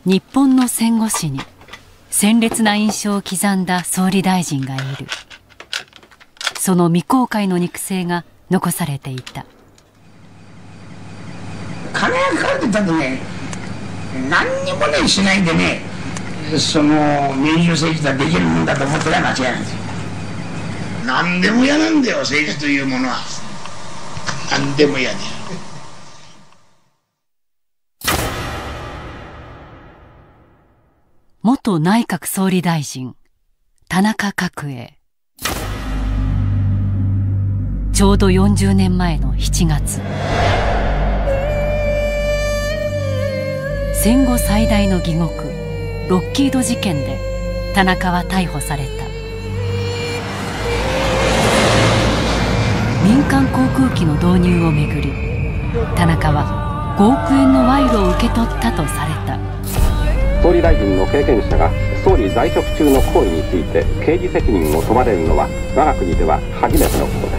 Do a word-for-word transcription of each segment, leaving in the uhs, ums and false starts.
日本の戦後史に鮮烈な印象を刻んだ総理大臣がいる。その未公開の肉声が残されていた。 金がかかってたってね、何にもねしないでね、その民主政治ができるもんだと思ってたら間違いないんですよ。何でも嫌なんだよ、政治というものは。何でも嫌で。 元内閣総理大臣田中角栄。ちょうどよんじゅうねんまえのしちがつ、戦後最大の疑獄ロッキード事件で田中は逮捕された。民間航空機の導入をめぐり、田中はごおくえんの賄賂を受け取ったとされた。 総理大臣の経験者が総理在職中の行為について刑事責任を問われるのは我が国では初めてのこと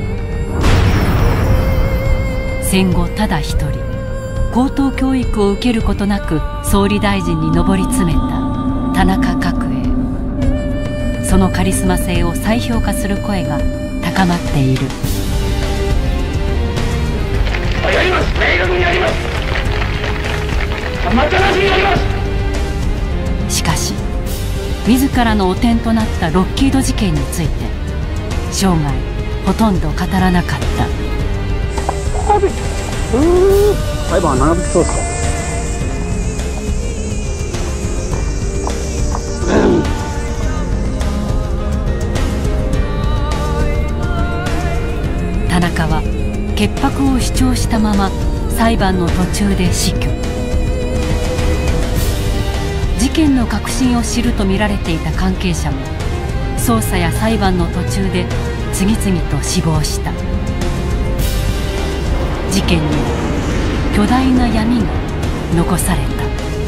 です。 戦後ただ一人高等教育を受けることなく総理大臣に上り詰めた田中角栄。そのカリスマ性を再評価する声が高まっている。 やります、明確にやります。待ったなしにやります。 しかし自らの汚点となったロッキード事件について生涯ほとんど語らなかった。 裁判は長引きそうですか。田中は潔白を主張したまま裁判の途中で死去。事件の核心を知ると見られていた関係者も捜査や裁判の途中で次々と死亡した。事件には巨大な闇が残された。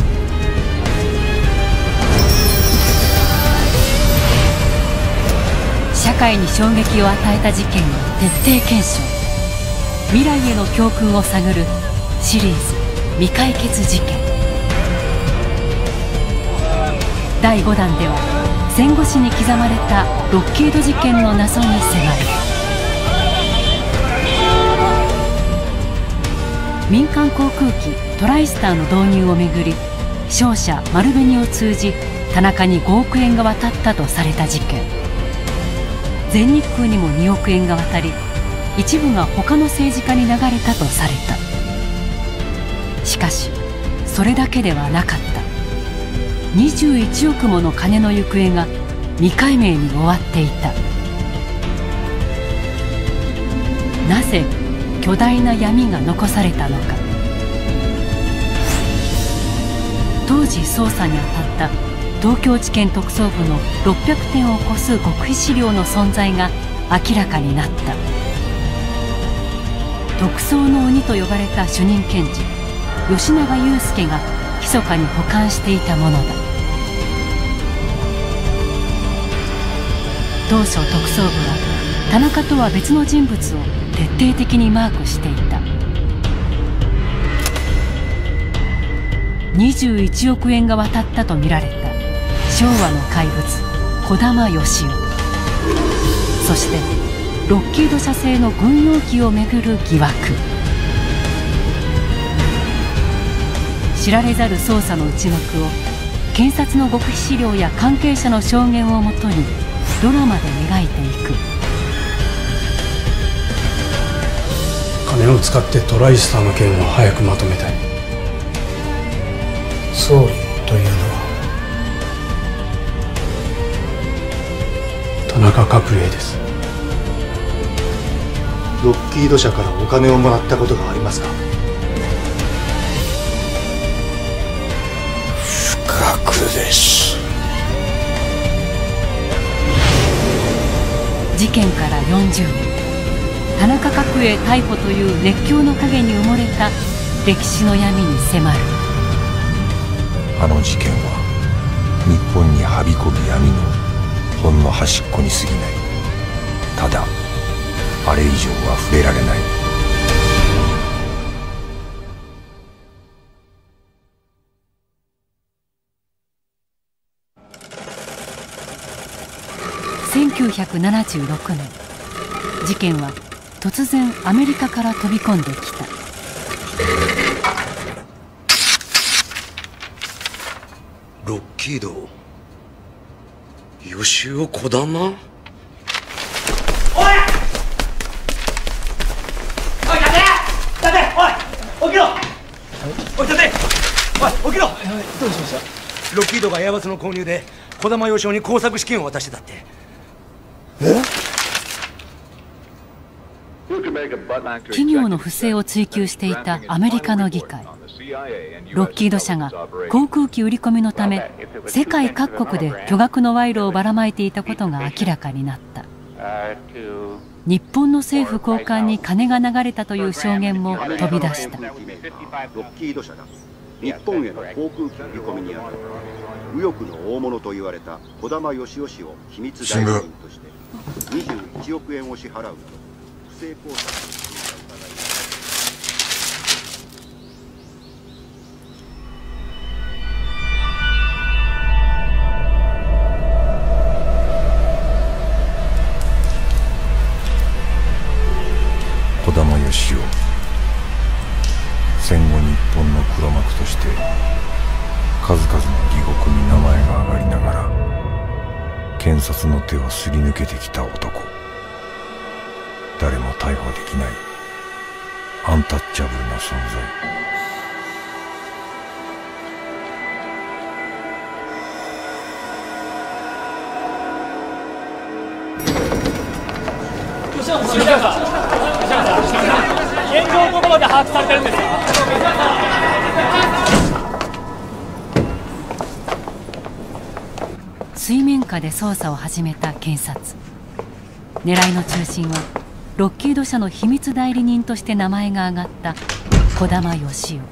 社会に衝撃を与えた事件を徹底検証。未来への教訓を探るシリーズ未解決事件。だいごだんでは戦後史に刻まれたロッキード事件の謎に迫る。民間航空機トライスターの導入をめぐり商社丸紅を通じ田中にごおくえんが渡ったとされた事件。全日空にもにおくえんが渡り一部が他の政治家に流れたとされた。しかしそれだけではなかった。にじゅういちおくもの金の行方が未解明に終わっていた。なぜ巨大な闇が残されたのか。当時捜査に当たった東京地検特捜部のろっぴゃくてんを超す極秘資料の存在が明らかになった。特捜の鬼と呼ばれた主任検事吉永祐介が密かに保管していたものだ。当初特捜部は田中とは別の人物を徹底的にマークしていた。にじゅういちおくえんが渡ったと見られた昭和の怪物児玉義雄、そしてロッキード社製の軍用機をめぐる疑惑。知られざる捜査の内幕を検察の極秘資料や関係者の証言をもとにドラマで描いていく。 金を使ってトライスターの件を早くまとめたい。総理というのは田中角栄です。 ロッキード社からお金をもらったことがありますか？ 不覚です。 事件からよんじゅうねん、田中角栄逮捕という熱狂の陰に埋もれた歴史の闇に迫る。 あの事件は日本にはびこる闇のほんの端っこに過ぎない。ただあれ以上は触れられない。 きゅうひゃくななじゅうろくねん、事件は突然アメリカから飛び込んできた。 ロッキード、吉尾児玉。おいおい、立て立て、おい起きろ、おい立て、おい起きろ。どうしました？ロッキードがエアバスの購入で児玉義雄に工作資金を渡してたって。え？ 企業の不正を追及していたアメリカの議会、ロッキード社が航空機売り込みのため世界各国で巨額の賄賂をばらまいていたことが明らかになった。日本の政府高官に金が流れたという証言も飛び出した。 ロッキード社が日本への航空機売り込みにあたり、右翼の大物と言われた児玉義雄氏を秘密代理人としてにじゅういちおくえんを支払うなど不正工作をしていた疑いがある。 児玉義雄、戦後日本の黒幕として数々の疑獄に名前が挙がりながら検察の手をすり抜けてきた男。誰も逮捕できないアンタッチャブルな存在。 吉永さん、吉永さん、現状どこまで把握されてるんですか？ 水面下で捜査を始めた検察。狙いの中心はロッキード社の秘密代理人として名前が挙がった児玉義雄。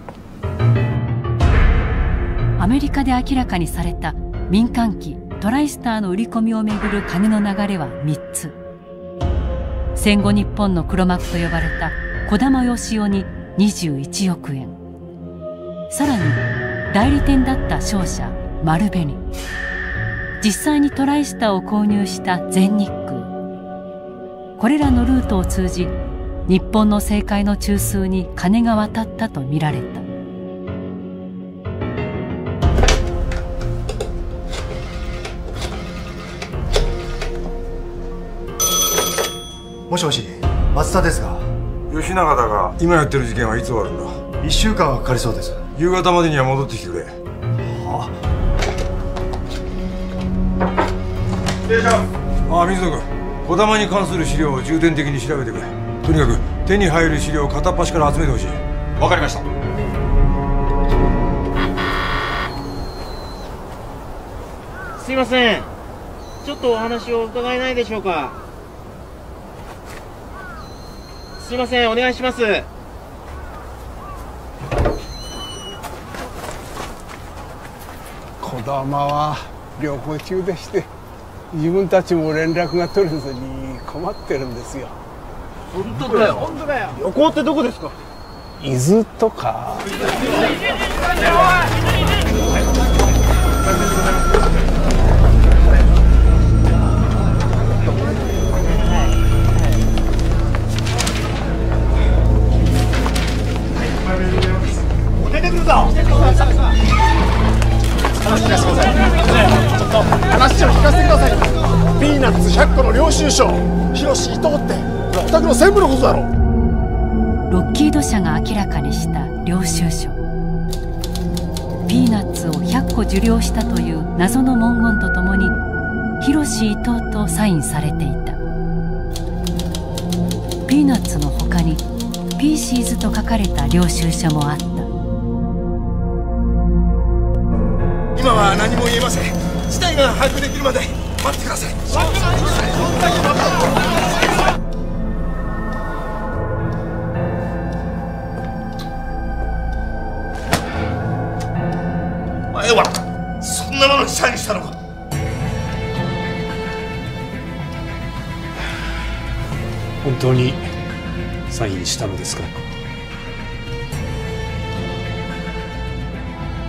アメリカで明らかにされた民間機トライスターの売り込みをめぐる金の流れはみっつ。戦後日本の黒幕と呼ばれた児玉義雄ににじゅういちおくえん、さらに代理店だった商社丸紅、実際にトライスターを購入した全日空、これらのルートを通じ日本の政界の中枢に金が渡ったと見られた。 もしもし、松田ですが。 吉永だが、今やってる事件はいつ終わるんだ？ いっしゅうかんはかかりそうです。 夕方までには戻ってきてくれ。 はあ、よいしょ。ああ、水野君、児玉に関する資料を重点的に調べてくれ。とにかく手に入る資料を片っ端から集めてほしい。 わかりました。 すいません、ちょっとお話を伺えないでしょうか？すいません、お願いします。 児玉は旅行中でして、自分たちも連絡が取れずに困ってるんですよ。 本当だよ、本当だよ。旅行ってどこですか？ 伊豆とか。 出てくるぞ。話聞かせてください。ちょっと話を聞かせてください。ピーナッツひゃっこの領収書、広志伊藤ってお宅の専務のことだろ。 ロッキード社が明らかにした領収書。ピーナッツをひゃっこ受領したという謎の文言とともに広志伊藤とサインされていた。ピーナッツの他にピーシーズと書かれた領収書もあった。 今は何も言えません。事態が把握できるまで待ってください。前はそんなものにサインしたのか？ 本当にサインしたのですか？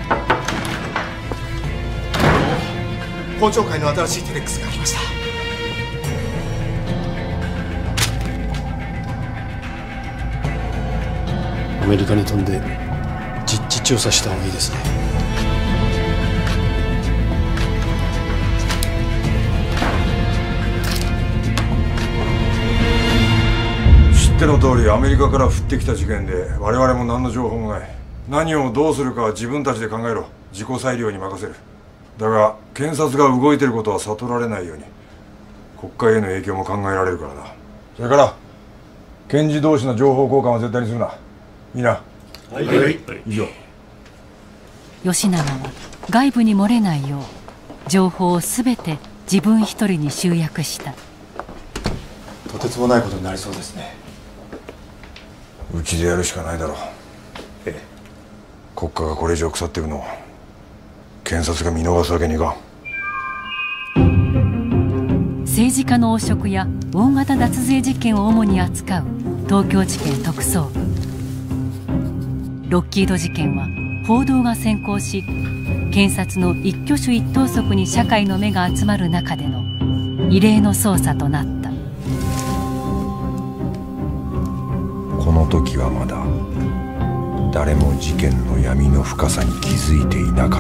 公聴会の新しいテレックスが来ました。 アメリカに飛んで実地調査した方がいいですね。 知っての通りアメリカから降ってきた事件で我々も何の情報もない。何をどうするかは自分たちで考えろ。自己裁量に任せる。だが検察が動いてることは悟られないように国会への影響も考えられるからな。それから検事同士の情報交換は絶対にするな。いいな。はい、はい、以上。 吉永は外部に漏れないよう情報を全て自分一人に集約した。 とてつもないことになりそうですね。 うちでやるしかないだろう。ええ、国家がこれ以上腐っていくのを検察が見逃すわけにいかん。政治家の汚職や大型脱税事件を主に扱う東京地検特捜部。ロッキード事件は報道が先行し検察の一挙手一投足に社会の目が集まる中での異例の捜査となった。 この時はまだ誰も事件の闇の深さに気づいていなかった。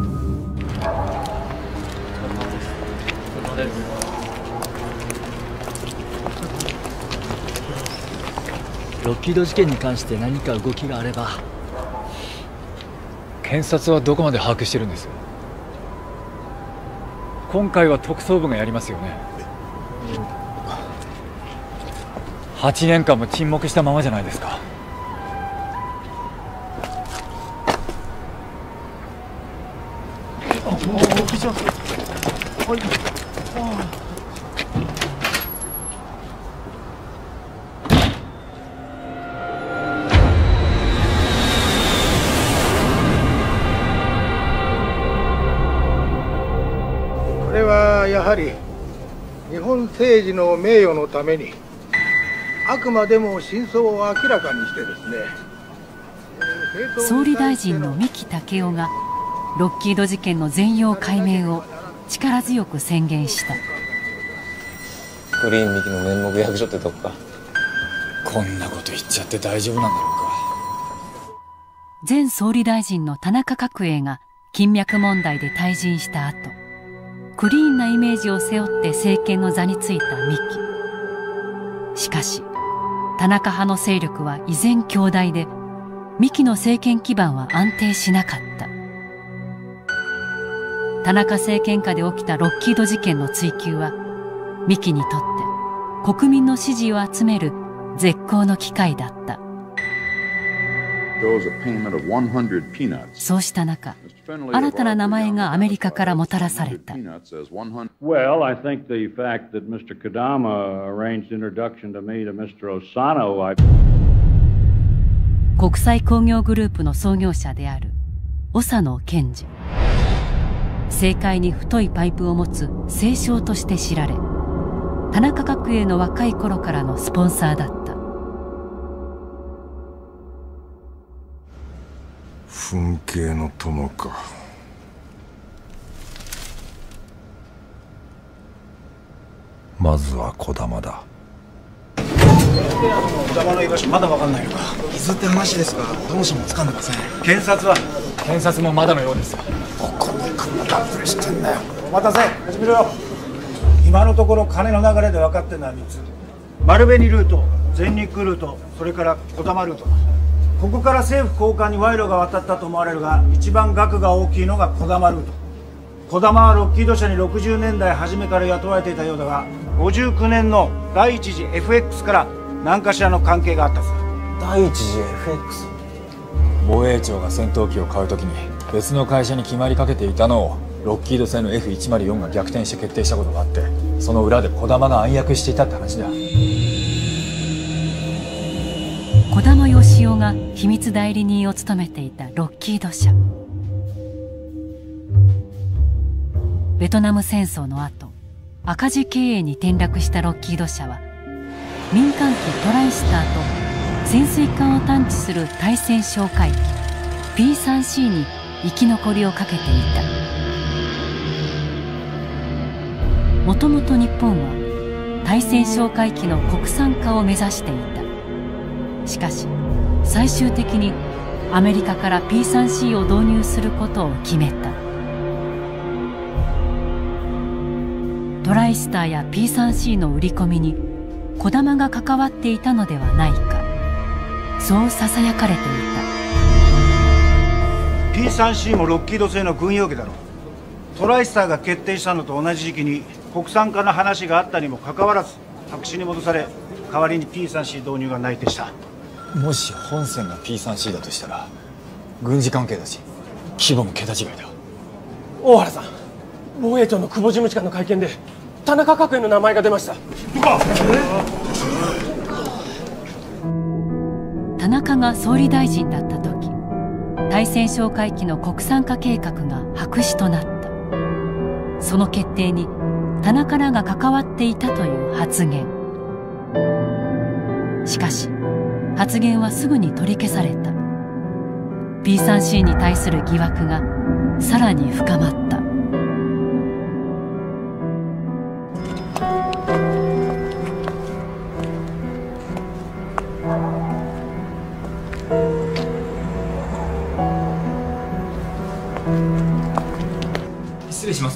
ロッキード事件に関して何か動きがあれば。検察はどこまで把握してるんです？今回は特捜部がやりますよね。はちねんかんも沈黙したままじゃないですか。 これはやはり日本政治の名誉のためにあくまでも真相を明らかにしてですね。 総理大臣の三木武夫がロッキード事件の全容解明を力強く宣言した。 クリーン三木の面目役所ってとこか。 こんなこと言っちゃって大丈夫なんだろうか。 前総理大臣の田中角栄が金脈問題で退陣した後、クリーンなイメージを背負って政権の座についた三木。しかし田中派の勢力は依然強大で三木の政権基盤は安定しなかった。田中政権下で起きたロッキード事件の追及は三木にとって国民の支持を集める絶好の機会だった。そうした中、新たな名前がアメリカからもたらされた。 Well, I think the fact that Mister Kodama arranged introduction to me to Mister Osano, I... 国際工業グループの創業者である長野健二。政界に太いパイプを持つ政商として知られ、田中角栄の若い頃からのスポンサーだった。 噴景の友か。まずは児玉だ。 児玉の居場所まだ分かんないのか。伊豆って話ですがどうしても掴んでません。 検察は検察もまだのようです。 どこに行くのたっぷりしてんだよ。お待たせ、始めろよ。今のところ金の流れで分かってるのはみっつ。丸紅ルート、全日空ルート、それから児玉ルート。ここから政府高官に賄賂が渡ったと思われるが、一番額が大きいのが児玉ルート。児玉はロッキード社にろくじゅうねんだい初めから雇われていたようだが、ごじゅうきゅうねんの第一次 エフエックス から何かしらの関係があったはず。 第一次 エフエックス？ 防衛庁が戦闘機を買うときに別の会社に決まりかけていたのをロッキード製の エフいちまるよん が逆転して決定したことがあって、その裏で児玉が暗躍していたって話だ。 児玉義雄が秘密代理人を務めていたロッキード社。ベトナム戦争の後、赤字経営に転落したロッキード社は民間機トライスターと潜水艦を探知する対潜哨戒機 ピースリーシー に生き残りをかけていた。もともと日本は対潜哨戒機の国産化を目指していた。しかし最終的にアメリカから ピースリーシー を導入することを決めた。トライスターや ピースリーシー の売り込みに児玉が関わっていたのではないか、そうささやかれていた。 ピースリーシー もロッキード製の軍用機だろう。トライスターが決定したのと同じ時期に国産化の話があったにもかかわらず白紙に戻され、代わりに ピースリーシー 導入が内定した。 もし本線が ピースリーシー だとしたら軍事関係だし規模も桁違いだ。 大原さん、防衛庁の久保事務次官の会見で田中角栄の名前が出ました。 田中が総理大臣だった時、対潜哨戒機の国産化計画が白紙となった。その決定に田中らが関わっていたという発言。しかし発言はすぐに取り消された。 ピースリーシー に対する疑惑がさらに深まった。 失礼します。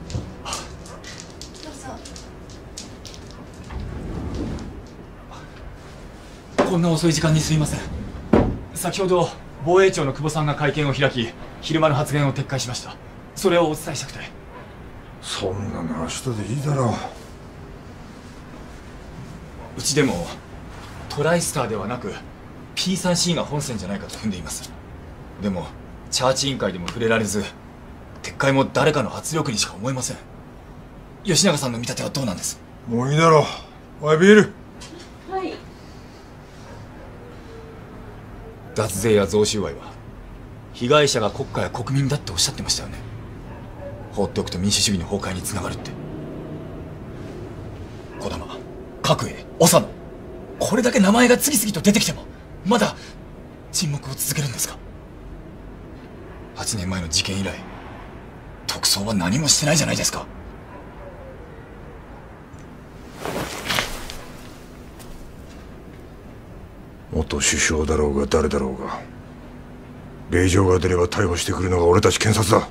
こんな遅い時間にすいません。先ほど防衛庁の久保さんが会見を開き、昼間の発言を撤回しました。それをお伝えしたくて。 そんなの明日でいいだろう。 うちでもトライスターではなく ピースリーシー が本線じゃないかと踏んでいます。でもチャーチ委員会でも触れられず、撤回も誰かの圧力にしか思えません。吉永さんの見立てはどうなんです？ もういいだろう。おいビール。 はい。 脱税や贈収賄は被害者が国家や国民だっておっしゃってましたよね。放っておくと民主主義の崩壊につながるって。児玉、角栄、長野、これだけ名前が次々と出てきてもまだ沈黙を続けるんですか？はちねんまえの事件以来特捜は何もしてないじゃないですか。 元首相だろうが誰だろうが、令状が出れば逮捕してくるのが俺たち検察だ。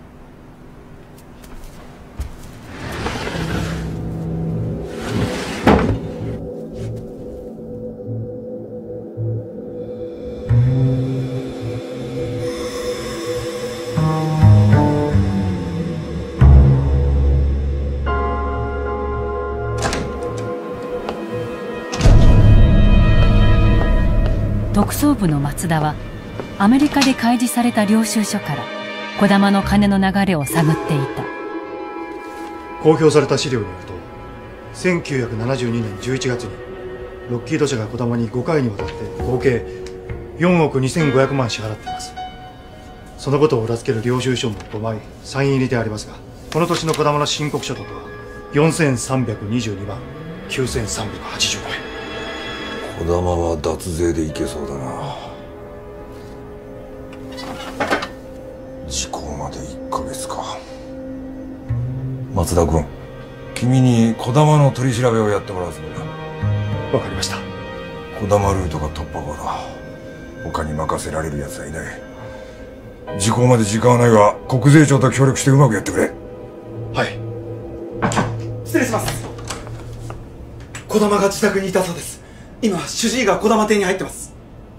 特捜部の松田はアメリカで開示された領収書から児玉の金の流れを探っていた。 公表された資料によると、せんきゅうひゃくななじゅうにねんじゅういちがつにロッキード社が児玉にごかいにわたって合計よんおくにせんごひゃくまん支払っています。そのことを裏付ける領収書もごまいサイン入りでありますが、この年の児玉の申告書とはよんせんさんびゃくにじゅうにまんきゅうせんさんびゃくはちじゅうごえん。 児玉は脱税でいけそうだな。時効までいっかげつか。松田君、君に児玉の取り調べをやってもらうつもりだ。 わかりました。 児玉ルートが突破口だ。他に任せられる奴はいない。時効まで時間はないが、国税庁と協力してうまくやってくれ。 はい。 失礼します。児玉が自宅にいたそうです。今主治医が児玉邸に入ってます。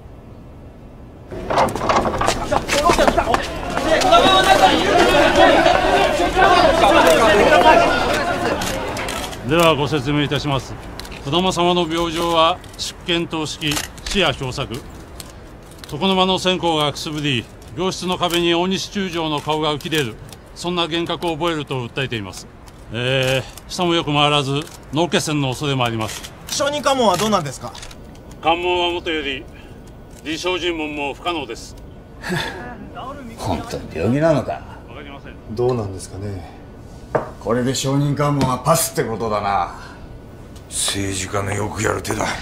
ではご説明いたします。児玉様の病状は出見透析、視野狭窄、床の間の線香がくすぶり、病室の壁に大西中将の顔が浮き出る、そんな幻覚を覚えると訴えています。えー、舌もよく回らず脳血栓の恐れもあります。 小児関門はどうなんですか？ 関門はもとより自小尋問も不可能です。 本当に病気なのか。 わかりません。 どうなんですかね。 これで証人喚問はパスってことだな。 政治家のよくやる手だ。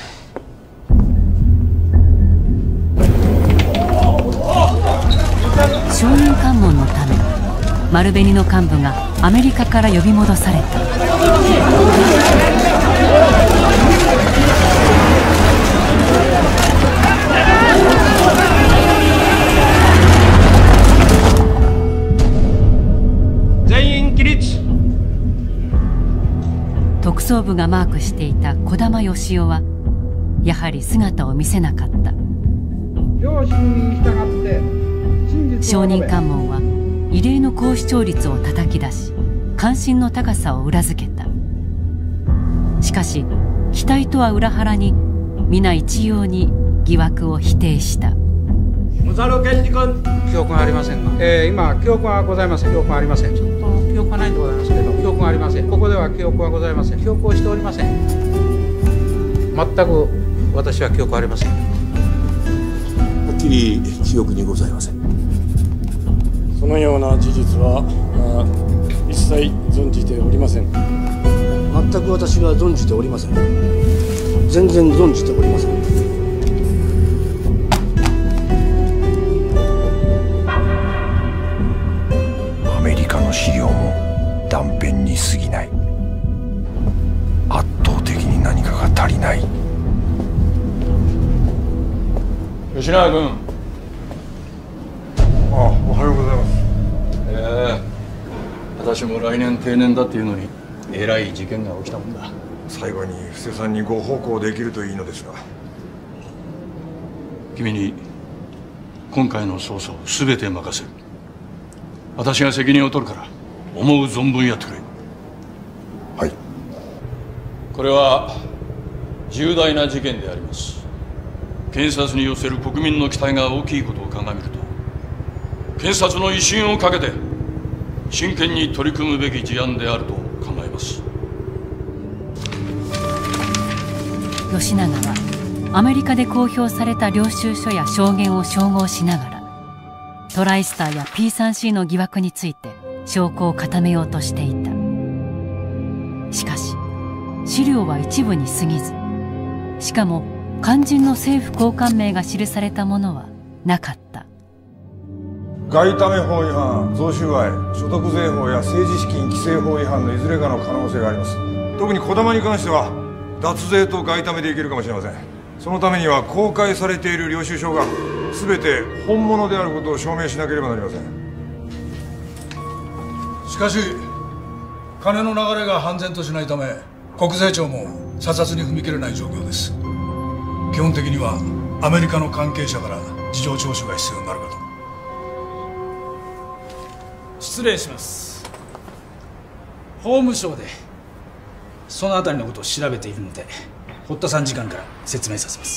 証人喚問のため丸紅の幹部がアメリカから呼び戻された。 上部がマークしていた児玉義雄はやはり姿を見せなかった。証人喚問は異例の高視聴率を叩き出し、関心の高さを裏付けた。しかし期待とは裏腹に皆一様に疑惑を否定した。 ムザル検事官、記憶がありませんが、えー、今記憶がございません。記憶がありません。ちょっと記憶がないんでございますけど、記憶がありません。ここでは記憶がございません。記憶をしておりません。全く私は記憶ありません。 はっきり記憶にございません。 そのような事実は一切存じておりません。 全く私は存じておりません。全然存じておりません。 アメリカの資料も断片に過ぎない。圧倒的に何かが足りない。 吉永君。 ああ、おはようございます。 ええ、私も来年定年だっていうのにえらい事件が起きたもんだ。 最後に布施さんにご奉公できるといいのですが。 君に今回の捜査を全て任せる。私が責任を取るから思う存分やってくれ。 はい。 これは重大な事件であります。検察に寄せる国民の期待が大きいことを鑑みると、検察の威信をかけて真剣に取り組むべき事案であると考えます。 吉永はアメリカで公表された領収書や証言を照合しながら、トライスターや ピースリーシー の疑惑について証拠を固めようとしていた。しかし資料は一部に過ぎず、しかも肝心の政府高官名が記されたものはなかった。 外為法違反、贈収賄、所得税法や政治資金規正法違反のいずれかの可能性があります。特に児玉に関しては脱税と外為でいけるかもしれません。そのためには公開されている領収書が全て本物であることを証明しなければなりません。 しかし金の流れが判然としないため、国税庁も査察に踏み切れない状況です。基本的にはアメリカの関係者から事情聴取が必要になるかと。 失礼します。法務省でそのあたりのことを調べているので、堀田参事官から説明させます。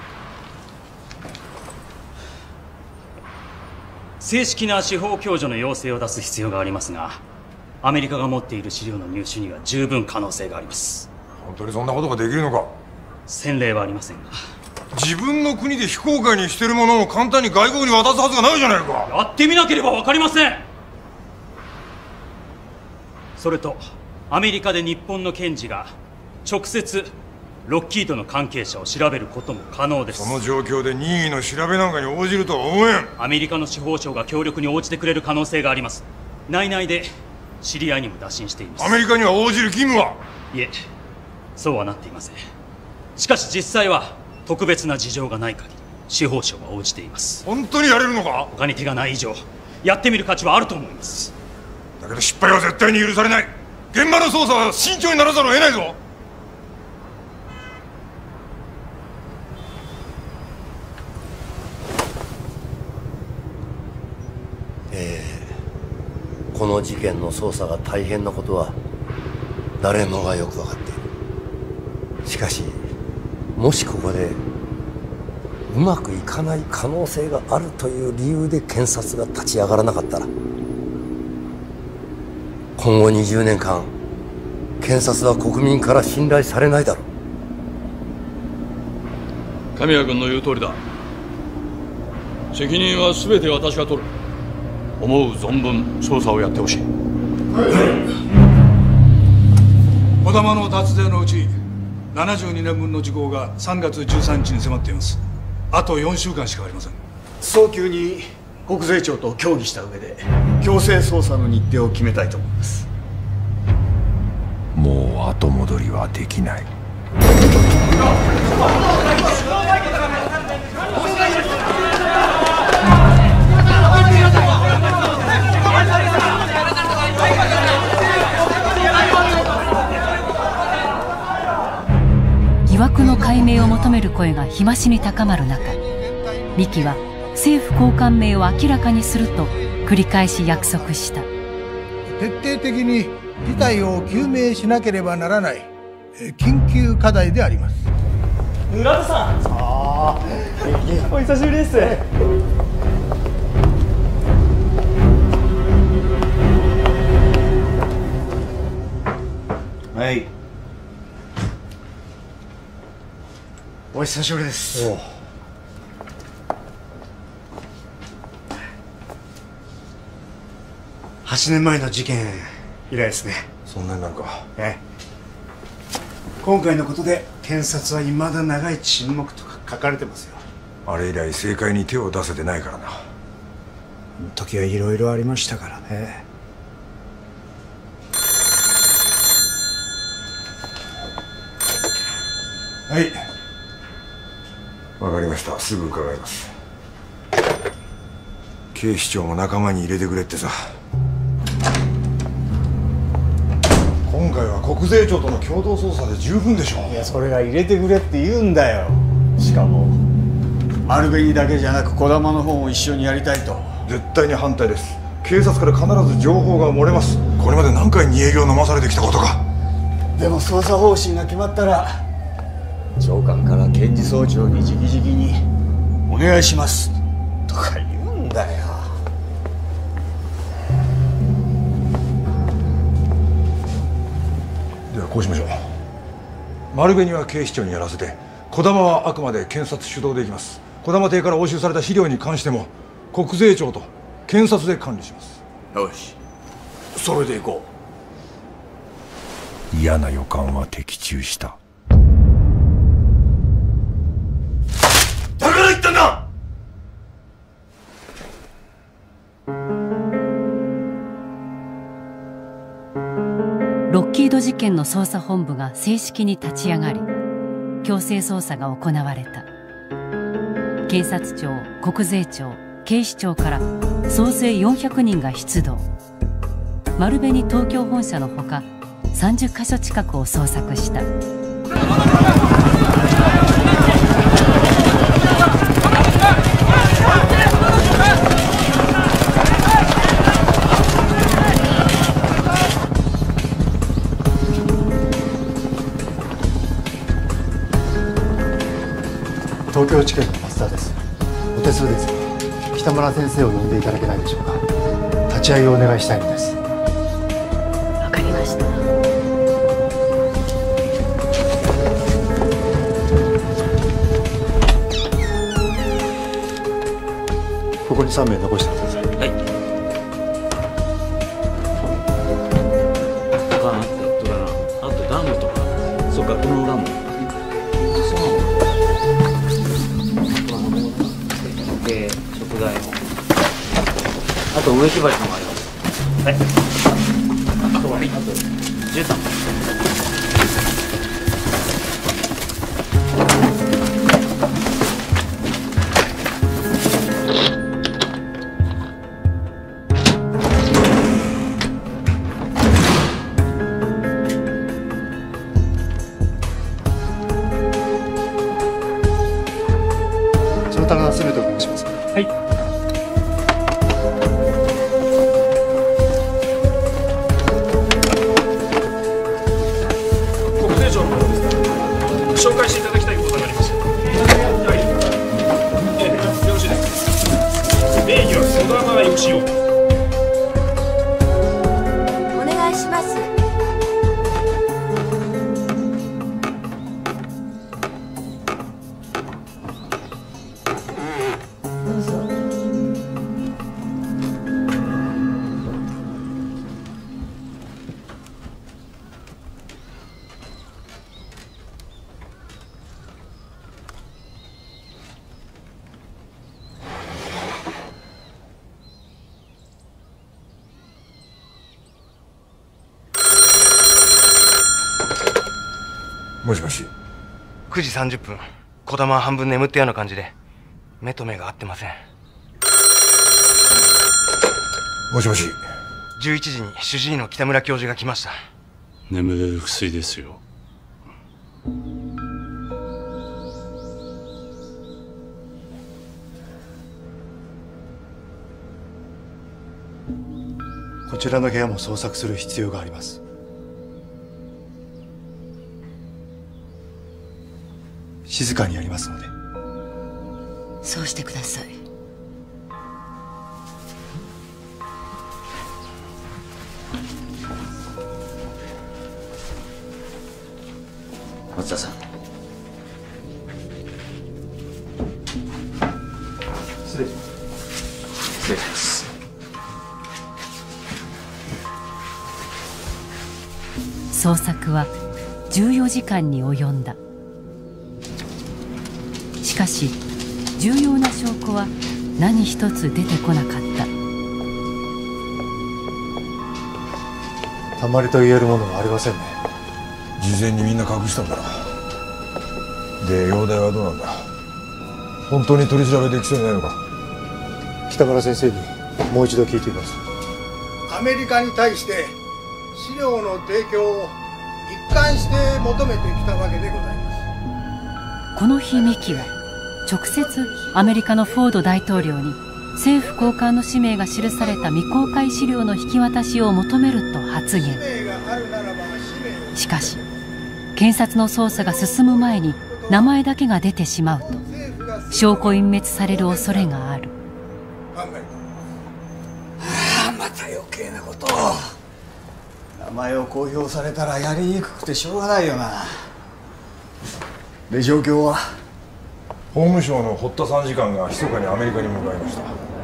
正式な司法共助の要請を出す必要がありますが、アメリカが持っている資料の入手には十分可能性があります。 本当にそんなことができるのか。 先例はありませんが。 自分の国で非公開にしてるものを簡単に外国に渡すはずがないじゃないか。 やってみなければ分かりません。それとアメリカで日本の検事が直接ロッキードの関係者を調べることも可能です。 その状況で任意の調べなんかに応じるとは思えん。 アメリカの司法省が協力に応じてくれる可能性があります。内々で知り合いにも打診しています。 アメリカには応じる義務は。 いえ、そうはなっていません。しかし実際は特別な事情がない限り司法省は応じています。 本当にやれるのか。 他に手がない以上やってみる価値はあると思います。 だけど失敗は絶対に許されない。現場の捜査は慎重にならざるを得ないぞ。 えー、この事件の捜査が大変なことは誰もがよく分かっている。しかしもしここでうまくいかない可能性があるという理由で検察が立ち上がらなかったら、今後にじゅうねんかん検察は国民から信頼されないだろう。神谷君の言う通りだ。責任は全て私が取る。思う存分捜査をやってほしい。 児玉の脱税のうちななじゅうにねんぶんの時効がさんがつじゅうさんにちに迫っています。あとよんしゅうかんしかありません。 早急に国税庁と協議した上で強制捜査の日程を決めたいと思います。 もう後戻りはできない。 求める声が日増しに高まる中、三木は政府高官名を明らかにすると繰り返し約束した。 徹底的に事態を究明しなければならない緊急課題であります。 村田さん、あーお久しぶりです。はい、お久しぶりです。おはちねんまえの事件以来ですね。 そんなになるか。 ええ、今回のことで検察は未だ長い沈黙とか書かれてますよ。 あれ以来政界に手を出せてないからな。 時はいろいろありましたからね。 はい、わかりました。すぐ伺います。警視庁も仲間に入れてくれってさ。今回は国税庁との共同捜査で十分でしょう。 いや、それが入れてくれって言うんだよ。しかも丸紅だけじゃなく児玉の方も一緒にやりたいと。 絶対に反対です。警察から必ず情報が漏れます。これまで何回煮えぎを飲まされてきたことか。 でも捜査方針が決まったら長官から検事総長に直々に「お願いします」とか言うんだよ。 ではこうしましょう。丸紅は警視庁にやらせて、児玉はあくまで検察主導でいきます。児玉邸から押収された資料に関しても国税庁と検察で管理します。 よし、それでいこう。嫌な予感は的中した。 誰が言ったんだ。 ロッキード事件の捜査本部が正式に立ち上がり、強制捜査が行われた。検察庁、国税庁、警視庁から総勢よんひゃくにんが出動。丸紅東京本社のほかさんじゅっかしょ近くを捜索した。 東京地検の松田です。お手数ですが北村先生を呼んでいただけないでしょうか。立ち会いをお願いしたいのです。 わかりました。 ここにさんめい残してください。 はい。他あとだな。あとダムとか。そうか、このダム。で、食材も。あと植木鉢もあります。はい。あとは、はい、あと絨毯も。 その棚全てお願いします。 はい。 国税庁の方ですが、紹介していただきたいことがあります。はい。えー、よろしいですか。名義は児玉義雄。 お願いします。 もしもし。 くじさんじゅっぷん、児玉は半分眠ったような感じで目と目が合ってません。 もしもし。 じゅういちじに主治医の北村教授が来ました。 眠れる薬ですよ。 こちらの部屋も捜索する必要があります。静かにやりますので。 そうしてください。 松田さん、 失礼します。 失礼します。 捜索はじゅうよじかんに及んだ。しかし重要な証拠は何一つ出てこなかった。 たまりと言えるものはありませんね。 事前にみんな隠したんだろ。で容体はどうなんだ。本当に取り調べできそうにないのか。 北村先生にもう一度聞いてみます。 アメリカに対して資料の提供を一貫して求めてきたわけでございます。 この日ミキは直接アメリカのフォード大統領に政府高官の氏名が記された未公開資料の引き渡しを求めると発言。しかし検察の捜査が進む前に名前だけが出てしまうと証拠隠滅される恐れがある。 ああ、また余計なことを。名前を公表されたらやりにくくてしょうがないよな。で状況は法務省の堀田参事官が密かにアメリカに向かいました。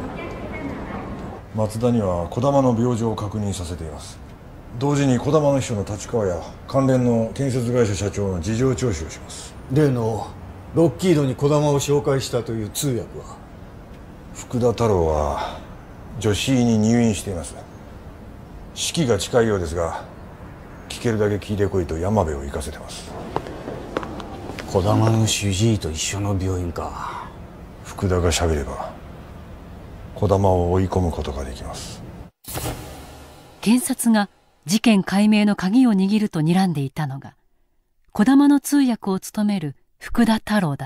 松田には児玉の病状を確認させています。同時に児玉の秘書の立川や関連の建設会社社長の事情聴取をします。 例のロッキードに児玉を紹介したという通訳は？ 福田太郎は女子医に入院しています。死期が近いようですが、聞けるだけ聞いてこいと山部を行かせてます。 児玉の主治医と一緒の病院か。 福田が喋れば児玉を追い込むことができます。 検察が事件解明の鍵を握ると睨んでいたのが児玉の通訳を務める福田太郎だった。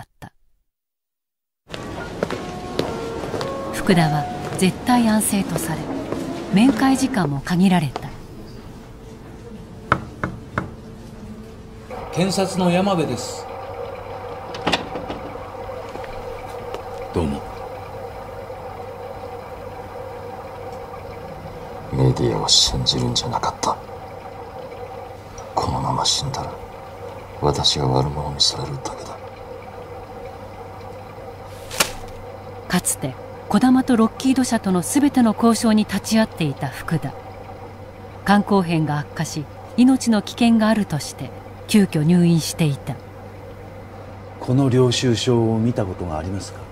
福田は絶対安静とされ面会時間も限られた。 検察の山部です。どうも。 メディアを信じるんじゃなかった。このまま死んだら私が悪者にされるだけだ。 かつて児玉とロッキード社との全ての交渉に立ち会っていた福田。肝硬変が悪化し命の危険があるとして急遽入院していた。 この領収書を見たことがありますか？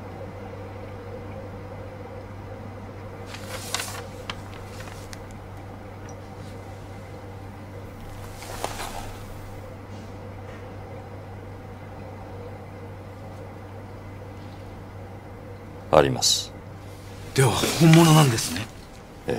あります。 では本物なんですね。 ええ。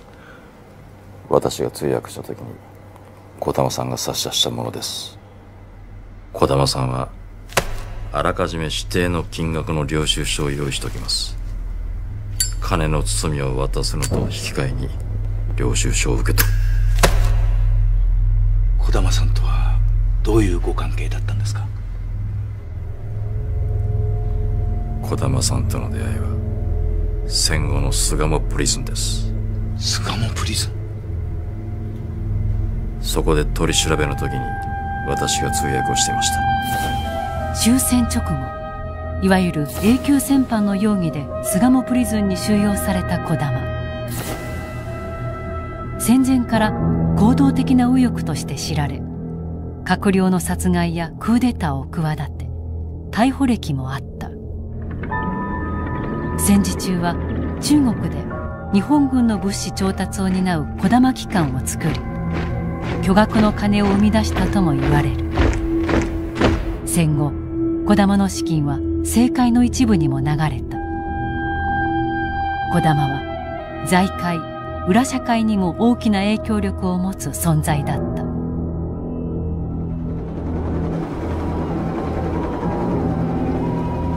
私が通訳した時に児玉さんが差し出したものです。児玉さんはあらかじめ指定の金額の領収書を用意しておきます。金の包みを渡すのと引き換えに領収書を受け取る。 児玉さんとはどういうご関係だったんですか？ 児玉さんとの出会いは戦後の巣鴨プリズンです。 巣鴨プリズン？ そこで取り調べの時に私が通訳をしていました。 終戦直後、いわゆる永久戦犯の容疑で巣鴨プリズンに収容された児玉。戦前から行動的な右翼として知られ、閣僚の殺害やクーデターを企て逮捕歴もあった。戦時中は中国で日本軍の物資調達を担う児玉機関を作り、巨額の金を生み出したとも言われる。戦後児玉の資金は政界の一部にも流れた。児玉は財界裏社会にも大きな影響力を持つ存在だった。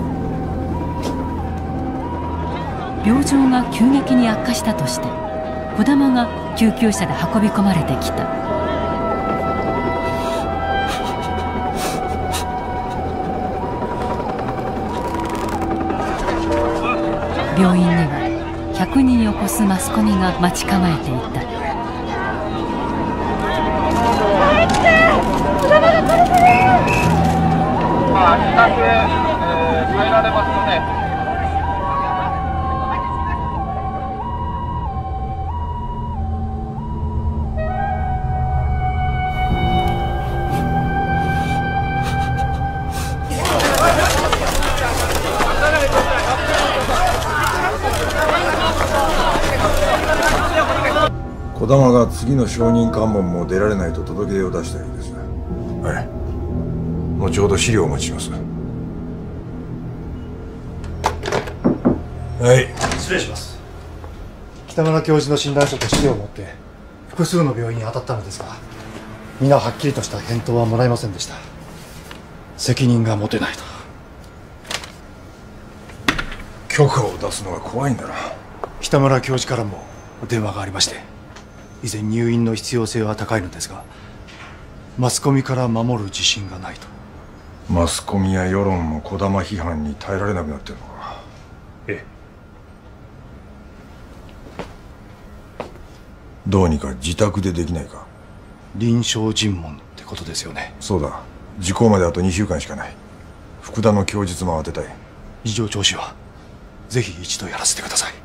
病状が急激に悪化したとして児玉が救急車で運び込まれてきた。病院にはひゃくにんを超すマスコミが待ち構えていた。 まあ、自宅へ、えー、帰られますので。 児玉が次の証人喚問も出られないと届け出を出したようです。はい。後ほど資料をお待ちします。はい。 失礼します。北村教授の診断書と資料を持って複数の病院に当たったのですが、皆はっきりとした返答はもらえませんでした。責任が持てないと。 許可を出すのが怖いんだな。 北村教授からも電話がありまして、以前入院の必要性は高いのですが、マスコミから守る自信がないと。 マスコミや世論も児玉批判に耐えられなくなってるのか。 ええ。 どうにか自宅でできないか。 臨床尋問ってことですよね。 そうだ。時効まであとにしゅうかんしかない。福田の供述も当てたい。 事情聴取はぜひ一度やらせてください。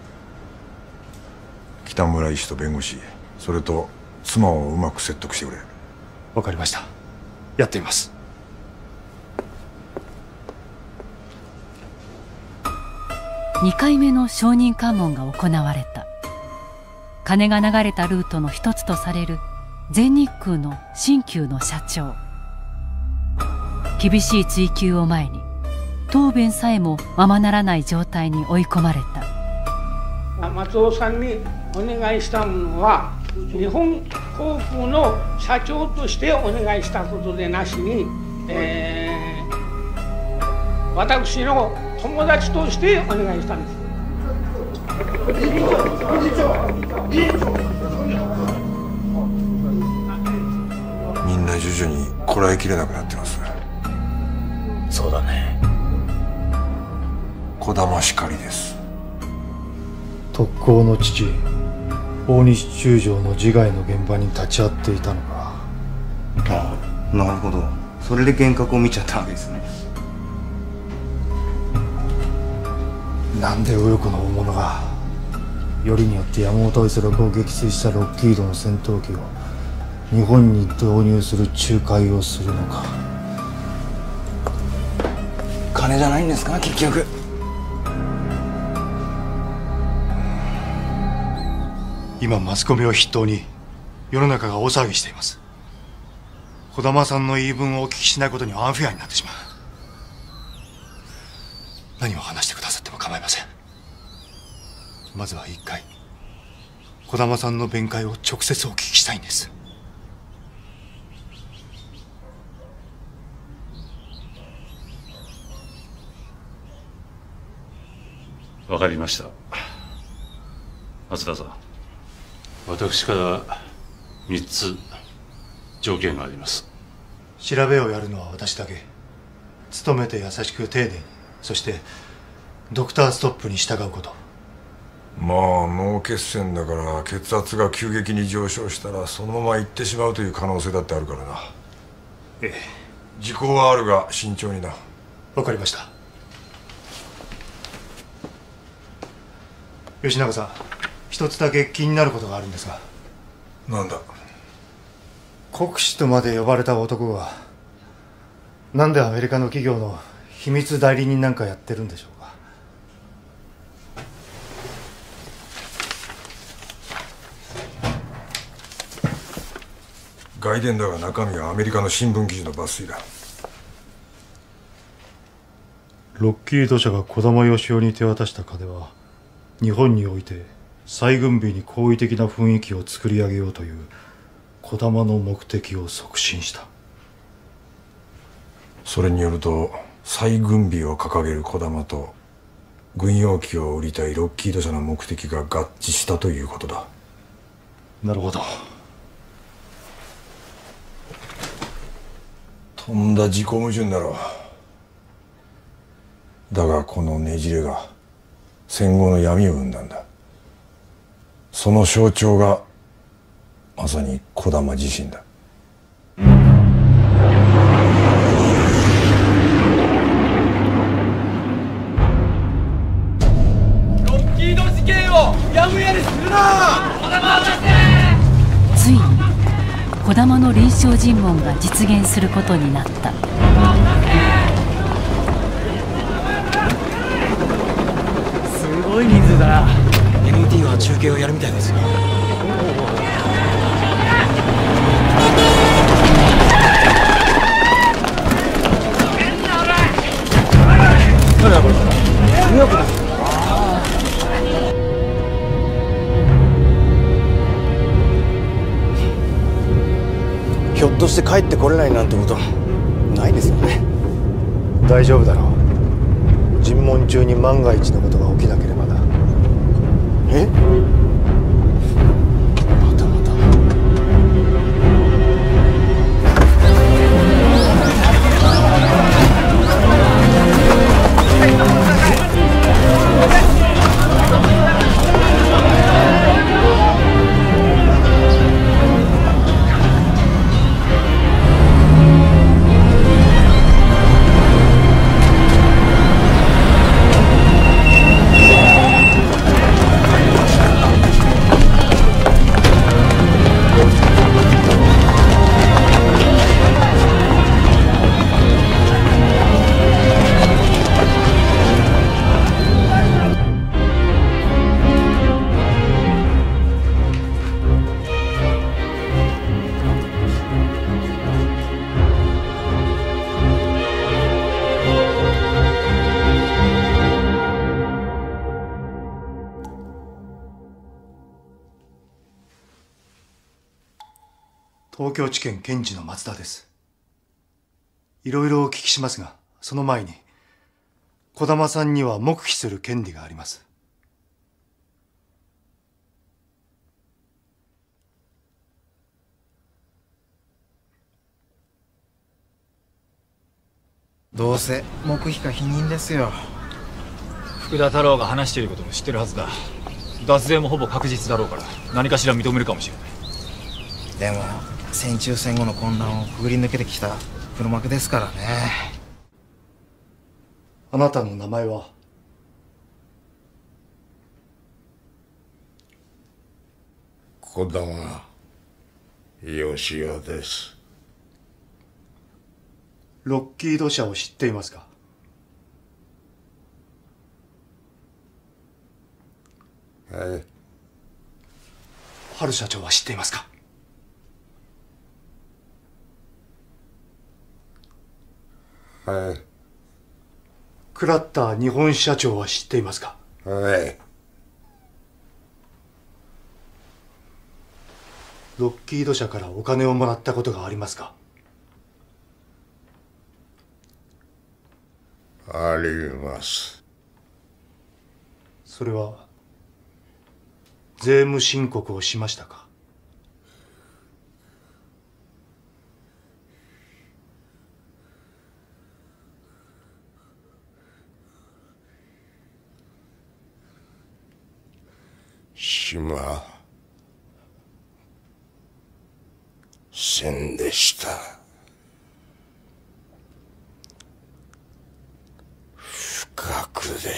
北村医師と弁護士、それと妻をうまく説得してくれ。 わかりました。やってみます。 にかいめの証人喚問が行われた。金が流れたルートの一つとされる全日空の新旧の社長。厳しい追及を前に答弁さえもままならない状態に追い込まれた。 松尾さんにお願いしたのは、日本航空の社長としてお願いしたことでなしに、えー、私の友達としてお願いしたんです。 みんな徐々にこらえきれなくなってます。 そうだね。 児玉しかりです。 特攻の父大西中将の自害の現場に立ち会っていたのか。 ああ、なるほど。それで幻覚を見ちゃったわけですね。 なんで右翼の大物がよりによって山本五十六を撃墜したロッキードの戦闘機を日本に導入する仲介をするのか。 金じゃないんですか結局。 今マスコミを筆頭に世の中が大騒ぎしています。児玉さんの言い分をお聞きしないことにはアンフェアになってしまう。何を話してくださっても構いません。まずは一回児玉さんの弁解を直接お聞きしたいんです。 わかりました。松田さん、私からみっつ条件があります。 調べをやるのは私だけ。努めて優しく丁寧に、そしてドクターストップに従うこと。 まあ脳血栓だから血圧が急激に上昇したらそのまま行ってしまうという可能性だってあるからな。 ええ。 時効はあるが慎重にな。 わかりました。吉永さん、一つだけ気になることがあるんですが。 なんだ。 国士とまで呼ばれた男がなんでアメリカの企業の秘密代理人なんかやってるんでしょうか。 外伝だが中身はアメリカの新聞記事の抜粋だ。 ロッキード社が児玉義雄に手渡した金は日本において再軍備に好意的な雰囲気を作り上げようという児玉の目的を促進した。 それによると再軍備を掲げる児玉と軍用機を売りたいロッキード社の目的が合致したということだ。 なるほど。 とんだ自己矛盾だろう。だがこのねじれが戦後の闇を生んだんだ。その象徴がまさに児玉自身だ。 ロッキード事件をうやむやにするな。児玉を出せ。 ついに児玉の臨床尋問が実現することになった。 すごい人数だな。 エヌティー は中継をやるみたいですよ。誰だこれ。ニューヨークだ。ひょっとして帰ってこれないなんてことないですよね。 大丈夫だろう。尋問中に万が一のことが起きなければな。え？またまた。 東京地検検事の松田です。いろいろお聞きしますが、その前に児玉さんには黙秘する権利があります。 どうせ黙秘か否認ですよ。 福田太郎が話していることも知ってるはずだ。脱税もほぼ確実だろうから何かしら認めるかもしれない。 でも戦中戦後の混乱をくぐり抜けてきた黒幕ですからね。 あなたの名前は？ 児玉義雄です。 ロッキード社を知っていますか？ はい。 春社長は知っていますか？ はい。 クラッター日本社長は知っていますか？ はい。 ロッキード社からお金をもらったことがありますか？ あります。 それは税務申告をしましたか？ しませんでした。不覚です。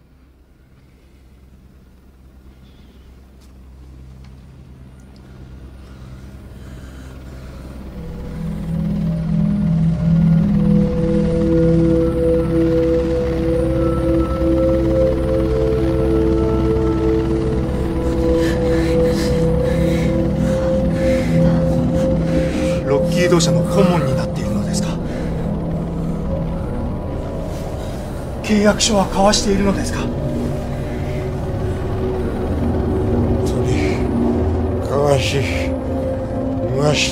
ロッキード社の顧問になっているのですか？契約書は交わしているのですか？ 取り交わしました。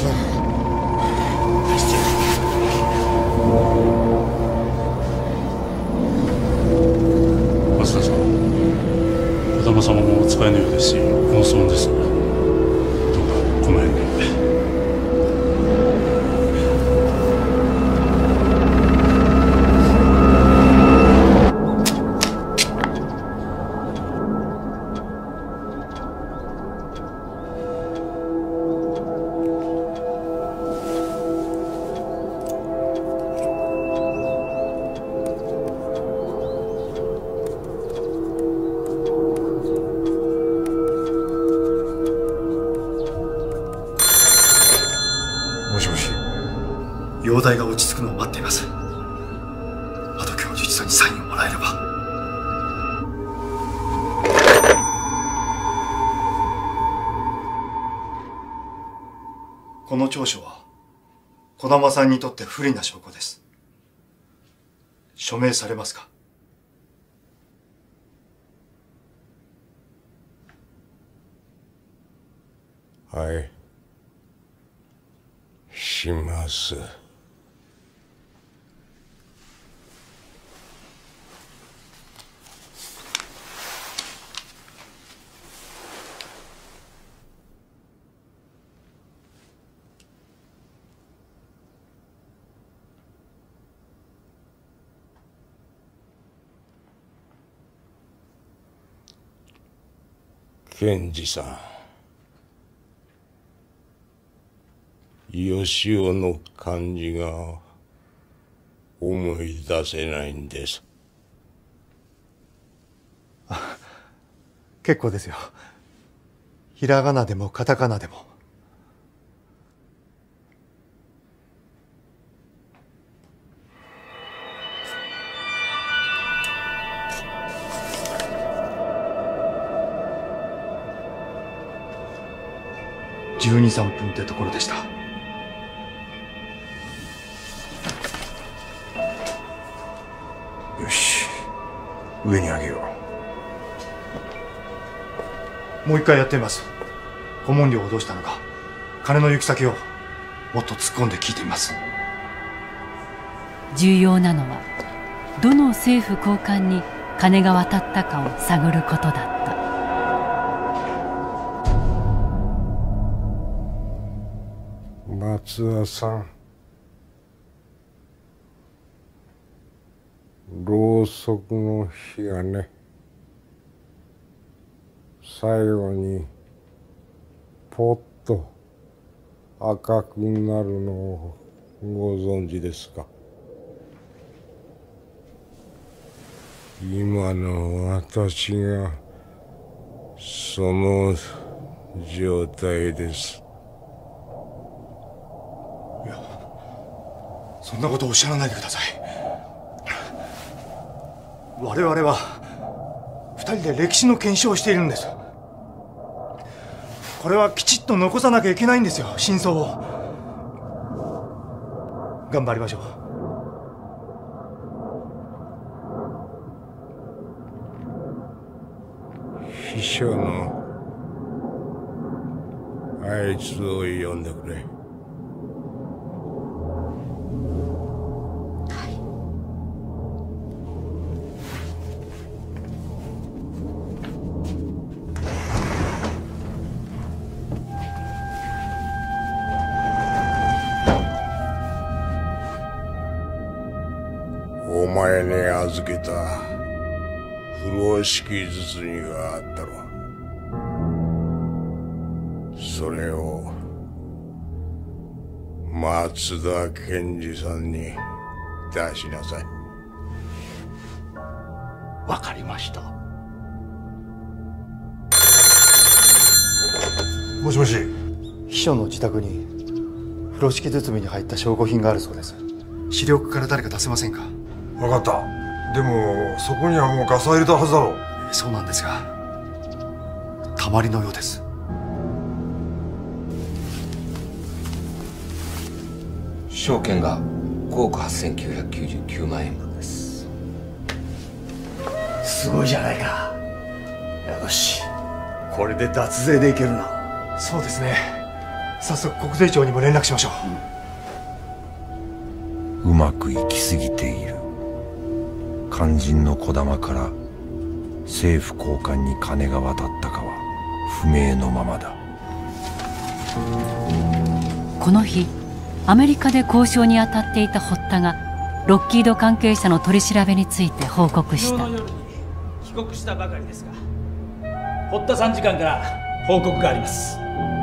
松田さん、児玉様もお使いのようですし、この質問です。 容体が落ち着くのを待っています。あと供述書にサインをもらえれば。この調書は児玉さんにとって不利な証拠です。署名されますか？ はい、します。検事さん、吉尾の漢字が思い出せないんです。 あ、結構ですよ。ひらがなでもカタカナでも。じゅうに、さんぷんってところでした。 よし、上に上げよう。もう一回やってみます。顧問料をどうしたのか、金の行き先をもっと突っ込んで聞いてみます。 重要なのはどの政府高官に金が渡ったかを探ることだった。 松田さん、ろうそくの火がね、最後にポッと赤くなるのをご存知ですか？今の私がその状態です。 いや、そんなことをおっしゃらないでください。我々は二人で歴史の検証をしているんです。これはきちっと残さなきゃいけないんですよ、真相を。頑張りましょう。秘書のあいつを呼んでくれ。お前に預けた風呂敷包みがあったろ。それを松田検事さんに出しなさい。 わかりました。 もしもし。 秘書の自宅に風呂敷包みに入った証拠品があるそうです。資料から誰か出せませんか？ 分かった。でもそこにはもうガサ入れたはずだろう。 そうなんですが、たまりのようです。 証券がごおくはっせんきゅうひゃくきゅうじゅうきゅうまんえんぶんです。 すごいじゃないか。よし、これで脱税でいけるな。 そうですね。早速国税庁にも連絡しましょう。うまくいきすぎている。肝心の児玉から政府高官に金が渡ったかは不明のままだ。 この日アメリカで交渉に当たっていた堀田がロッキード関係者の取り調べについて報告した。 帰国したばかりですが、堀田参事官から報告があります。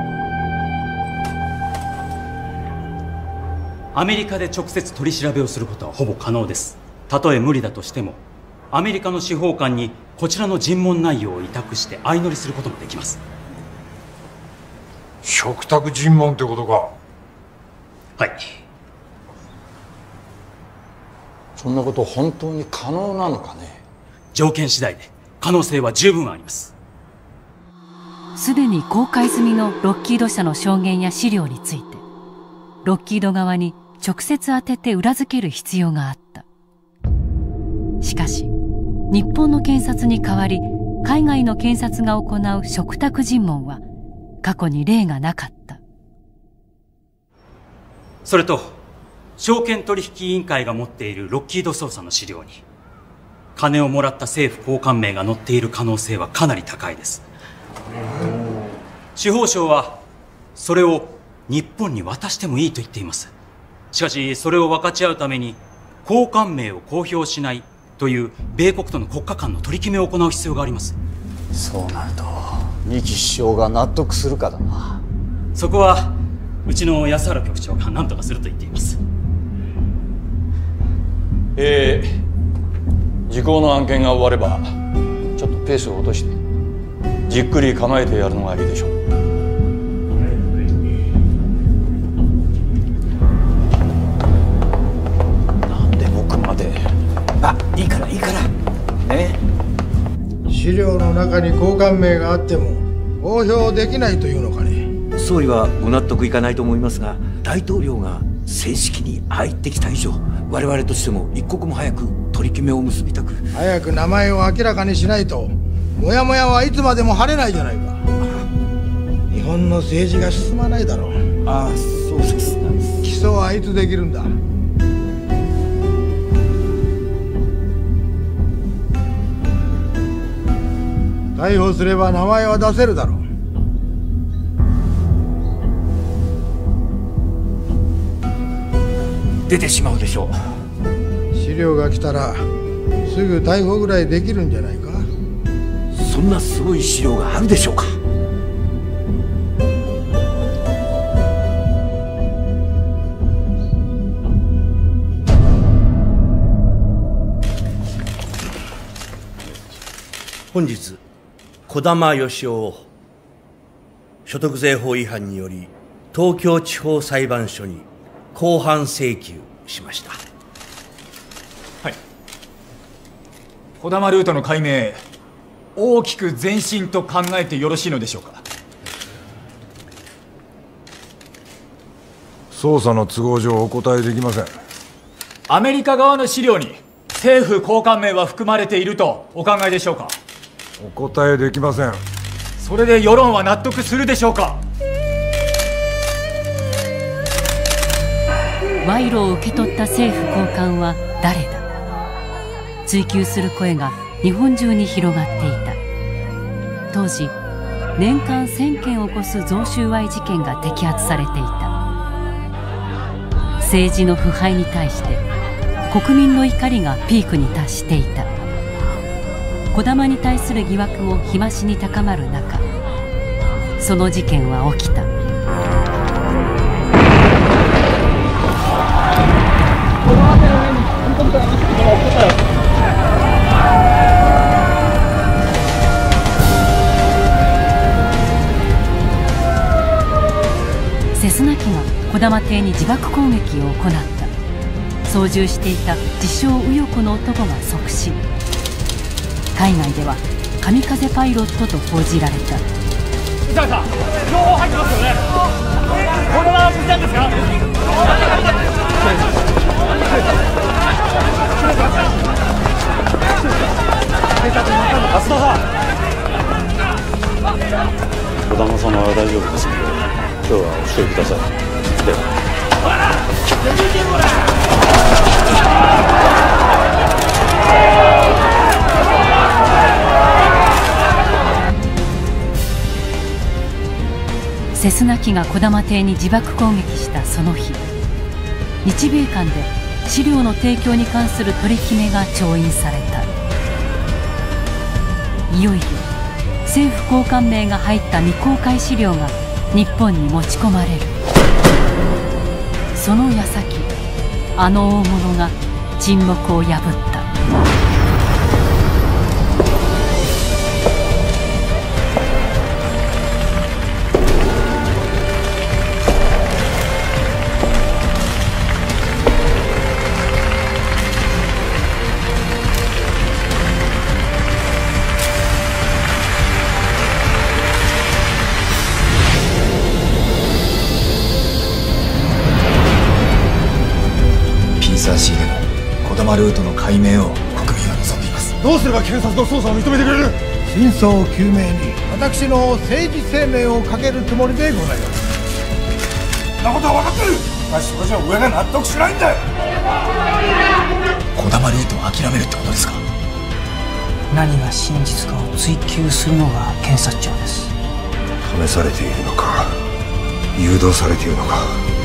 アメリカで直接取り調べをすることはほぼ可能です。たとえ無理だとしてもアメリカの司法官にこちらの尋問内容を委託して相乗りすることもできます。 嘱託尋問ってことか。 はい。 そんなこと本当に可能なのかね。 条件次第で可能性は十分あります。 すでに公開済みのロッキード社の証言や資料についてロッキード側に直接当てて裏付ける必要があった。しかし日本の検察に代わり海外の検察が行う嘱託尋問は過去に例がなかった。 それと証券取引委員会が持っているロッキード捜査の資料に金をもらった政府高官名が載っている可能性はかなり高いです。司法省はそれを日本に渡してもいいと言っています。しかしそれを分かち合うために高官名を公表しないという米国との国家間の取り決めを行う必要があります。 そうなると二木首相が納得するかだな。 そこはうちの安原局長が何とかすると言っています。 えー、時効の案件が終わればちょっとペースを落としてじっくり構えてやるのがいいでしょう。なんで僕まで。あ、いいからいいからね。 資料の中に交換名があっても公表できないというのかね。 総理はご納得いかないと思いますが、大統領が正式にああ言ってきた以上、我々としても一刻も早く取り決めを結びたく。 早く名前を明らかにしないとモヤモヤはいつまでも晴れないじゃないか。日本の政治が進まないだろう。 ああ、そうです。 起訴はいつできるんだ。逮捕すれば名前は出せるだろう。 出てしまうでしょう。資料が来たらすぐ逮捕ぐらいできるんじゃないか。 そんなすごい資料があるでしょうか。 本日児玉義夫を所得税法違反により東京地方裁判所に公判請求しました。 はい。児玉ルートの解明、大きく前進と考えてよろしいのでしょうか。 捜査の都合上お答えできません。 アメリカ側の資料に政府高官名は含まれているとお考えでしょうか。 お答えできません。 それで世論は納得するでしょうか。 賄賂を受け取った政府高官は誰だ。追及する声が日本中に広がっていた。当時年間せんけんを超す贈収賄事件が摘発されていた。政治の腐敗に対して国民の怒りがピークに達していた。児玉に対する疑惑も日増しに高まる中、その事件は起きた。セスナ機が児玉邸に自爆攻撃を行った。操縦していた自称右翼の男が即死。海外では神風パイロットと報じられた。 宇佐美さん、情報入ってますよね。児玉は無事なんですか。 松田さん、児玉様は大丈夫ですので今日はお一人ください。では。 セスナ機が児玉邸に自爆攻撃したその日、日米間で資料の提供に関する取り決めが調印された。いよいよ政府高官名が入った未公開資料が日本に持ち込まれる。その矢先、あの大物が沈黙を破った。 どうすれば警察の捜査を認めてくれる？真相究明に私の政治生命をかけるつもりでございます。 そんなことは分かってる。しかしそれじゃ上が納得しないんだよ。 児玉ルートを諦めるってことですか？ 何が真実かを追求するのが検察庁です。 試されているのか、誘導されているのか。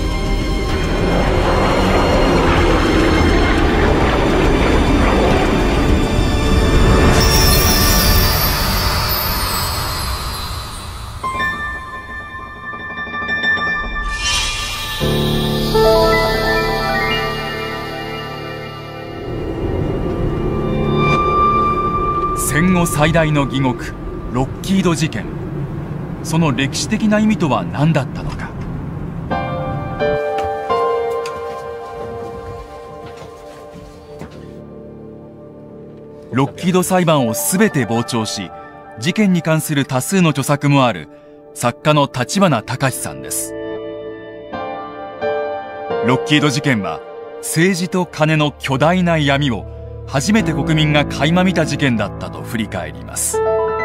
戦後最大の疑獄ロッキード事件。その歴史的な意味とは何だったのか。ロッキード裁判を全て傍聴し、事件に関する多数の著作もある作家の立花隆さんです。ロッキード事件は政治と金の巨大な闇を初めて国民が垣間見た事件だったと振り返ります。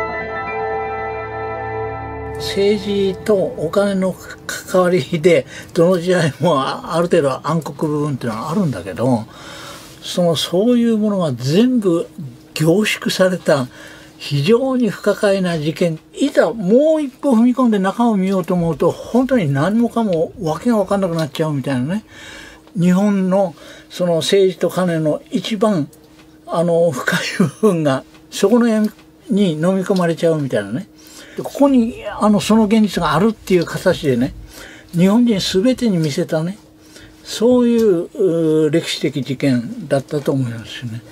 政治とお金の関わりでどの時代もある程度暗黒部分っていうのはあるんだけど、そのそういうものが全部凝縮された非常に不可解な事件。いざもう一歩踏み込んで中を見ようと思うと本当に何もかも訳が分かんなくなっちゃうみたいなね。日本のその政治と金の一番あの深い部分がそこの闇に飲み込まれちゃうみたいなね。ここにあのその現実があるっていう形でね、日本人全てに見せたね、そういう歴史的事件だったと思いますよね。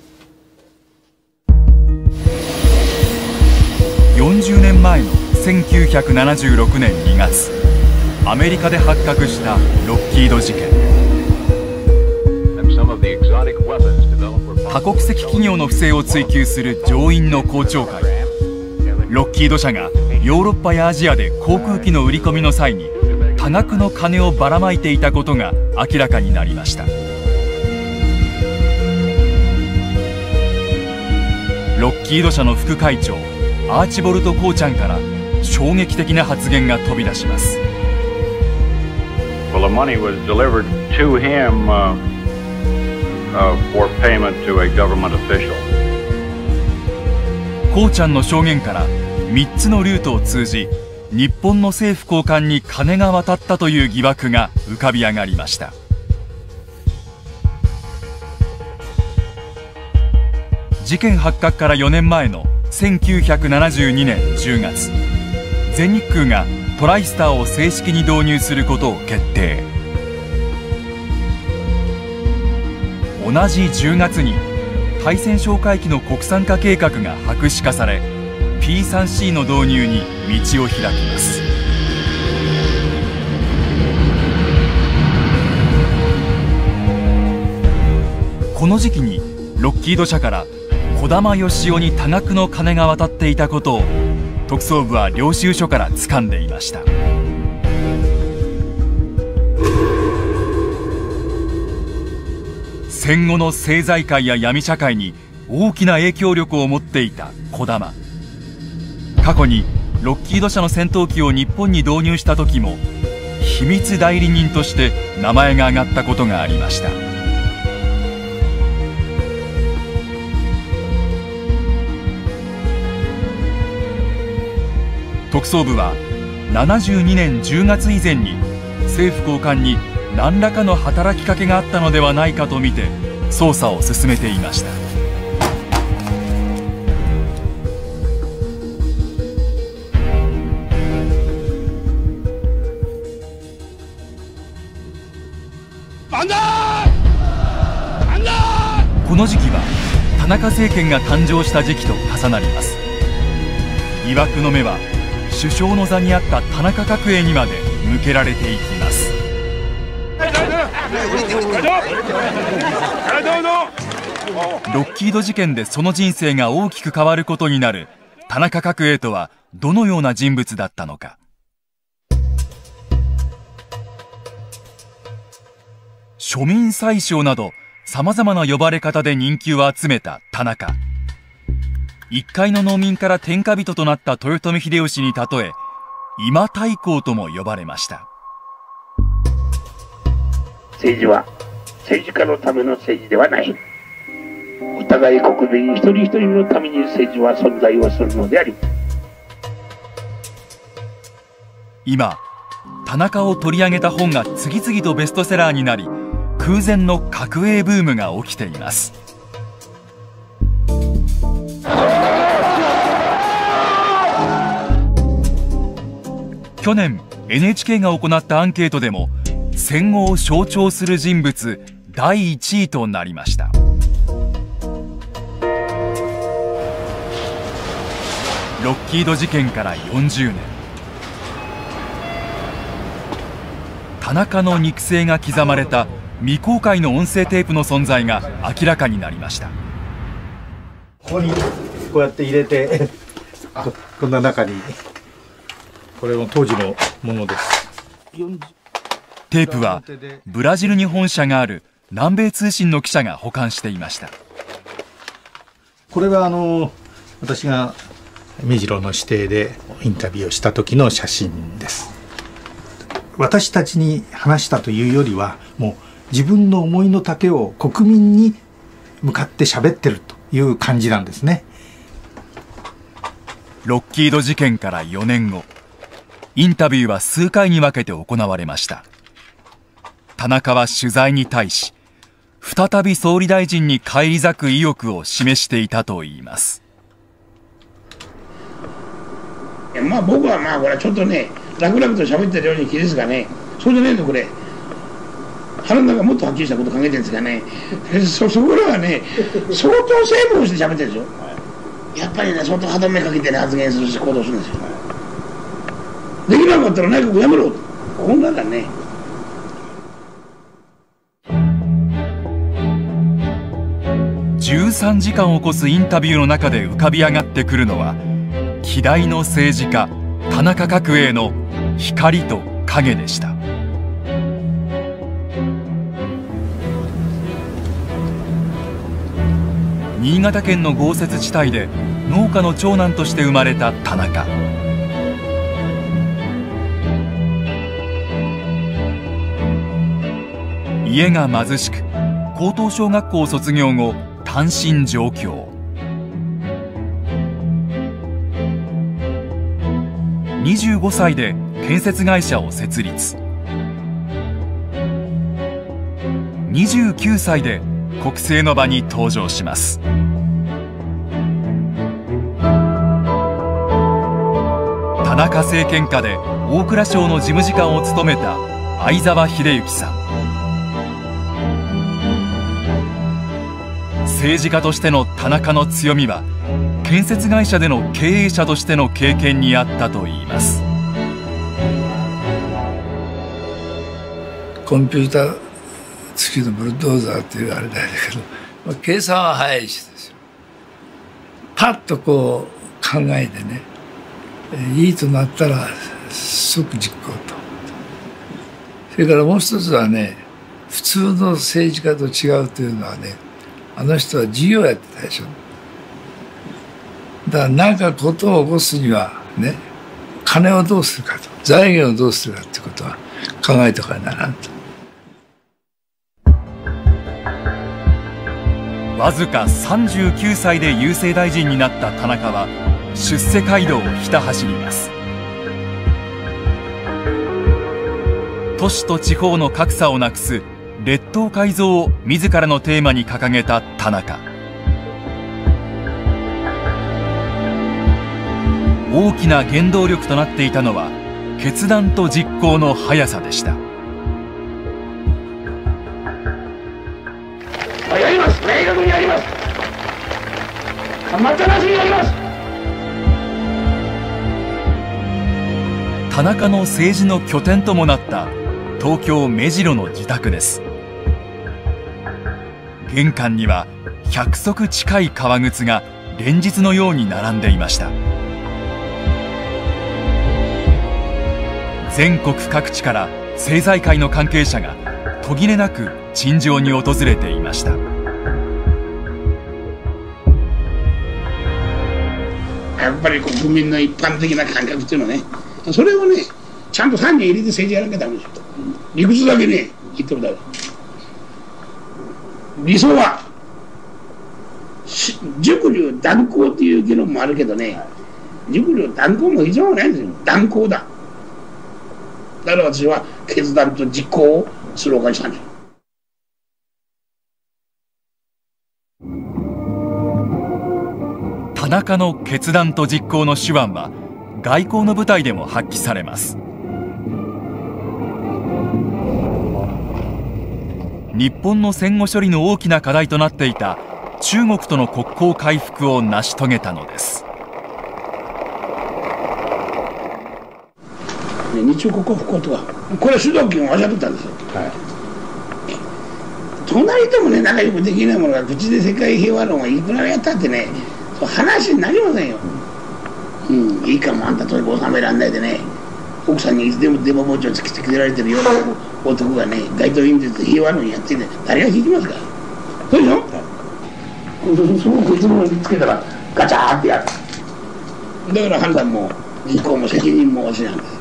よんじゅうねんまえのせんきゅうひゃくななじゅうろくねんにがつ、アメリカで発覚したロッキード事件。多国籍企業の不正を追及する上院の公聴会。ロッキード社がヨーロッパやアジアで航空機の売り込みの際に多額の金をばらまいていたことが明らかになりました。ロッキード社の副会長アーチボルト・コーチャンから衝撃的な発言が飛び出します。 Well, the money was delivered to him, uh, uh, for payment to a government official. コーチャンの証言からみっつのルートを通じ日本の政府高官に金が渡ったという疑惑が浮かび上がりました。事件発覚からよねんまえのせんきゅうひゃくななじゅうにねんじゅうがつ、全日空がトライスターを正式に導入することを決定。同じじゅうがつに対潜哨戒機の国産化計画が白紙化され、 ピースリーシー の導入に道を開きます。この時期にロッキード社から児玉義雄に多額の金が渡っていたことを特捜部は領収書から掴んでいました。戦後の政財界や闇社会に大きな影響力を持っていた児玉。過去にロッキード社の戦闘機を日本に導入した時も秘密代理人として名前が挙がったことがありました。特捜部はななじゅうにねんじゅうがつ以前に政府高官に何らかの働きかけがあったのではないかとみて捜査を進めていました。この時期は田中政権が誕生した時期と重なります。疑惑の目は首相の座にあった田中角栄にまで向けられていきます。ロッキード事件でその人生が大きく変わることになる田中角栄とはどのような人物だったのか。庶民宰相などさまざまな呼ばれ方で人気を集めた田中。 一介の農民から天下人となった豊臣秀吉に例え今太閤とも呼ばれました。 政治は政治家のための政治ではない。お互い国民一人一人のために政治は存在をするのであり、 今田中を取り上げた本が次々とベストセラーになり、空前の角栄ブームが起きています。去年 エヌエイチケー が行ったアンケートでも戦後を象徴する人物だいいちいとなりました。ロッキード事件からよんじゅうねん、田中の肉声が刻まれた未公開の音声テープの存在が明らかになりました。 ここにこうやって入れてこ, こんな中にこれも当時のものです。 テープはブラジルに本社がある南米通信の記者が保管していました。 これはあの私が目白の指定でインタビューをした時の写真です。私たちに話したというよりはもう自分の思いの丈を国民に向かって喋ってるという感じなんですね。 ロッキード事件からよねんご、インタビューは数回に分けて行われました。田中は取材に対し再び総理大臣に返り咲く意欲を示していたといいます。 まあ僕はまあこれちょっとね楽々と喋ってるように気ですがね、そうじゃないのこれ腹の中もっとはっきりしたこと考えてるんですがねそ, そこらはね相当成分して喋ってるでしょ。やっぱりね相当歯止めかけてね発言するし行動するんですよ。できなかったら内閣やめろとこんなんだね。 じゅうさんじかんを超すインタビューの中で浮かび上がってくるのは希代の政治家田中角栄の光と影でした。新潟県の豪雪地帯で農家の長男として生まれた田中。家が貧しく高等小学校を卒業後単身上京。にじゅうごさいで建設会社を設立。にじゅうきゅうさいで国政の場に登場します。田中政権下で大蔵省の事務次官を務めた相沢英之さん。政治家としての田中の強みは建設会社での経営者としての経験にあったといいます。 コンピューター付きのブルドーザーっていうあれだけど、まあ、計算は早いしですよ。パッとこう考えてね、いいとなったら即実行と。それからもう一つはね、普通の政治家と違うというのはね、あの人は事業やってたでしょ。だから何かことを起こすにはね、金をどうするかと、財源をどうするかってことは考えておかならんと。 わずかさんじゅうきゅうさいで郵政大臣になった田中は出世街道をひた走ります。都市と地方の格差をなくす列島改造を自らのテーマに掲げた田中。大きな原動力となっていたのは決断と実行の速さでした。 やります、明確にやります。待ったなしにやります。 田中の政治の拠点ともなった東京目白の自宅です。玄関にはひゃくそく近い革靴が連日のように並んでいました。全国各地から政財界の関係者が途切れなく陳情に訪れていました。 やっぱり国民の一般的な感覚っていうのね、それをねちゃんと単に入れて政治やらなきゃダメですよ。理屈だけね言ってもダメ。理想は熟慮断行っていう議論もあるけどね、熟慮断行も非常にないんですよ。断行だ。だから私は決断と実行をスローガンにしたんですよ。 田中の決断と実行の手腕は外交の舞台でも発揮されます。日本の戦後処理の大きな課題となっていた中国との国交回復を成し遂げたのです。 日中国交復興とはこれは主導権をわしゃとったんですよ。はい、隣ともね仲良くできないものが口で世界平和論をいくらやったってね話になりませんよ。うん、いいかもあんたとにかく収めらんないでね、奥さんにいつでも出刃包丁突きつけられてるような男がね街頭演説で平和論やってて誰が聞きますか。そうでしょ。すごくいつもつけたらガチャーってやる。だから判断も実行も責任も私なんです。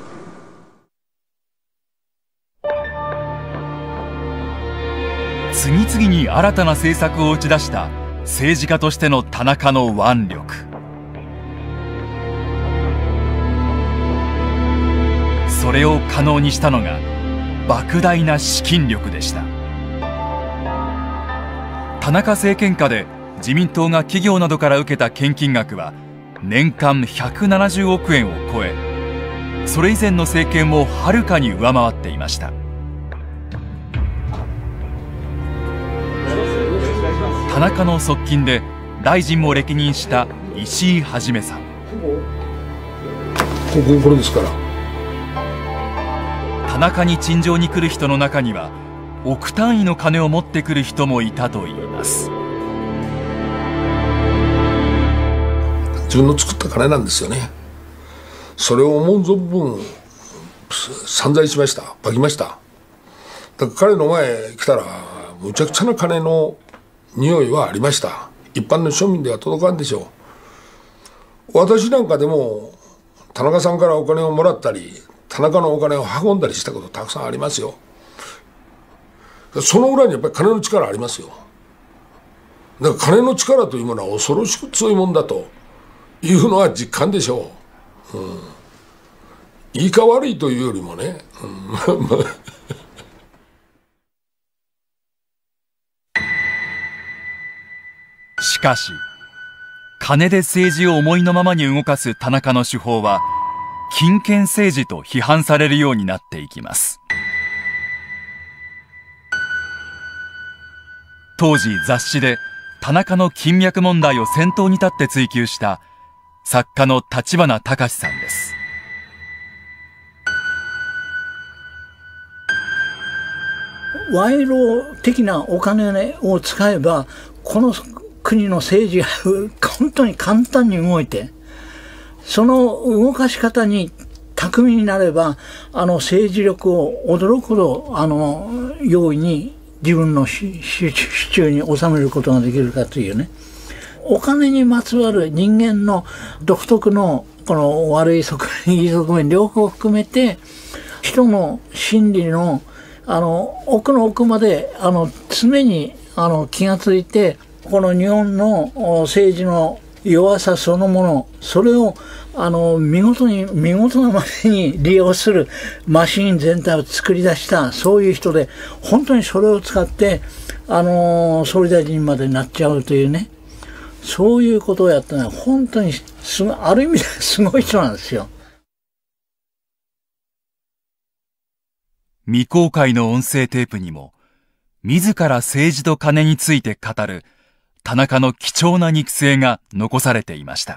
次々に新たな政策を打ち出した政治家としての田中の腕力。それを可能にしたのが莫大な資金力でした。田中政権下で自民党が企業などから受けた献金額は年間ひゃくななじゅうおくえんを超え、それ以前の政権をはるかに上回っていました。田中の側近で大臣も歴任した石井一さん。 こここれですから。 田中に陳情に来る人の中には億単位の金を持ってくる人もいたといいます。 自分の作った金なんですよね。それを思う存分散財しました。化きました。だから彼の前来たらむちゃくちゃな金の匂いはありました。一般の庶民では届かんでしょう。私なんかでも田中さんからお金をもらったり田中のお金を運んだりしたことたくさんありますよ。その裏にやっぱり金の力ありますよ。だから金の力というものは恐ろしく強いもんだというのは実感でしょう。うん、いいか悪いというよりもね、うん、 しかし金で政治を思いのままに動かす田中の手法は金権政治と批判されるようになっていきます。当時雑誌で田中の金脈問題を先頭に立って追及した作家の立花隆さんです。 賄賂的なお金を使えばこの国の政治が本当に簡単に動いて、その動かし方に巧みになればあの政治力を驚くほどあの容易に自分の手中に収めることができるかというね、お金にまつわる人間の独特のこの悪い側面いい側面両方含めて人の心理のあの奥の奥まであの常にあの気がついて、この日本の政治の弱さそのもの、それをあの見事に見事なまでに利用するマシン全体を作り出したそういう人で、本当にそれを使ってあの総理大臣までなっちゃうというね、そういうことをやったのは本当にすごい、ある意味ですごい人なんですよ。 未公開の音声テープにも自ら政治と金について語る田中の貴重な肉声が残されていました。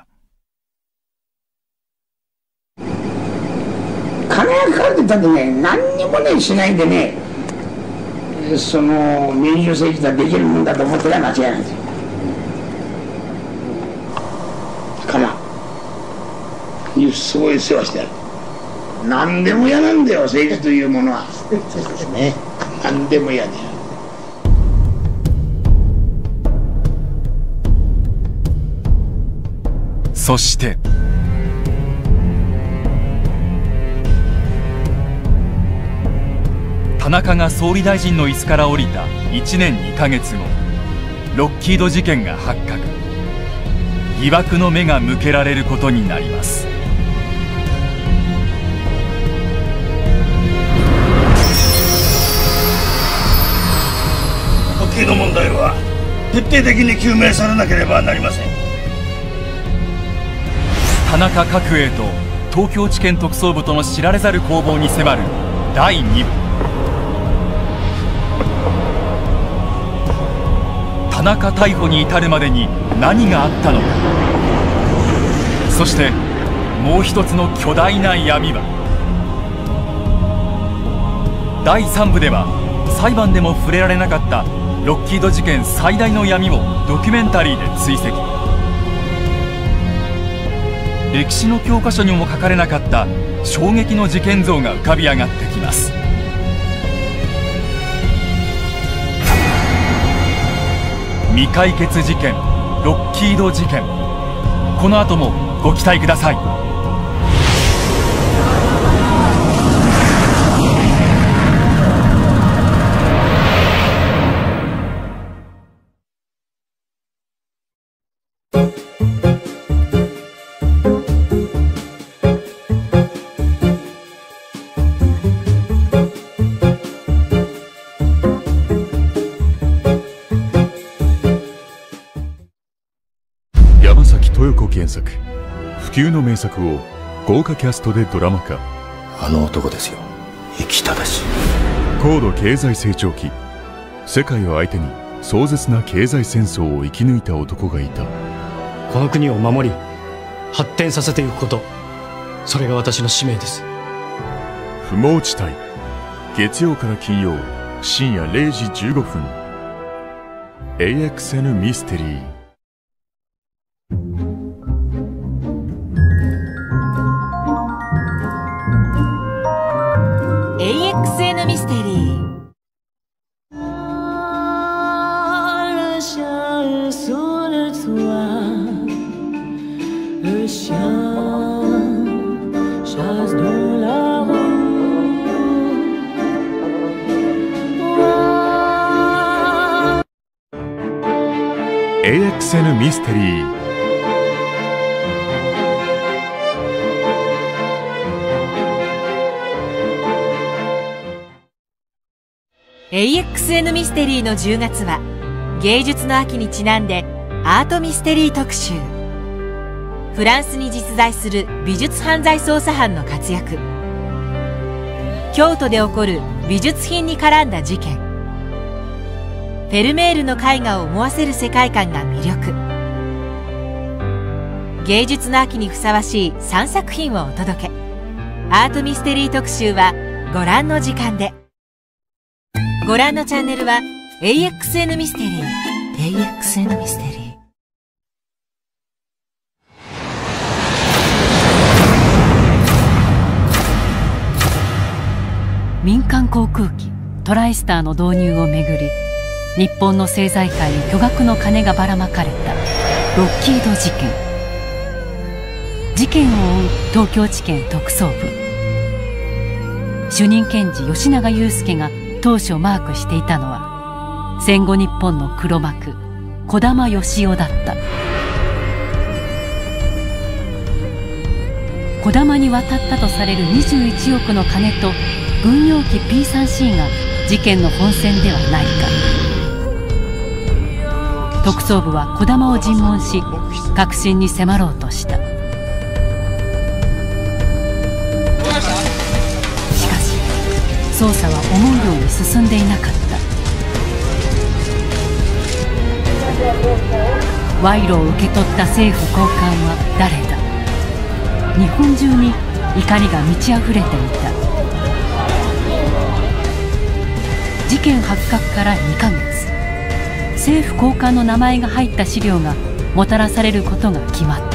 金がかかってたってね、何にもねしないでね、その民主政治ができるもんだと思ってりゃ間違いないんですよ。かますごい世話してやる。何でも嫌なんだよ政治というものは。そうですね。何でも嫌で。 そして田中が総理大臣の椅子から降りたいちねんにかげつご、ロッキード事件が発覚。疑惑の目が向けられることになります。 ロッキード問題は徹底的に究明されなければなりません。 田中角栄と東京地検特捜部との知られざる攻防に迫るだいにぶ。田中逮捕に至るまでに何があったのか。そしてもう一つの巨大な闇は。だいさんぶでは裁判でも触れられなかったロッキード事件最大の闇をドキュメンタリーで追跡。歴史の教科書にも書かれなかった衝撃の事件像が浮かび上がってきます。未解決事件、ロッキード事件。この後もご期待ください。 原作不朽の名作を豪華キャストでドラマ化。 あの男ですよ、生きただし。 高度経済成長期、世界を相手に壮絶な経済戦争を生き抜いた男がいた。 この国を守り発展させていくこと、それが私の使命です。 不毛地帯、月曜から金曜深夜れいじじゅうごふん。 エーエックスエヌ ミステリー。 エーエックスエヌ ミステリー。 エーエックスエヌ ミステリー。 エーエックスエヌ ミステリーのじゅうがつは芸術の秋にちなんでアートミステリー特集。フランスに実在する美術犯罪捜査班の活躍、京都で起こる美術品に絡んだ事件、フェルメールの絵画を思わせる世界観が魅力。芸術の秋にふさわしいさんさく品をお届け。アートミステリー特集はご覧の時間で。ご覧のチャンネルは エーエックスエヌ ミステリー。エーエックスエヌ ミステリー。 民間航空機トライスターの導入をめぐり、日本の政財界に巨額の金がばらまかれたロッキード事件。事件を追う東京地検特捜部。主任検事吉永祐介が当初マークしていたのは戦後日本の黒幕児玉義雄だった。児玉に渡ったとされるにじゅういちおくの金と軍用機 ピースリーシー が事件の本線ではないか。特捜部は児玉を尋問し核心に迫ろうとした。捜査は思うように進んでいなかった。賄賂を受け取った政府高官は誰だ。日本中に怒りが満ち溢れていた。事件発覚からにかげつ、政府高官の名前が入った資料がもたらされることが決まった。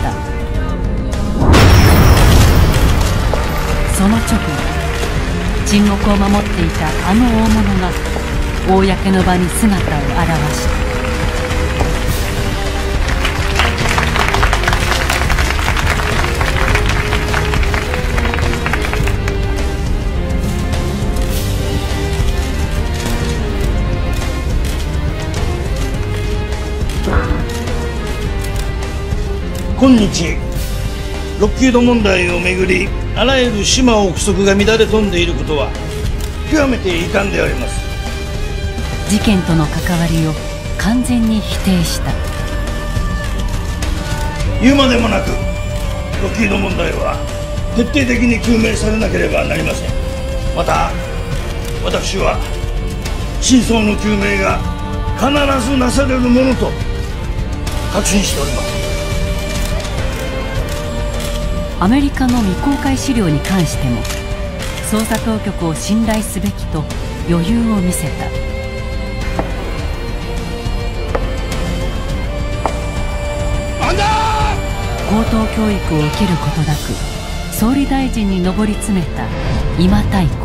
その直後、沈黙を守っていたあの大物が公の場に姿を現した。 今日ロッキード問題をめぐりあらゆる島憶測が乱れ飛んでいることは極めて遺憾であります。 事件との関わりを完全に否定した。 言うまでもなくロッキード問題は徹底的に究明されなければなりません。また私は真相の究明が必ずなされるものと確信しております。 アメリカの未公開資料に関しても捜査当局を信頼すべきと余裕を見せた。高等教育を受けることなく総理大臣に上り詰めた今太閤。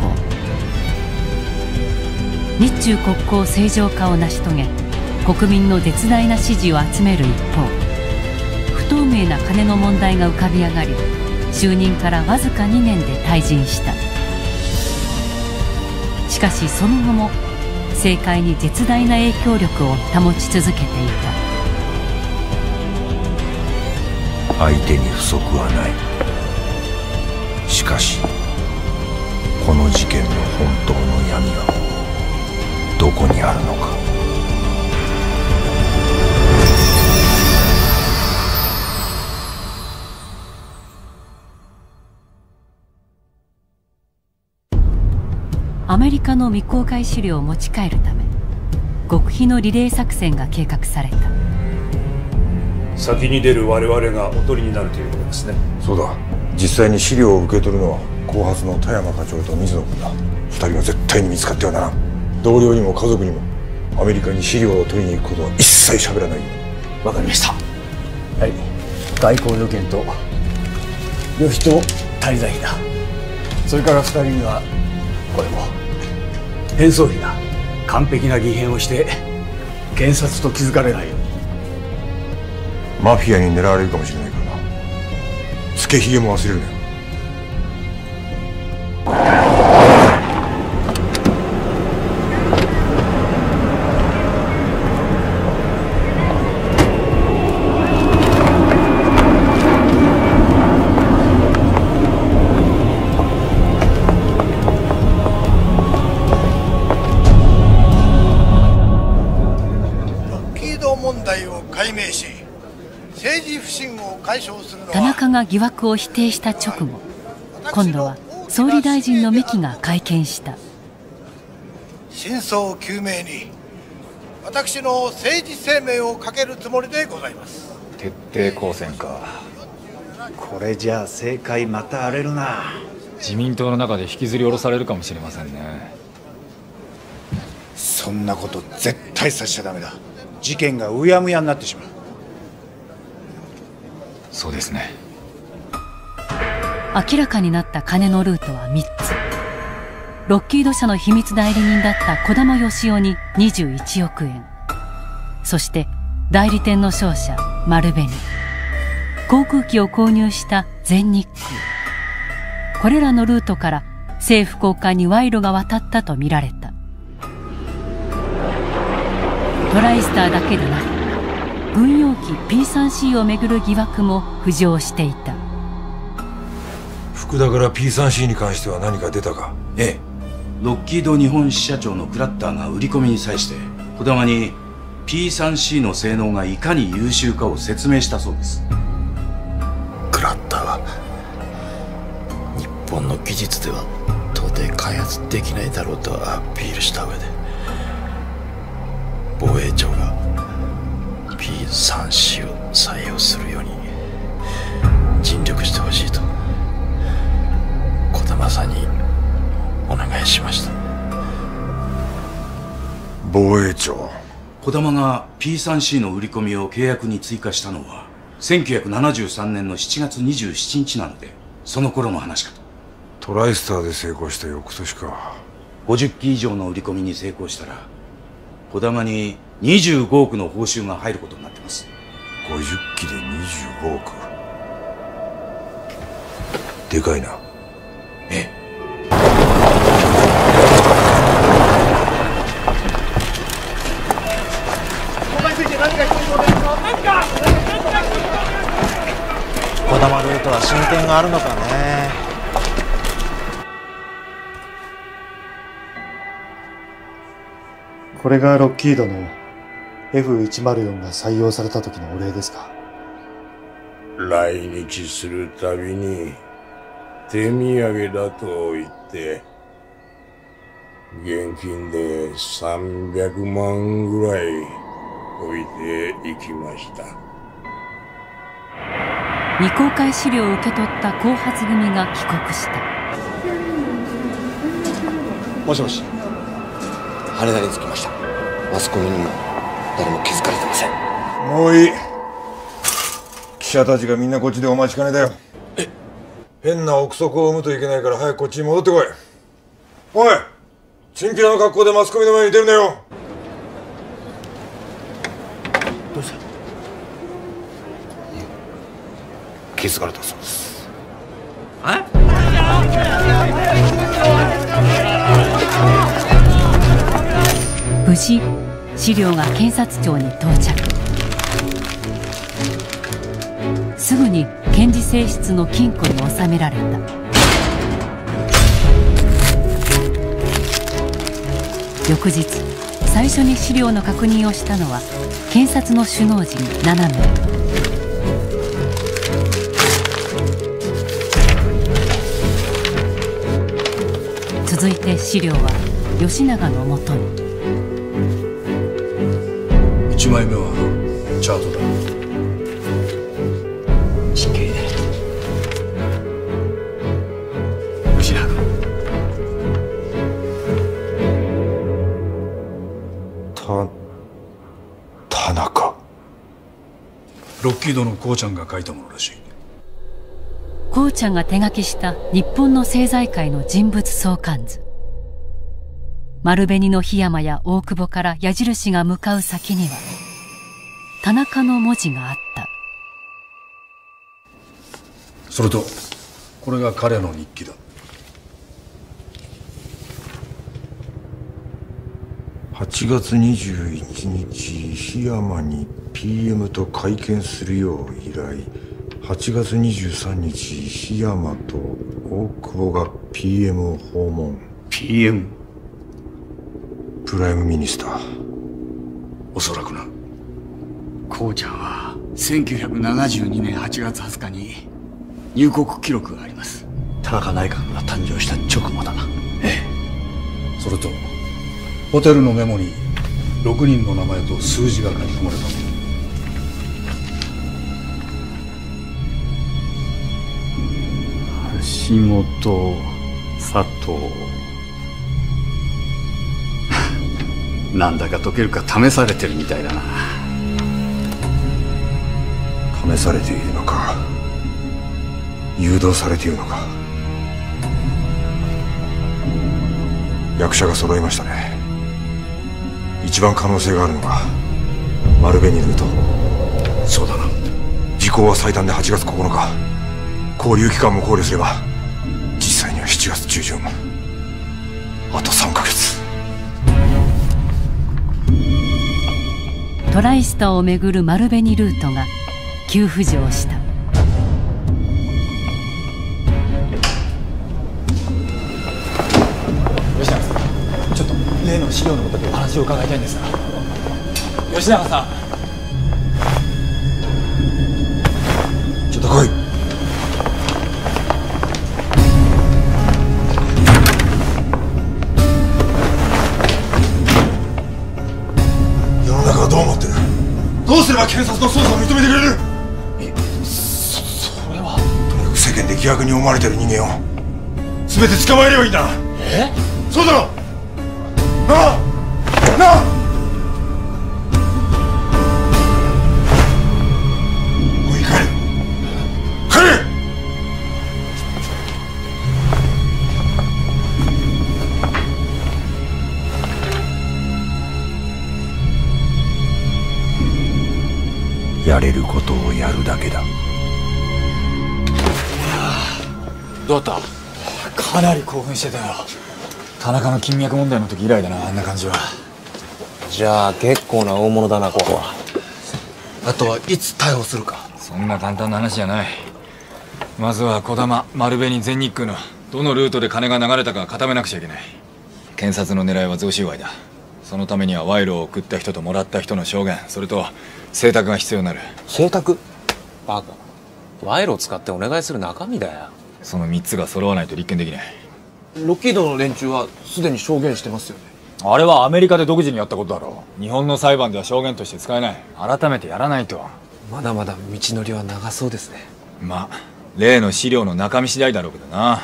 日中国交正常化を成し遂げ国民の絶大な支持を集める一方、不透明な金の問題が浮かび上がり就任からわずかにねんで退陣した。しかしその後も政界に絶大な影響力を保ち続けていた。 相手に不足はない。しかしこの事件の本当の闇はどこにあるのか。 アメリカの未公開資料を持ち帰るため極秘のリレー作戦が計画された。 先に出る我々がおとりになるということですね。 そうだ、実際に資料を受け取るのは後発の田山課長と水野君だ。二人は絶対に見つかってはならん。同僚にも家族にもアメリカに資料を取りに行くことは一切喋らない。 わかりました。はい、外交要件と旅費と滞在費だ。それから二人にはこれも返送費だ。完璧な偽変をして検察と気づかれないように。 マフィアに狙われるかもしれないからな。つけひげも忘れるなよ。 田中が疑惑を否定した直後、今度は総理大臣の三木が会見した。 真相究明に私の政治生命をかけるつもりでございます。 徹底抗戦か。これじゃあ政界また荒れるな。 自民党の中で引きずり下ろされるかもしれませんね。 そんなこと絶対させちゃダメだ。事件がうやむやになってしまう。 そうですね。 明らかになった金のルートはみっつ。ロッキード社の秘密代理人だった児玉義雄ににじゅういちおくえん、そして代理店の商社丸紅、航空機を購入した全日空、これらのルートから政府高官に賄賂が渡ったとみられた。トライスターだけでなく軍用機 ピースリーシー をめぐる疑惑も浮上していた。 福田から ピースリーシー に関しては何か出たか。 ええ、ロッキード日本支社長のクラッターが売り込みに際して児玉に ピースリーシー の性能がいかに優秀かを説明したそうです。 クラッターは日本の技術では到底開発できないだろうとアピールした上で、防衛庁が ピースリーシー を採用するように尽力してほしいと児玉さんにお願いしました。 防衛庁。 児玉が ピースリーシー の売り込みを契約に追加したのはせんきゅうひゃくななじゅうさんねんのしちがつにじゅうしちにちなので、その頃の話かと。 トライスターで成功した翌年か。 ごじゅっき以上の売り込みに成功したら児玉ににじゅうごおくの報酬が入ることになってます。 ごじゅっきでにじゅうごおく。でかいな。 ええ。 ここについて何か一言ですか。何か児玉ルートは進展があるのかね。 これがロッキードの エフひゃくよん が採用された時のお礼ですか。 来日するたびに手土産だと言って現金でさんびゃくまんぐらい置いていきました。 未公開資料を受け取った後発組が帰国した。 もしもし。羽田に着きました。マスコミにも誰も気づかれてません。 もういい。記者たちがみんなこっちでお待ちかねだよ。え変な憶測を生むといけないから早くこっちに戻ってこい。おい、チンピラの格好でマスコミの前に出るなよ。 どうした？気づかれたそうです。え？ 無事資料が検察庁に到着。すぐに検事正室の金庫に収められた。翌日最初に資料の確認をしたのは検察の首脳陣ななめい。続いて資料は吉永のもとに。 いちまいめはチャートだ。 地形だ。吉永た田中。 ロッキードのこうちゃんが書いたものらしい。 こうちゃんが手書きした日本の政財界の人物相関図。丸紅の檜山や大久保から矢印が向かう先には田中の文字があった。 それとこれが彼の日記だ。 はちがつにじゅういちにち檜山に ピーエム と会見するよう依頼。はちがつにじゅうさんにち檜山と大久保が ピーエム を訪問。 ピーエム？ プライムミニスター。 おそらくな。 こうちゃんはせんきゅうひゃくななじゅうにねんはちがつはつかに入国記録があります。田中内閣が誕生した直後だな。ええ。それとホテルのメモにろくにんの名前と数字が書き込まれたもの。 橋本、佐藤。なんだか解けるか試されてるみたいだな。 試されているのか誘導されているのか。役者が揃いましたね。一番可能性があるのが丸紅ルート。 そうだな。 時効は最短ではちがつここのか。勾留期間も考慮すれば実際にはしちがつ中旬。あとさんかげつ。 トライスターをめぐる丸紅ルートが急浮上した。 吉永さん、ちょっと例の資料のことでお話を伺いたいんですが。吉永さん、 ちょっと来い。世の中はどう思ってる？どうすれば検察の捜査を認めてくれる？ え、そ、それは。 とにかく世間で疑惑に思われてる人間を全て捕まえればいいんだ。 え？ そうだろ？なあなあ。もういい、帰れ帰れ。やれることをやるだけだ。 どうだった？かなり興奮してたよ。田中の金脈問題の時以来だな、あんな感じは。 じゃあ結構な大物だな、ここは。 あとはいつ逮捕するか。そんな簡単な話じゃない。 まずは児玉、丸紅、全日空のどのルートで金が流れたか固めなくちゃいけない。検察の狙いは贈収賄だ。そのためには賄賂を送った人ともらった人の証言、それと請託が必要になる。 請託？バカ。賄賂を使ってお願いする中身だよ。 そのみっつが揃わないと立件できない。 ロッキードの連中はすでに証言してますよね。 あれはアメリカで独自にやったことだろう。日本の裁判では証言として使えない。改めてやらないと。 まだまだ道のりは長そうですね。 まあ例の資料の中身次第だろうけどな。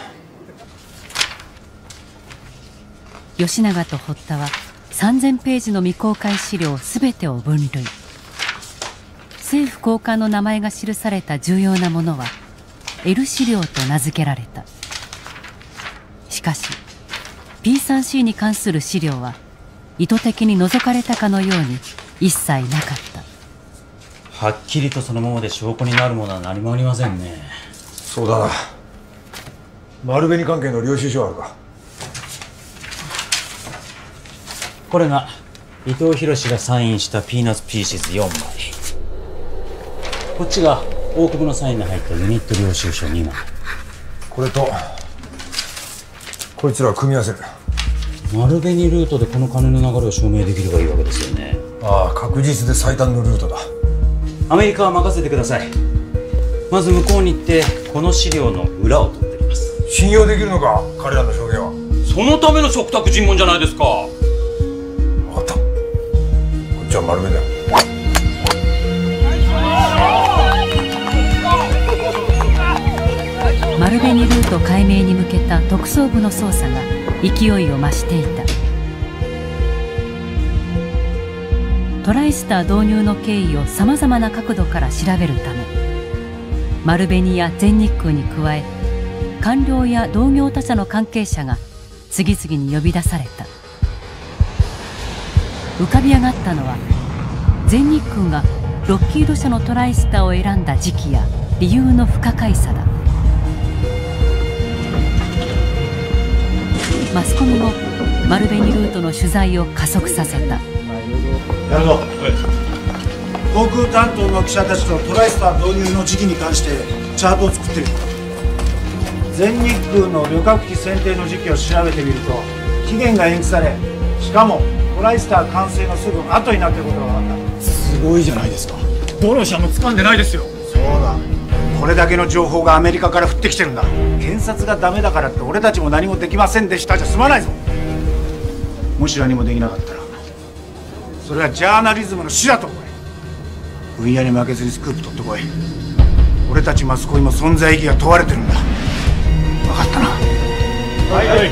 吉永と堀田はさんぜんページの未公開資料すべてを分類。政府高官の名前が記された重要なものは L 資料と名付けられた。しかし ピースリーシー に関する資料は意図的に除かれたかのように一切なかった。 はっきりとそのままで証拠になるものは何もありませんね。 そうだな。丸紅関係の領収書はあるか？ これが伊藤博がサインしたピーナッツピーシーズよんまい。こっちが大久保のサインの入ったユニット領収書にまい。 これとこいつらを組み合わせる。 丸紅ルートでこの金の流れを証明できればいいわけですよね。 ああ、確実で最短のルートだ。 アメリカは任せてください。まず向こうに行ってこの資料の裏を取ってみます。 信用できるのか、彼らの証言は。 そのための嘱託尋問じゃないですか。 分かった。こっちは丸目だよ。 丸紅ルート解明に向けた特捜部の捜査が勢いを増していた。トライスター導入の経緯をさまざまな角度から調べるため、丸紅や全日空に加え官僚や同業他社の関係者が次々に呼び出された。浮かび上がったのは全日空がロッキード社のトライスターを選んだ時期や理由の不可解さだ。マスコミも丸紅ルートの取材を加速させた。 やるぞ。航空担当の記者たちとトライスター導入の時期に関してチャートを作ってる。全日空の旅客機選定の時期を調べてみると期限が延期され、しかもトライスター完成のすぐ後になっていることが分かった。 すごいじゃないですか。どの社も掴んでないですよ。 そうだ、これだけの情報がアメリカから降ってきてるんだ。検察がダメだからって俺たちも何もできませんでしたじゃ済まないぞ。もし何もできなかったらそれはジャーナリズムの死だと思え。分野に負けずにスクープ取ってこい。俺たちマスコミも存在意義が問われてるんだ。分かったな。はいはい。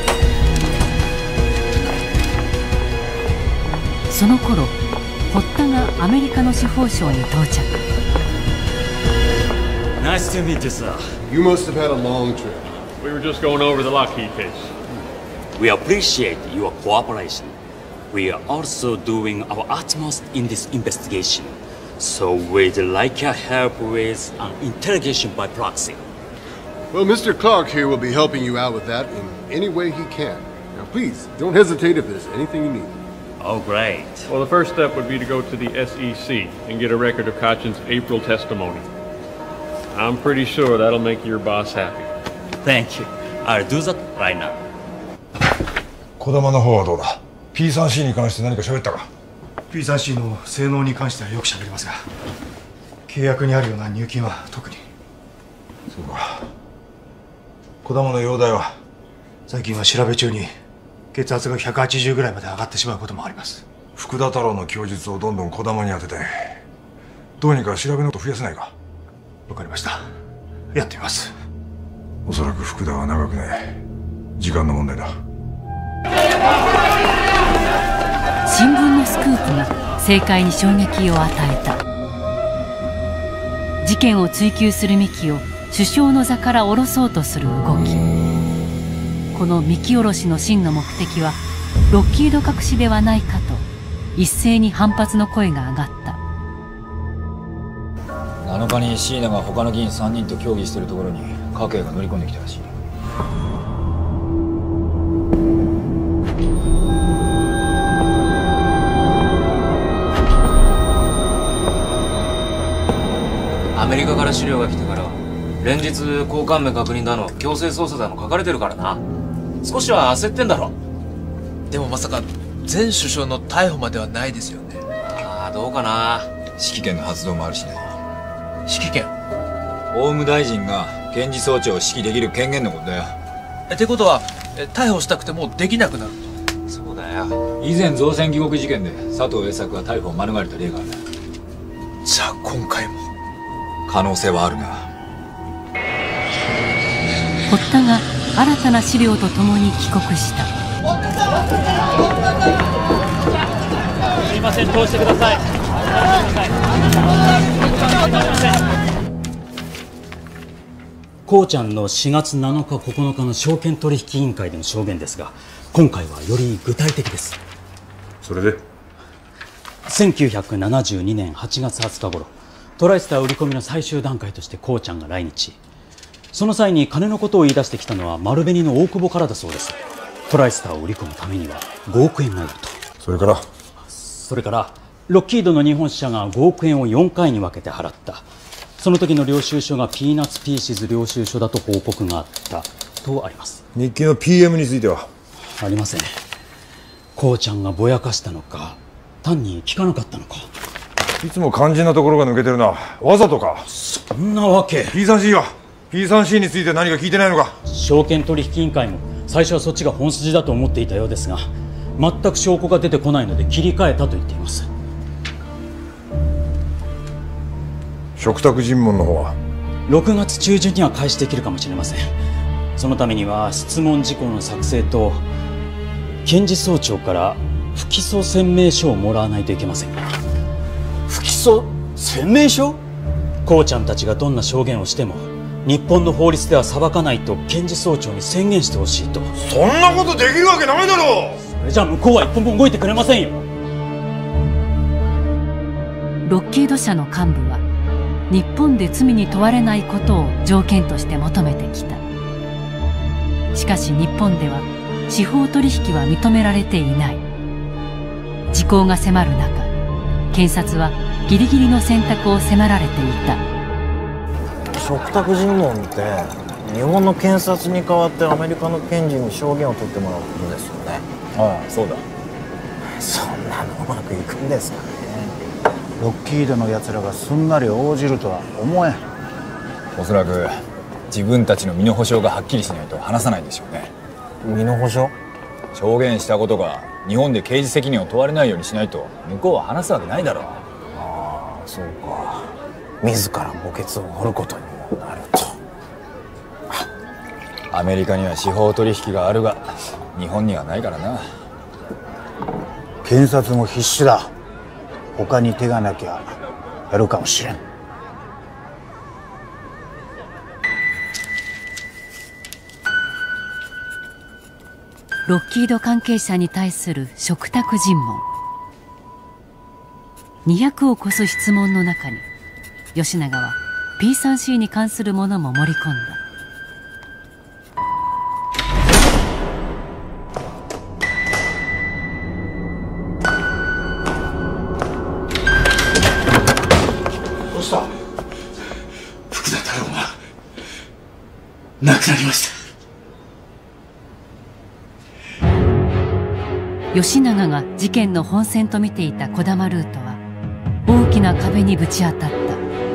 その頃堀田がアメリカの司法省に到着。 Nice to meet you, sir. You must have had a long trip. We were just going over the Lockheed case. We appreciate your cooperation. We are also doing our utmost in this investigation. So we'd like your help with an interrogation by proxy. Well, Mister Clark here will be helping you out with that in any way he can. Now, please, don't hesitate if there's anything you need. Oh, great. Well, the first step would be to go to the S E C and get a record of Kachin's April testimony. I'm pretty sure that'll make your boss happy. Thank you. I'll do that right now. 児玉の方はどうだ？ ピースリーシー に関して何か喋ったか？ ピースリーシー の性能に関してはよく喋りますが、契約にあるような入金は特に。 そうか。児玉の容体は？ 最近は調べ中に血圧がひゃくはちじゅうぐらいまで上がってしまうこともあります。 福田太郎の供述をどんどん児玉に当てて、どうにか調べのこと増やせないか？ わかりました。やってみます。 おそらく福田は長くない。時間の問題だ。 新聞のスクープが政界に衝撃を与えた。事件を追及する三木を首相の座から下ろそうとする動き。この三木下ろしの真の目的はロッキード隠しではないかと一斉に反発の声が上がった。 なのかに椎名が他の議員さんにんと協議しているところに家計が乗り込んできたらしい。 アメリカから資料が来てから連日交換名確認だの強制捜査だの書かれてるからな。少しは焦ってんだろ。 でもまさか前首相の逮捕まではないですよね。 ああ、どうかな。 指揮権の発動もあるしね。 指揮権？ 法務大臣が検事総長を指揮できる権限のことだよ。 えってことは逮捕したくてもできなくなると。そうだよ。 以前造船疑惑事件で佐藤栄作が逮捕を免れた例がある。 じゃあ今回も可能性はあるな。 堀田が新たな資料とともに帰国した。 すいません、通してください。 こうちゃんのしがつなのかここのかの証券取引委員会での証言ですが、今回はより具体的です。 それでせんきゅうひゃくななじゅうにねんはちがつはつか頃、トライスター売り込みの最終段階としてこうちゃんが来日。その際に金のことを言い出してきたのは丸紅の大久保からだそうです。トライスターを売り込むためにはごおくえんがいると。 それからそれからロッキードの日本支社がごおくえんをよんかいに分けて払った。その時の領収書がピーナッツピーシーズ領収書だと報告があったとあります。 日記の ピーエム についてはありません。こうちゃんがぼやかしたのか、単に聞かなかったのか。 いつも肝心なところが抜けてるな。わざとか？ そんなわけ。 ピースリーシー は ピースリーシー について何か聞いてないのか？ 証券取引委員会も最初はそっちが本筋だと思っていたようですが、全く証拠が出てこないので切り替えたと言っています。 嘱託尋問の方はろくがつちゅうじゅんには開始できるかもしれません。そのためには質問事項の作成と検事総長から不起訴宣明書をもらわないといけません。不起訴宣明書？こうちゃんたちがどんな証言をしても日本の法律では裁かないと検事総長に宣言してほしいと。 そんなことできるわけないだろう。 それじゃあ向こうは一歩も動いてくれませんよ。 ロッキード社の幹部は日本で罪に問われないことを条件として求めてきた。しかし日本では司法取引は認められていない。時効が迫る中、検察はギリギリの選択を迫られていた。 嘱託尋問って日本の検察に代わってアメリカの検事に証言を取ってもらうことですよね。 ああ、そうだ。 そんなのうまくいくんですかね。 ロッキードのやつらがすんなり応じるとは思えん。 おそらく自分たちの身の保証がはっきりしないと話さないでしょうね。 身の保証？ 証言したことが日本で刑事責任を問われないようにしないと向こうは話すわけないだろう。 ああ、そうか。自ら墓穴を掘ることにもなると。 アメリカには司法取引があるが日本にはないからな。 検察も必死だ。他に手がなきゃやるかもしれん。 ロッキード関係者に対する嘱託尋問。にひゃくを超す質問の中に吉永は ピースリーシー に関するものも盛り込んだ。 どうした？福田太郎が亡くなりました。 吉永が事件の本線と見ていた児玉ルートは大きな壁にぶち当たった。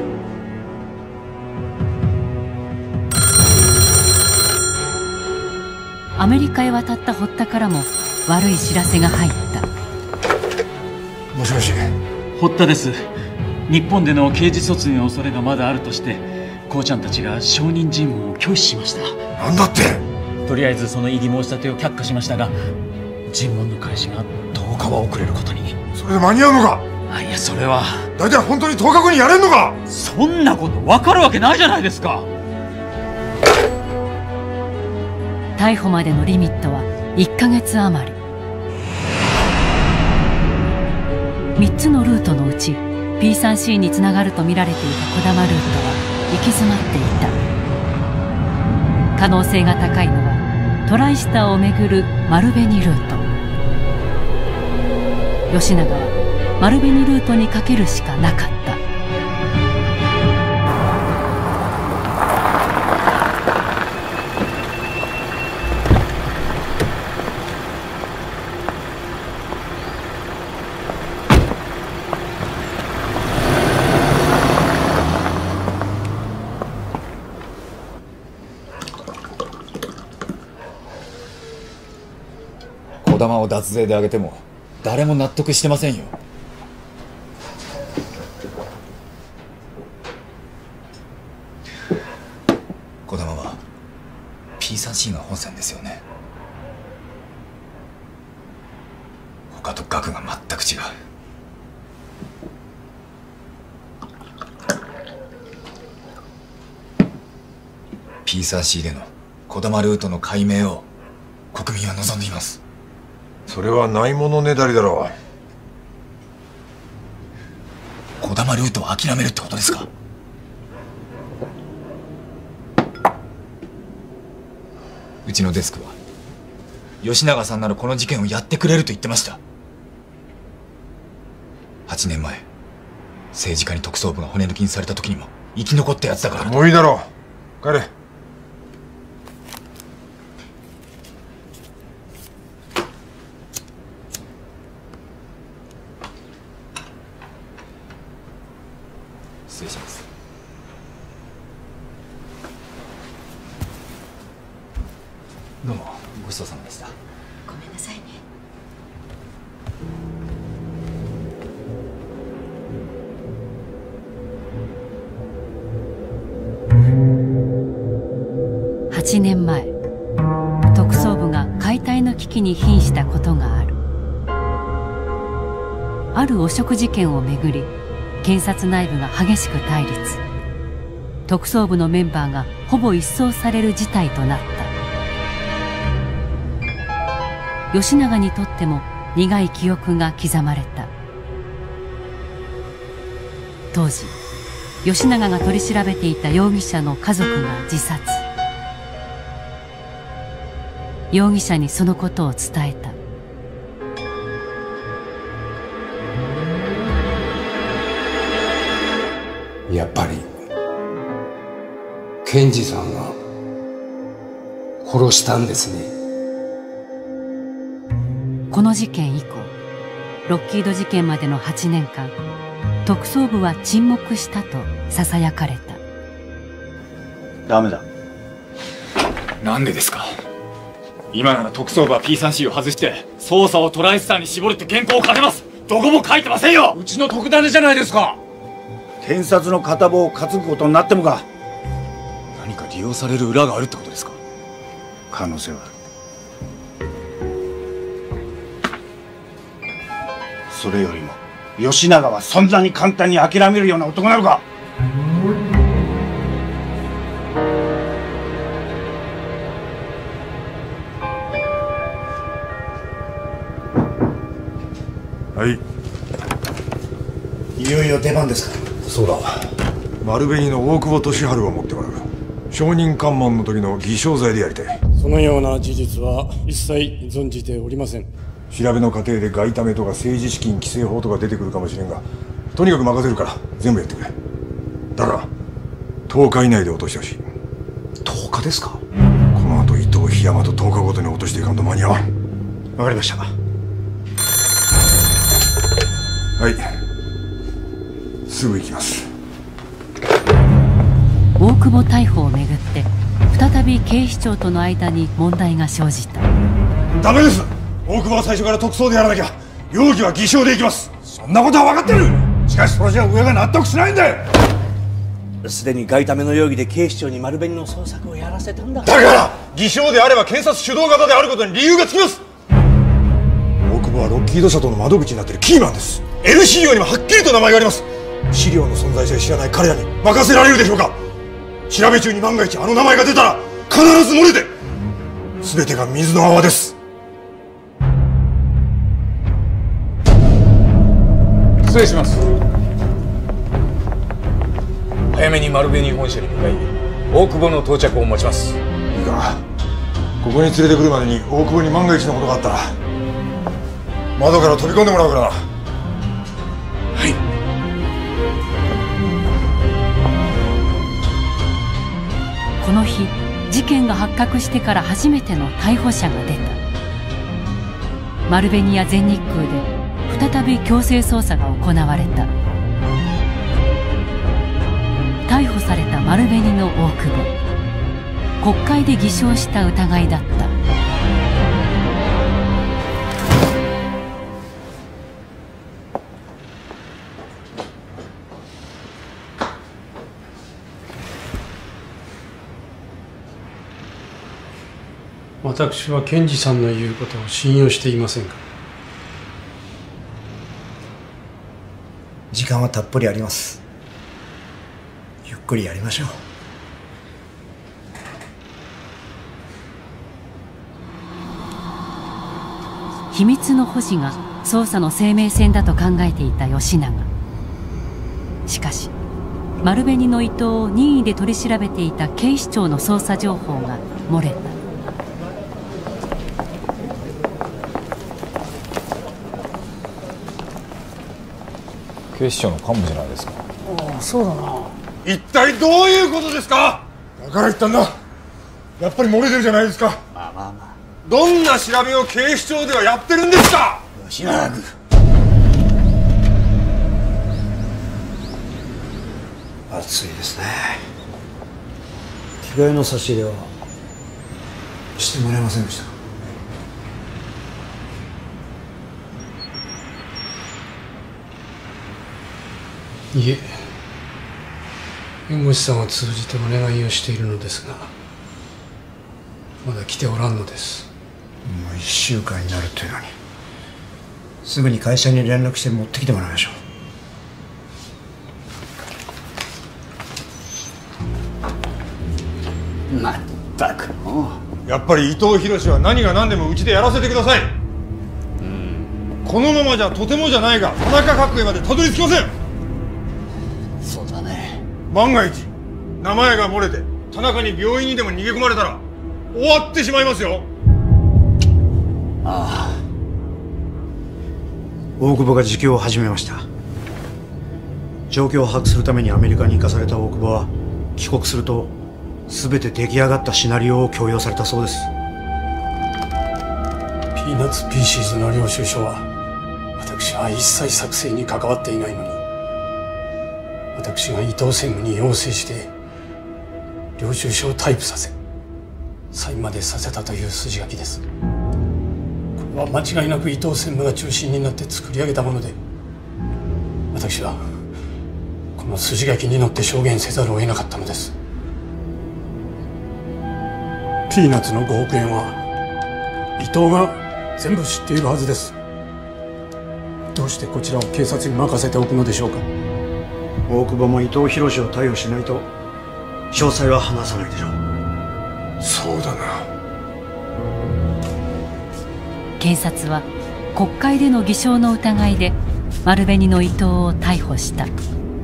アメリカへ渡った堀田からも悪い知らせが入った。 もしもし。 堀田です。日本での刑事訴追の恐れがまだあるとしてこうちゃんたちが証人尋問を拒否しました。 なんだって？ とりあえずその異議申し立てを却下しましたが、尋問の開始がとおかは遅れることに。 それで間に合うのか？ あ、いや、それは大体本当にとおかごにやれんのか？ そんなこと分かるわけないじゃないですか。 逮捕までのリミットはいっかげつ余り。みっつのルートのうち ピースリーシー につながると見られていた児玉ルートは行き詰まっていた。可能性が高いのはトライスターをめぐる丸紅ルート。吉永は丸紅ルートにかけるしかなかった。 児玉を脱税で挙げても誰も納得してませんよ。児玉は ピースリーシー が本線ですよね。他と額が全く違う。ピースリーシー での児玉ルートの解明を国民は望んでいます。 それはないものねだりだろう。児玉ルートを諦めるってことですか？うちのデスクは吉永さんならこの事件をやってくれると言ってました。はちねんまえ政治家に特捜部が骨抜きにされた時にも生き残ったやつだから。 もういいだろう、帰れ。 失礼します。どうもごちそうさまでした。 ごめんなさいね。 はちねんまえ特捜部が解体の危機に瀕したことがある。ある汚職事件をめぐり検察内部が激しく対立。特捜部のメンバーがほぼ一掃される事態となった。吉永にとっても苦い記憶が刻まれた。当時吉永が取り調べていた容疑者の家族が自殺。容疑者にそのことを伝えた。 やっぱり検事さんが殺したんですね。 この事件以降ロッキード事件までのはちねんかん特捜部は沈黙したとささやかれた。 ダメだ。 なんでですか？今なら特捜部は ピースリーシー を外して捜査をトライスターに絞るって原稿を書けます。どこも書いてませんよ。 うちの特ダネじゃないですか。検察の片棒を担ぐことになってもか。 何か利用される裏があるってことですか？ 可能性はある。それよりも吉永はそんなに簡単に諦めるような男なのか。 はい。 いよいよ出番ですから。 そうだ。丸紅の大久保利治を持ってもらう。証人喚問の時の偽証罪でやりたい。 そのような事実は一切存じておりません。 調べの過程で外為とか政治資金規正法とか出てくるかもしれんが、とにかく任せるから全部やってくれ。だがとおか以内で落としてほしい。 とおかですか？この後伊藤檜山ととおかごとに落としていかんと間に合わん。 わかりました。 はい、すぐ行きます。 大久保逮捕をめぐって再び警視庁との間に問題が生じた。 ダメです。大久保は最初から特捜でやらなきゃ。容疑は偽証でいきます。そんなことは分かってる。しかしそれじゃ上が納得しないんだよ。 すでに外為の容疑で警視庁に丸紅の捜索をやらせたんだ。 だから偽証であれば検察主導型であることに理由がつきます。大久保はロッキード社との窓口になっているキーマンです。 L 資料にもはっきりと名前があります。資料の存在さえ知らない彼らに任せられるでしょうか。調べ中に万が一あの名前が出たら必ず漏れて全てが水の泡です。 失礼します。早めに丸紅本社に向かい大久保の到着を待ちます。 いいか、ここに連れてくるまでに大久保に万が一のことがあったら窓から飛び込んでもらうからな。 はい。 この日事件が発覚してから初めての逮捕者が出た。丸紅や全日空で再び強制捜査が行われた。逮捕された丸紅の大久保、国会で偽証した疑いだった。 私は検事さんの言うことを信用していませんか？ 時間はたっぷりあります。ゆっくりやりましょう。 秘密の保持が捜査の生命線だと考えていた吉永。しかし丸紅の伊藤を任意で取り調べていた警視庁の捜査情報が漏れた。 警視庁の幹部じゃないですか。 ああ、そうだな。 一体どういうことですか？だから言ったんだ。やっぱり漏れてるじゃないですか。 まあまあまあ。 どんな調べを警視庁ではやってるんですか？ 吉永君。 暑いですね。着替えの差し入れはしてもらえませんでしたか？ いえ、弁護士さんを通じてお願いをしているのですが、まだ来ておらんのです。 もういっしゅうかんになるというのに、すぐに会社に連絡して持ってきてもらいましょう。まったくもう。やっぱり伊藤博は何が何でもうちでやらせてください。うん。このままじゃとてもじゃないが田中角栄までたどり着きません。 そうだね。 万が一名前が漏れて田中に病院にでも逃げ込まれたら終わってしまいますよ。 ああ。 大久保が自供を始めました。状況を把握するためにアメリカに行かされた大久保は帰国すると全て出来上がったシナリオを強要されたそうです。 ピーナッツピーシーズの領収書は私は一切作成に関わっていないのに、私が伊藤専務に要請して領収書をタイプさせサインまでさせたという筋書きです。これは間違いなく伊藤専務が中心になって作り上げたもので、私はこの筋書きに乗って証言せざるを得なかったのです。ピーナッツのごおくえんは伊藤が全部知っているはずです。どうしてこちらを警察に任せておくのでしょうか？ 大久保も伊藤博を逮捕しないと詳細は話さないでしょう。 そうだな。 警察は国会での偽証の疑いで丸紅の伊藤を逮捕した。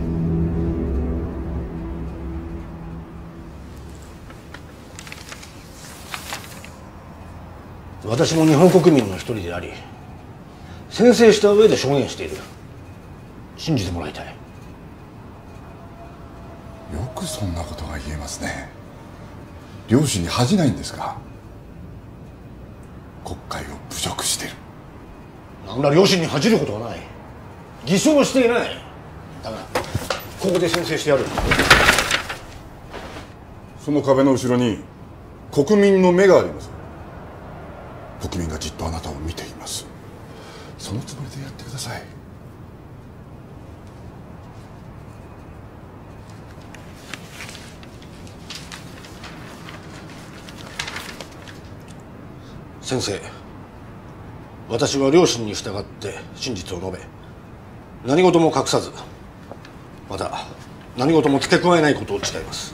私も日本国民の一人であり、宣誓した上で証言している。信じてもらいたい。 よくそんなことが言えますね。両親に恥じないんですか？国会を侮辱してる。 なんら両親に恥じることはない。偽証していない。だがここで宣誓してやる。 その壁の後ろに国民の目があります。国民がじっとあなたを見ています。そのつもりでやってください。 先生、私は両親に従って真実を述べ、何事も隠さず、また何事も付け加えないことを誓います。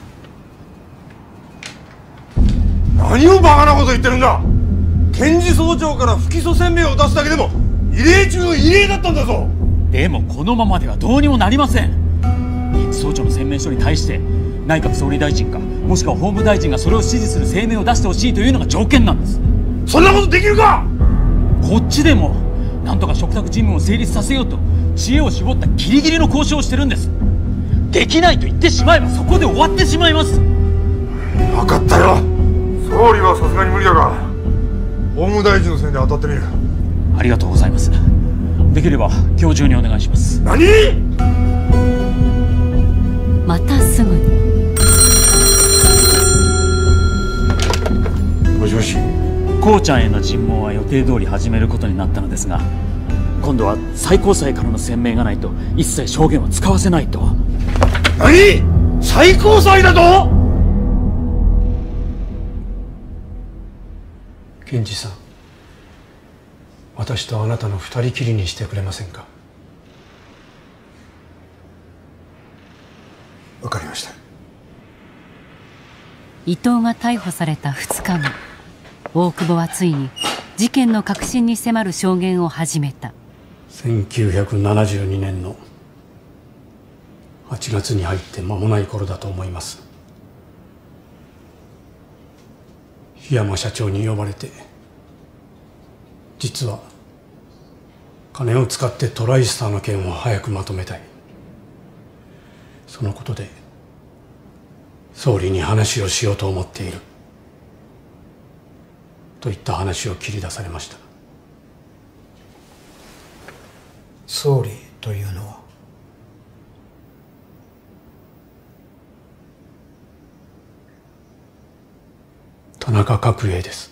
何をバカなこと言ってるんだ。検事総長から不起訴宣明を出すだけでも異例中の異例だったんだぞ。 でもこのままではどうにもなりません。検事総長の宣明書に対して内閣総理大臣かもしくは法務大臣がそれを支持する声明を出してほしいというのが条件なんです。 そんなことできるか。 こっちでもなんとか嘱託事務を成立させようと知恵を絞ったギリギリの交渉をしてるんです。できないと言ってしまえばそこで終わってしまいます。 分かったよ。総理はさすがに無理だが法務大臣の選で当たってみる。 ありがとうございます。できれば今日中にお願いします。 何？ またすぐに。 もしもし。 こうちゃんへの尋問は予定通り始めることになったのですが、今度は最高裁からの宣明がないと一切証言は使わせないと。 何？最高裁だと？ 検事さん、私とあなたの二人きりにしてくれませんか？ わかりました。 伊藤が逮捕されたふつかご、大久保はついに事件の核心に迫る証言を始めた。 せんきゅうひゃくななじゅうにねんのはちがつに入って間もない頃だと思います。檜山社長に呼ばれて、実は金を使ってトライスターの件を早くまとめたい、そのことで総理に話をしようと思っているといった話を切り出されました。 総理というのは？ 田中角栄です。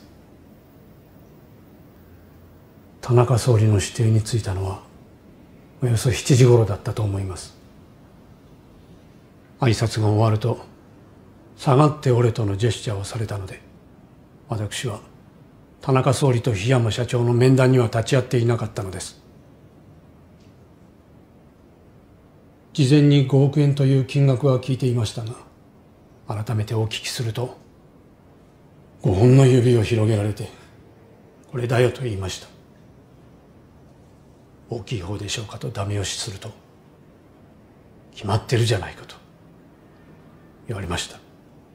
田中総理の指定についたのはおよそしちじ頃だったと思います。挨拶が終わると下がっておれとのジェスチャーをされたので、私は田中総理と檜山社長の面談には立ち会っていなかったのです。事前にごおくえんという金額は聞いていましたが、改めてお聞きするとごほんの指を広げられて、これだよと言いました。大きい方でしょうかとダメ押しすると、決まってるじゃないかと言われました。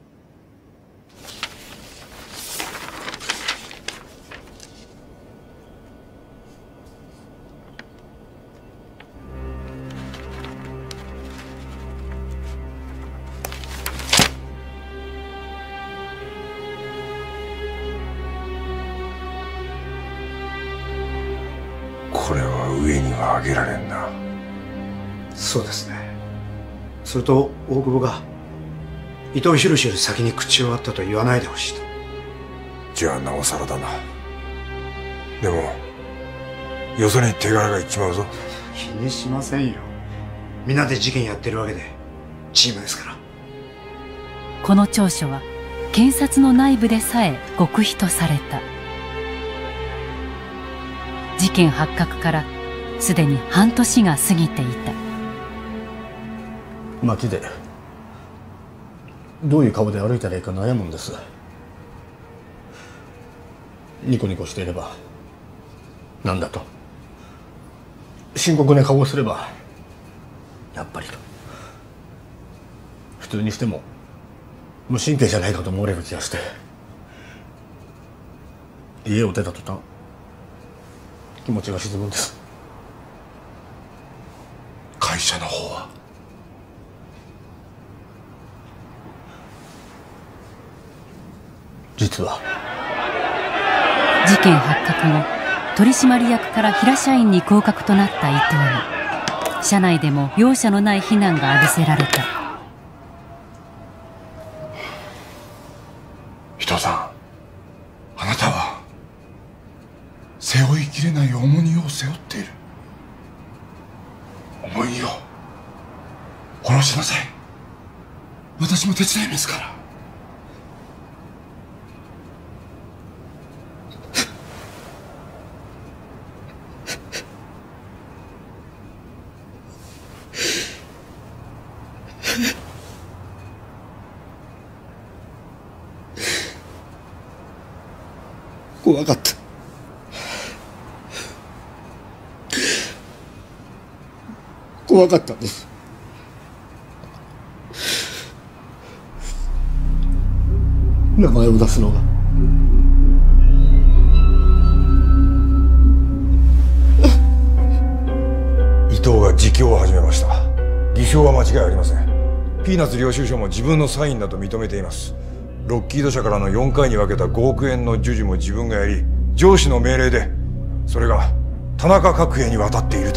これは上には上げられんな。 そうですね。それと大久保が伊藤博より先に口を割ったと言わないでほしいと。 じゃあなおさらだな。でもよそに手柄がいっちまうぞ。 気にしませんよ。みんなで事件やってるわけで、チームですから。 この調書は検察の内部でさえ極秘とされた。事件発覚からすでに半年が過ぎていた。 街でどういう顔で歩いたらいいか悩むんです。ニコニコしていればなんだと、深刻な顔をすればやっぱりと、普通にしても無神経じゃないかと思われる気がして、家を出た途端気持ちが沈むんです。 会社の方は？ 実は事件発覚後、取締役から平社員に降格となった伊藤に社内でも容赦のない非難が浴びせられた。 伊藤さん、あなたは背負いきれない重荷を背負っている。重荷を下ろしなさい。私も手伝いますから。 怖かった。怖かったんです。名前を出すのが。 伊藤が自供を始めました。偽証は間違いありません。ピーナッツ領収書も自分のサインだと認めています。ロッキード社からのよんかいに分けたごおくえんの授受も自分がやり、上司の命令でそれが田中角栄に渡っていると。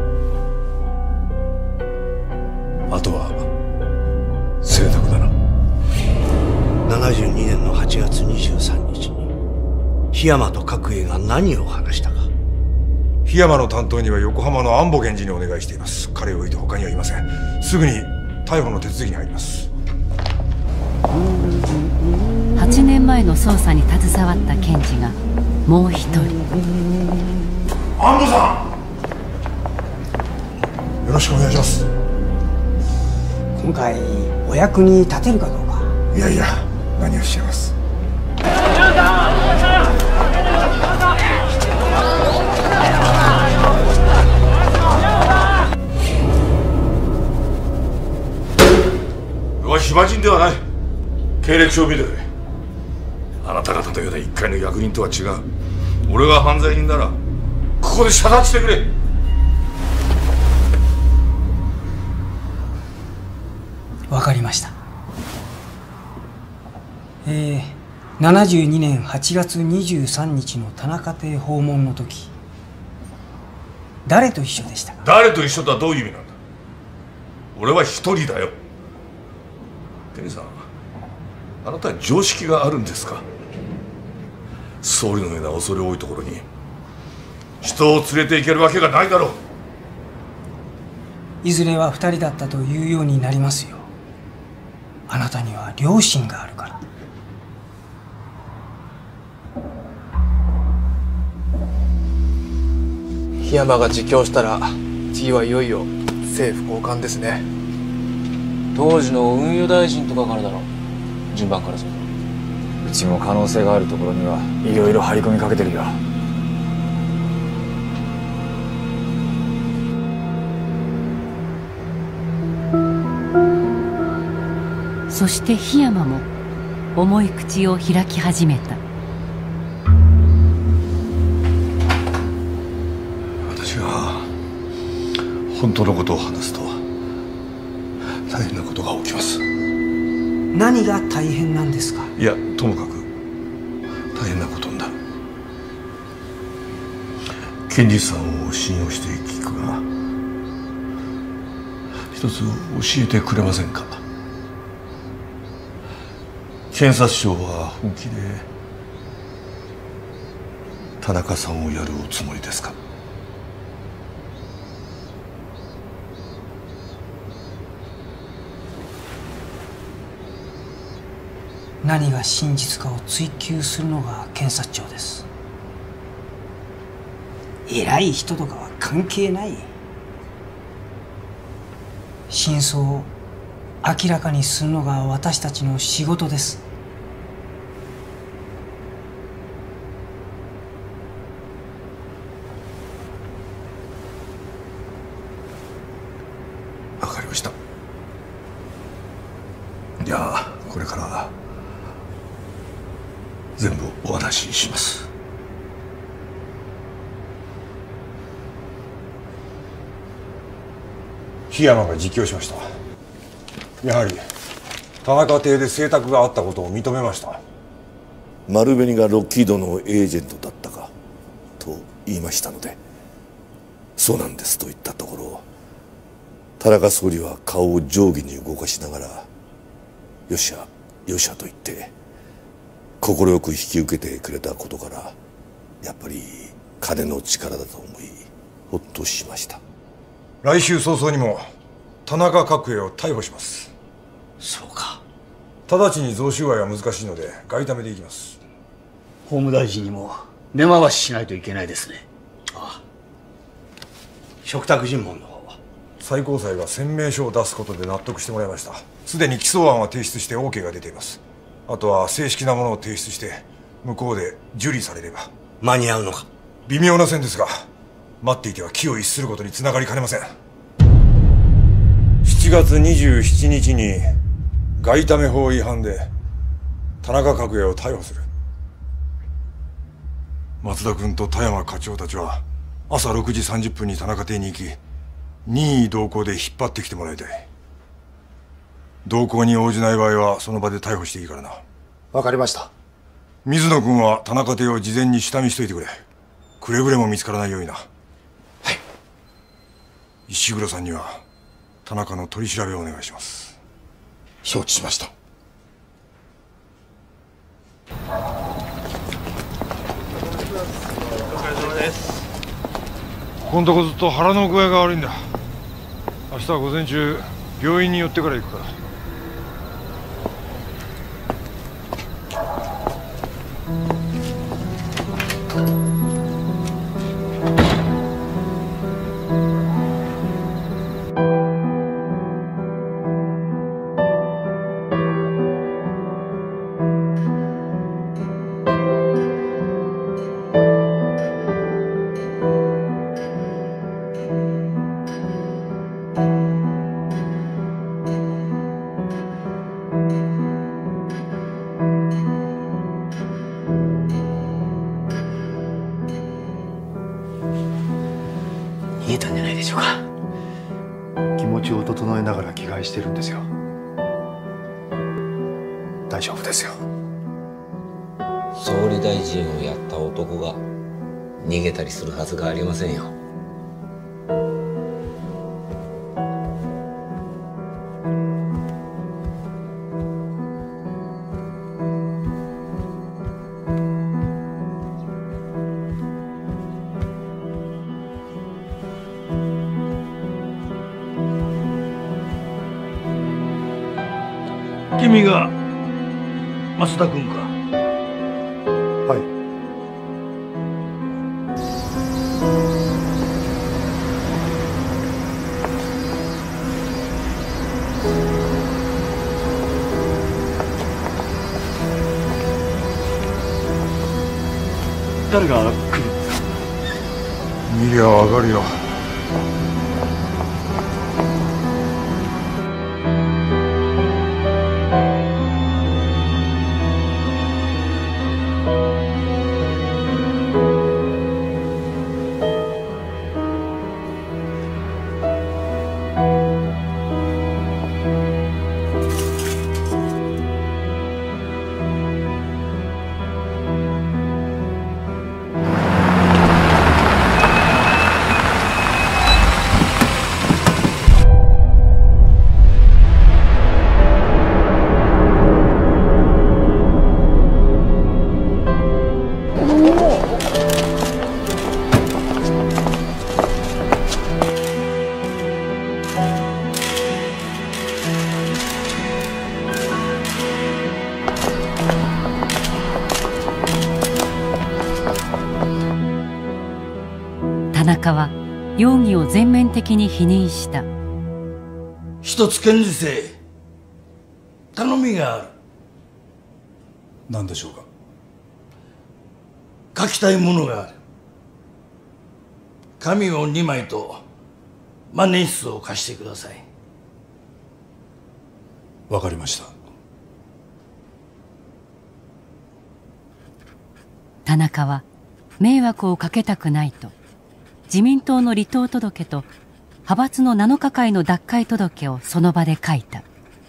あとは清沢だな。 ななじゅうにねんのはちがつにじゅうさんにちに檜山と角栄が何を話したか。 檜山の担当には横浜の安保検事にお願いしています。彼を置いて他にはいません。すぐに逮捕の手続きに入ります。 はちねんまえの捜査に携わった検事がもう一人。 安藤さん、よろしくお願いします。 今回お役に立てるかどうか。 いやいや、何をおっしゃいます。 俺は暇人ではない。経歴書を見てくれ。あなた方のような一介の役人とは違う。俺が犯罪人ならここで射殺してくれ。 わかりました。えー、ななじゅうにねんはちがつにじゅうさんにちの田中邸訪問の時、誰と一緒でしたか？ 誰と一緒とはどういう意味なんだ。俺は一人だよ。ケニーさん、あなたは常識があるんですか？総理のような恐れ多いところに人を連れて行けるわけがないだろう。 いずれは二人だったというようになりますよ。あなたには良心があるから。 檜山が自供したら T はいよいよ政府高官ですね。 当時の運輸大臣とかからだろ、順番からすると。 うちも可能性があるところにはいろいろ張り込みかけてるよ。 そして檜山も重い口を開き始めた。 私が本当のことを話すと大変なことが起きます。 何が大変なんですか？ いや、ともかく大変なことになる。検事さんを信用して聞くが、一つ教えてくれませんか？検察庁は本気で田中さんをやるおつもりですか？ 何が真実かを追求するのが検察庁です。偉い人とかは関係ない。真相を明らかにするのが私たちの仕事です。 わかりました。じゃあこれから全部お話しします。 檜山が自供しました。やはり田中邸で請託があったことを認めました。 丸紅がロッキードのエージェントだったかと言いましたので、そうなんですと言ったところ、田中総理は顔を上下に動かしながらよっしゃよっしゃと言って快く引き受けてくれたことから、やっぱり金の力だと思いほっとしました。 来週早々にも田中角栄を逮捕します。 そうか。 直ちに贈収賄は難しいので外為でいきます。 法務大臣にも根回ししないといけないですね。ああ、嘱託尋問の方は最高裁が宣明書を出すことで納得してもらいました。すでに起訴案は提出して オーケー が出ています。あとは正式なものを提出して向こうで受理されれば。 間に合うのか。 微妙な線ですが、待っていては機を逸することにつながりかねません。しちがつにじゅうしちにちに外為法違反で田中角栄を逮捕する。松田君と田山課長たちは朝ろくじさんじゅっぷんに田中邸に行き、任意同行で引っ張ってきてもらいたい。同行に応じない場合はその場で逮捕していいからな。 わかりました。 水野君は田中邸を事前に下見しといてくれ。くれぐれも見つからないようにな。はい。石黒さんには田中の取り調べをお願いします。 承知しました。 お疲れ様です。 ここんとこずっと腹の具合が悪いんだ。明日は午前中病院に寄ってから行くから。 持を整えながら着替えしてるんですよ。大丈夫ですよ。 総理大臣をやった男が逃げたりするはずがありませんよ。 君が増田君か。はい。誰が来るんですか？ 見りゃわかるよ。 田中は容疑を全面的に否認した。 一つ検事正頼みがある。 何でしょう書か？ きたいものがある。紙をにまいと万年筆を貸してください。 わかりました。 田中は迷惑をかけたくないと自民党の離党届と派閥のなのか会の脱会届をその場で書いた。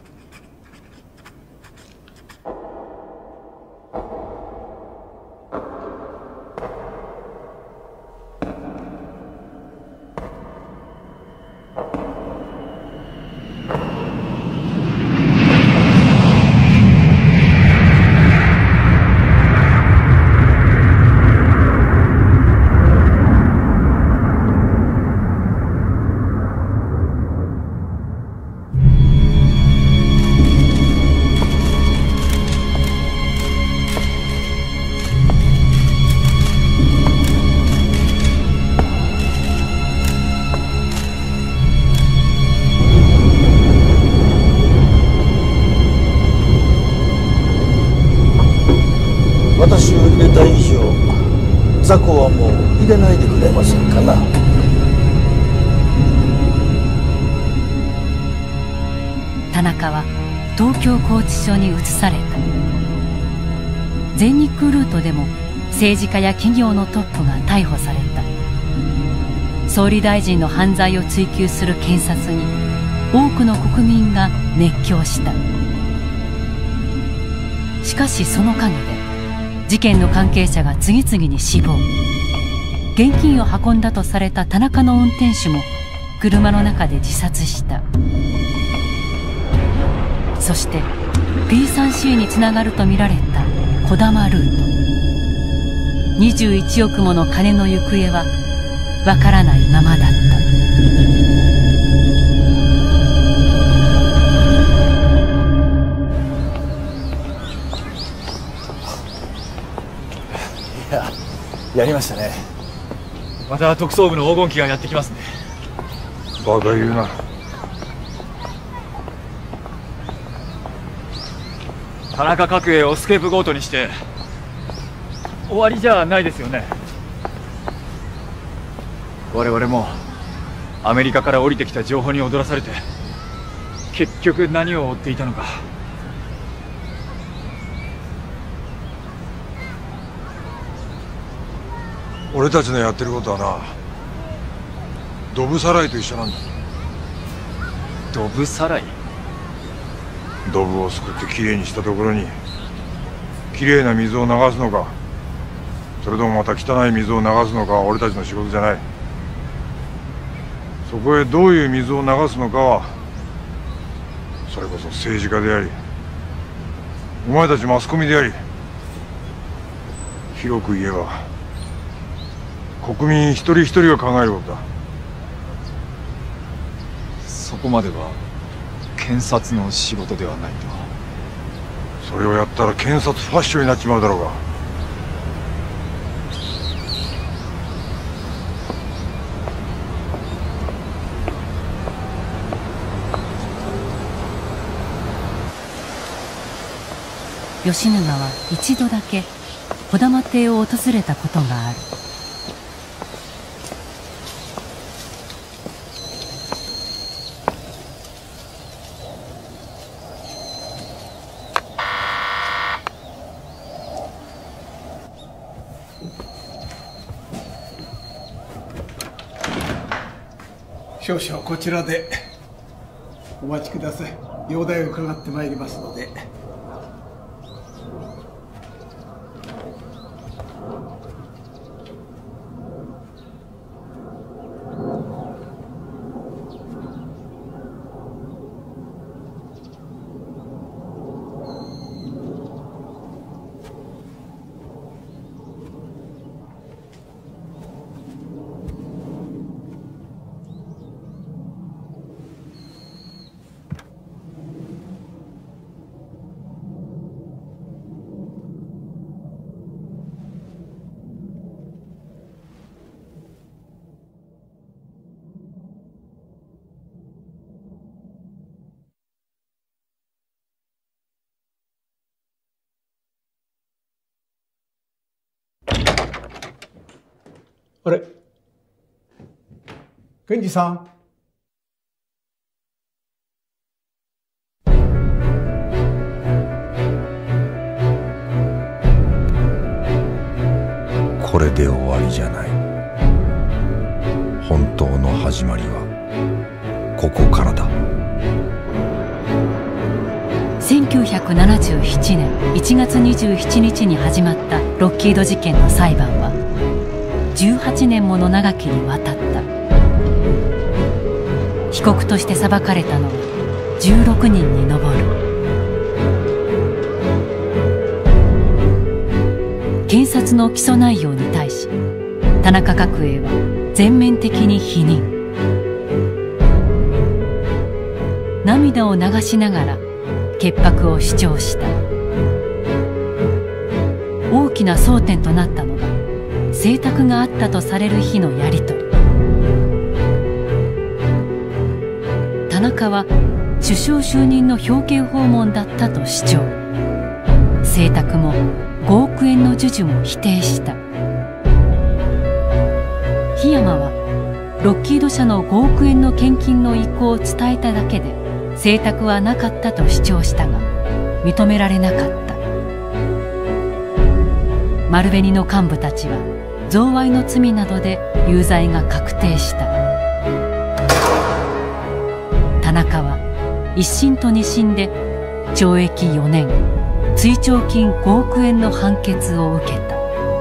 私を入れた以上、雑魚はもう入れないでくれませんかな。 田中は東京拘置所に移された。全日空ルートでも政治家や企業のトップが逮捕された。総理大臣の犯罪を追及する検察に多くの国民が熱狂した。しかしその陰で事件の関係者が次々に死亡。現金を運んだとされた田中の運転手も車の中で自殺した。そして ピースリーシー につながるとみられた児玉ルート。にじゅういちおくもの金の行方はわからないままだった。 やりましたね。 また特捜部の黄金期がやってきますね。 バカ言うな。 田中角栄をスケープゴートにして終わりじゃないですよね。我々もアメリカから降りてきた情報に踊らされて結局何を追っていたのか。 俺たちのやってることはな、ドブさらいと一緒なんだ。 ドブさらい？ドブをすくってきれいにしたところにきれいな水を流すのか、それともまた汚い水を流すのかは俺たちの仕事じゃない。そこへどういう水を流すのかはそれこそ政治家であり、お前たちマスコミであり、広く言えば国民一人一人が考えることだ。 そこまでは検察の仕事ではないと。 それをやったら検察ファッションになっちまうだろうが。 吉沼は一度だけ児玉邸を訪れたことがある。 少々こちらでお待ちください。容体を伺ってまいりますので。あれ、検事さん。 これで終わりじゃない。本当の始まりはここからだ。 せんきゅうひゃくななじゅうななねんいちがつにじゅうしちにちに始まったロッキード事件の裁判はじゅうはちねんもの長きにわたった。被告として裁かれたのはじゅうろくにんに上る。検察の起訴内容に対し田中角栄は全面的に否認。涙を流しながら潔白を主張した。大きな争点となったのが請託があったとされる日のやり取り。田中は首相就任の表敬訪問だったと主張。請託もごおくえんの授受も否定した。檜山はロッキード社のごおくえんの献金の意向を伝えただけで請託はなかったと主張したが認められなかった。丸紅の幹部たちは贈賄の罪などで有罪が確定した。田中は一審と二審でちょうえきよねん追徴金ごおくえんの判決を受けた。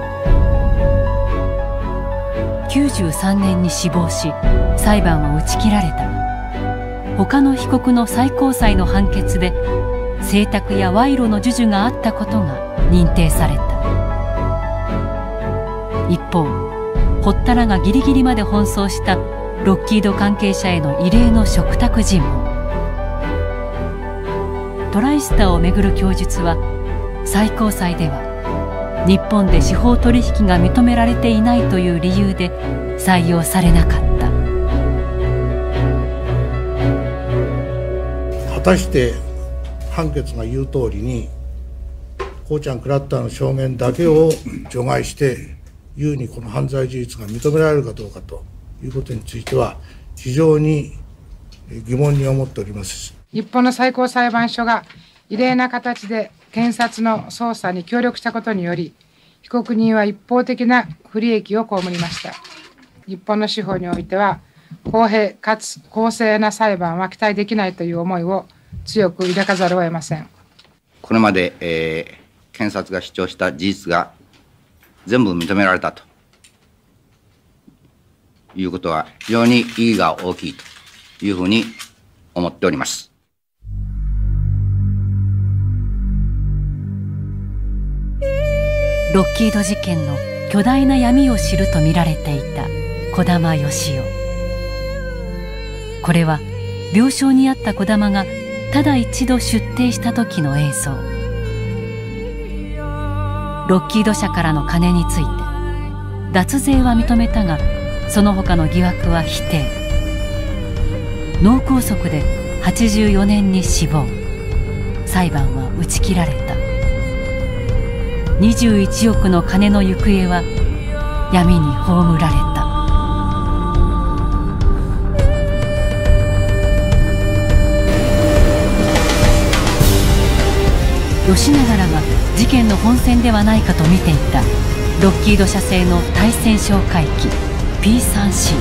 きゅうじゅうさんねんに死亡し裁判は打ち切られたが他の被告の最高裁の判決で請託や賄賂の授受があったことが認定された。一方堀田らがギリギリまで奔走したロッキード関係者への異例の嘱託尋問。トライスターをめぐる供述は最高裁では日本で司法取引が認められていないという理由で採用されなかった。 果たして判決が言う通りにコーチャン・クラッターの証言だけを除外して優にこの犯罪事実が認められるかどうかということについては非常に疑問に思っております。 日本の最高裁判所が異例な形で検察の捜査に協力したことにより被告人は一方的な不利益を被りました。日本の司法においては公平かつ公正な裁判は期待できないという思いを強く抱かざるを得ません。 これまで、えー、検察が主張した事実が全部認められたということは非常に意義が大きいというふうに思っております。 ロッキード事件の巨大な闇を知ると見られていた児玉義雄。これは病床にあった児玉がただ一度出廷した時の映像。ロッキード社からの金について脱税は認めたがその他の疑惑は否定。脳梗塞ではちじゅうよねんに死亡。裁判は打ち切られた。にじゅういちおくの金の行方は闇に葬られた。吉永らが事件の本線ではないかと見ていたロッキード社製の対戦哨戒機 ピースリーシー。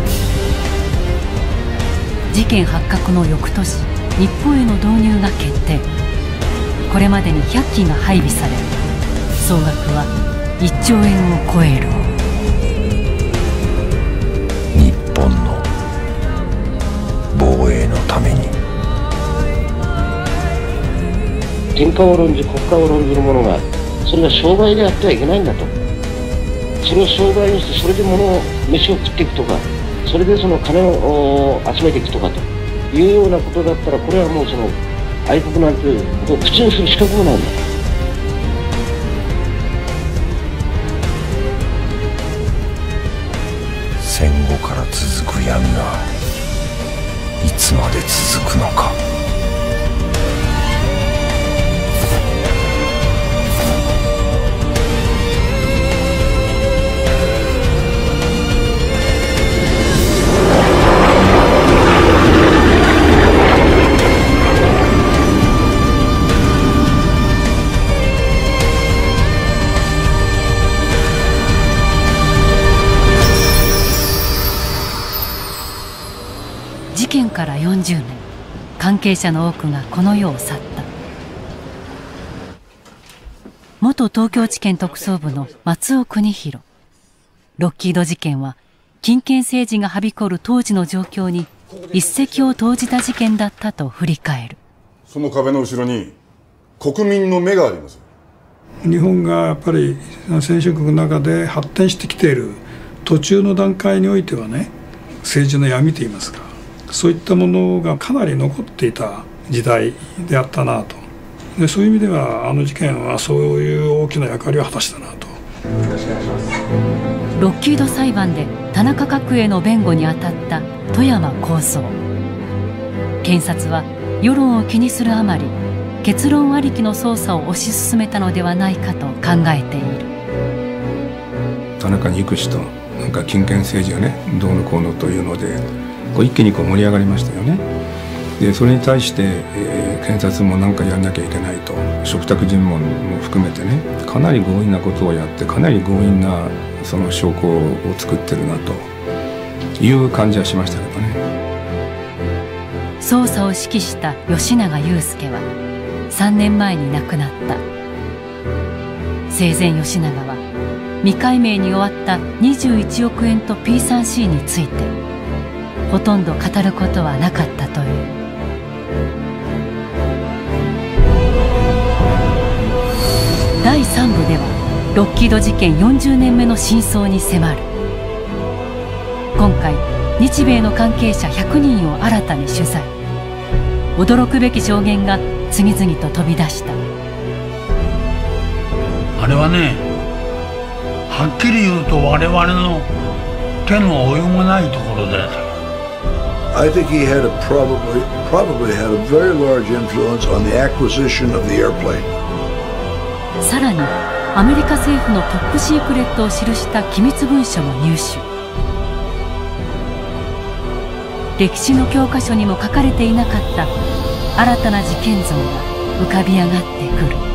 事件発覚の翌年日本への導入が決定。これまでにひゃっきが配備され総額はいっちょうえんを超える。 日本の防衛のために天下を論じ国家を論ずる者がそれが商売であってはいけないんだと。それを商売にしてそれで物を飯を食っていくとかそれでその金を集めていくとかというようなことだったらこれはもうその愛国なんてことを口にする資格もないんだ。 戦後から続く闇はいつまで続くのか。 事件からよんじゅうねん、関係者の多くがこの世を去った。元東京地検特捜部の松尾邦弘。ロッキード事件は金権政治がはびこる当時の状況に一石を投じた事件だったと振り返る。 その壁の後ろに国民の目があります。 日本がやっぱり先進国の中で発展してきている途中の段階においてはね、政治の闇といいますか、そういったものがかなり残っていた時代であったなと。でそういう意味ではあの事件はそういう大きな役割を果たしたなと。 ロッキード裁判で田中角栄の弁護に当たった富山公造。検察は世論を気にするあまり結論ありきの捜査を推し進めたのではないかと考えている。 田中憎しとなんか金権政治がねどうのこうのというのでこう一気にこう盛り上がりましたよね。でそれに対して、えー、検察も何かやんなきゃいけないと嘱託尋問も含めてねかなり強引なことをやってかなり強引なその証拠を作ってるなという感じはしましたけどね。 捜査を指揮した吉永祐介はさんねんまえに亡くなった。生前吉永は未解明に終わったにじゅういちおくえんと ピースリーシー についてほとんど語ることはなかったという。だいさんぶではロッキード事件よんじゅうねんめの真相に迫る。今回日米の関係者ひゃくにんを新たに取材。驚くべき証言が次々と飛び出した。 あれはね、はっきり言うと我々の手の及ばないところで。 I think he had a probably probably had a very large influence on the acquisition of the airplane. さらにアメリカ政府のトップシークレットを記した機密文書も入手。歴史の教科書にも書かれていなかった新たな事件像が浮かび上がってくる。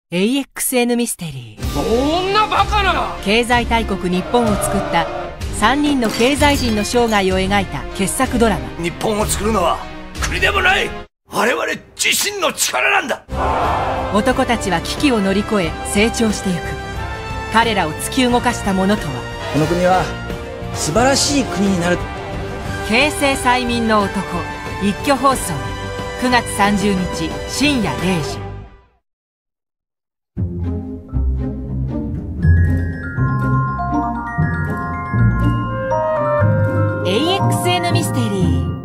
エーエックスエヌ ミステリー。 そんなバカな。 経済大国日本を作ったさんにんの経済人の生涯を描いた傑作ドラマ。 日本を作るのは国でもない、我々自身の力なんだ。 男たちは危機を乗り越え成長していく。彼らを突き動かしたものとは。 この国は素晴らしい国になる。 平成催眠の男、一挙放送くがつさんじゅうにち深夜れいじ。エーエックスエヌ ミステリー。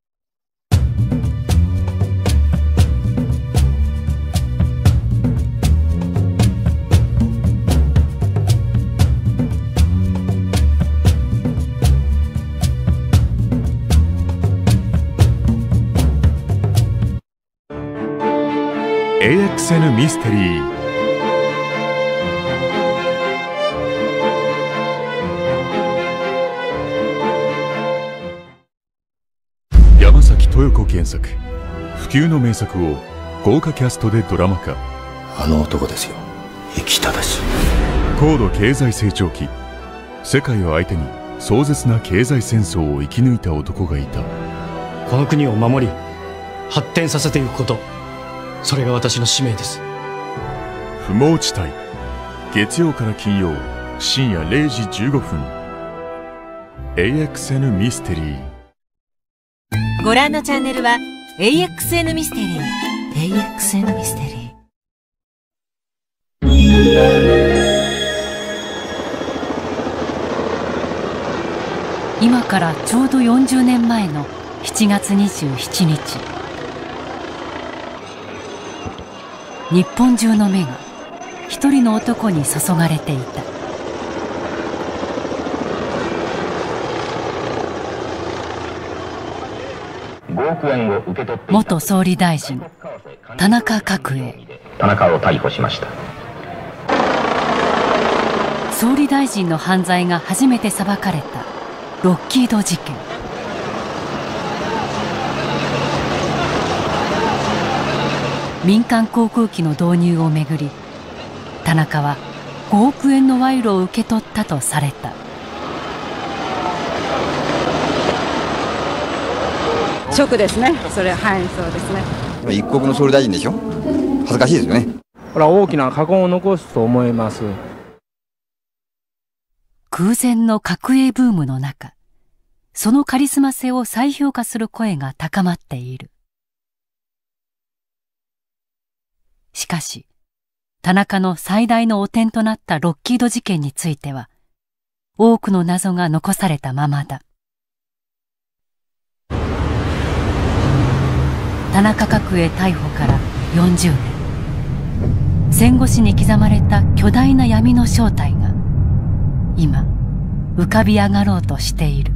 エーエックスエヌ ミステリー。山崎豊子原作、不朽の名作を豪華キャストでドラマ化。 あの男ですよ、生きただし。 高度経済成長期、世界を相手に壮絶な経済戦争を生き抜いた男がいた。 この国を守り発展させていくこと、それが私の使命です。 不毛地帯、月曜から金曜深夜れいじじゅうごふん。 エーエックスエヌ ミステリー。 ご覧のチャンネルは エーエックスエヌ ミステリー。 エーエックスエヌ ミステリー。今からちょうどよんじゅうねんまえのしちがつにじゅうしちにち、日本中の目が一人の男に注がれていた。元総理大臣田中角栄。 田中を逮捕しました。 総理大臣の犯罪が初めて裁かれたロッキード事件。民間航空機の導入をめぐり、田中はごおくえんの賄賂を受け取ったとされた。 ショックですね。それはい、そうですね。 一国の総理大臣でしょ。恥ずかしいですよね。 これは大きな禍根を残すと思います。 空前の角栄ブームの中、そのカリスマ性を再評価する声が高まっている。しかし、田中の最大の汚点となったロッキード事件については、多くの謎が残されたままだ。田中角栄逮捕からよんじゅうねん。戦後史に刻まれた巨大な闇の正体が、今、浮かび上がろうとしている。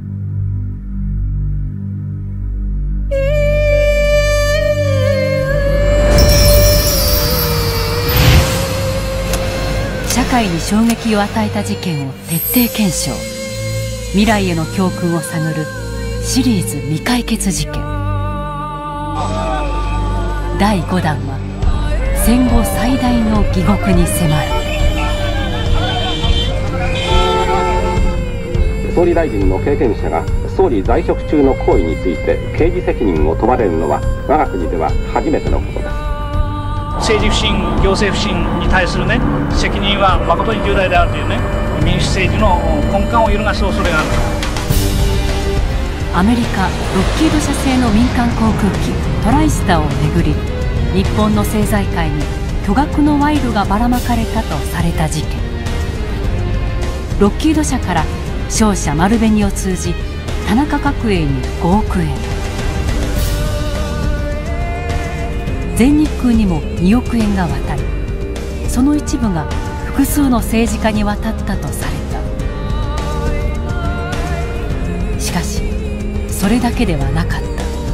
社会に衝撃を与えた事件を徹底検証。未来への教訓を探るシリーズ未解決事件。だいごだんは戦後最大の疑獄に迫る。 総理大臣の経験者が総理在職中の行為について刑事責任を問われるのは我が国では初めてのことです。 政治不信、行政不信に対するね、責任は誠に重大であるというね、民主政治の根幹を揺るがす恐れがある。 アメリカロッキード社製の民間航空機トライスターをめぐり、日本の政財界に巨額の賄賂がばらまかれたとされた事件。ロッキード社から商社丸紅を通じ田中角栄にごおくえん、全日空にもにおくえんが渡り、その一部が複数の政治家に渡ったとされた。しかしそれだけではなかった。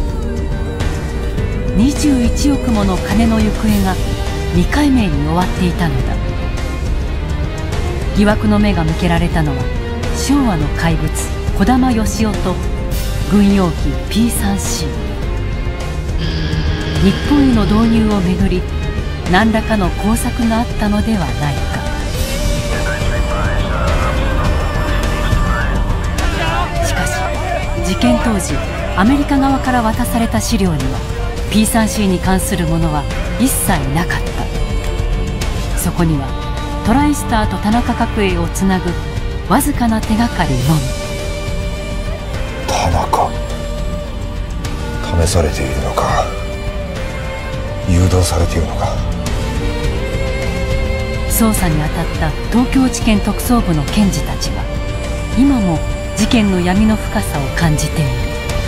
にじゅういちおくもの金の行方が未解明に終わっていたのだ。疑惑の目が向けられたのは昭和の怪物児玉義雄と軍用機 ピースリーシー。 日本への導入をめぐり何らかの工作があったのではないか。しかし事件当時アメリカ側から渡された資料には ピースリーシー に関するものは一切なかった。そこにはトライスターと田中角栄をつなぐわずかな手がかりのみ。 田中、試されているのか、誘導されているのか。 捜査に当たった東京地検特捜部の検事たちは今も事件の闇の深さを感じている。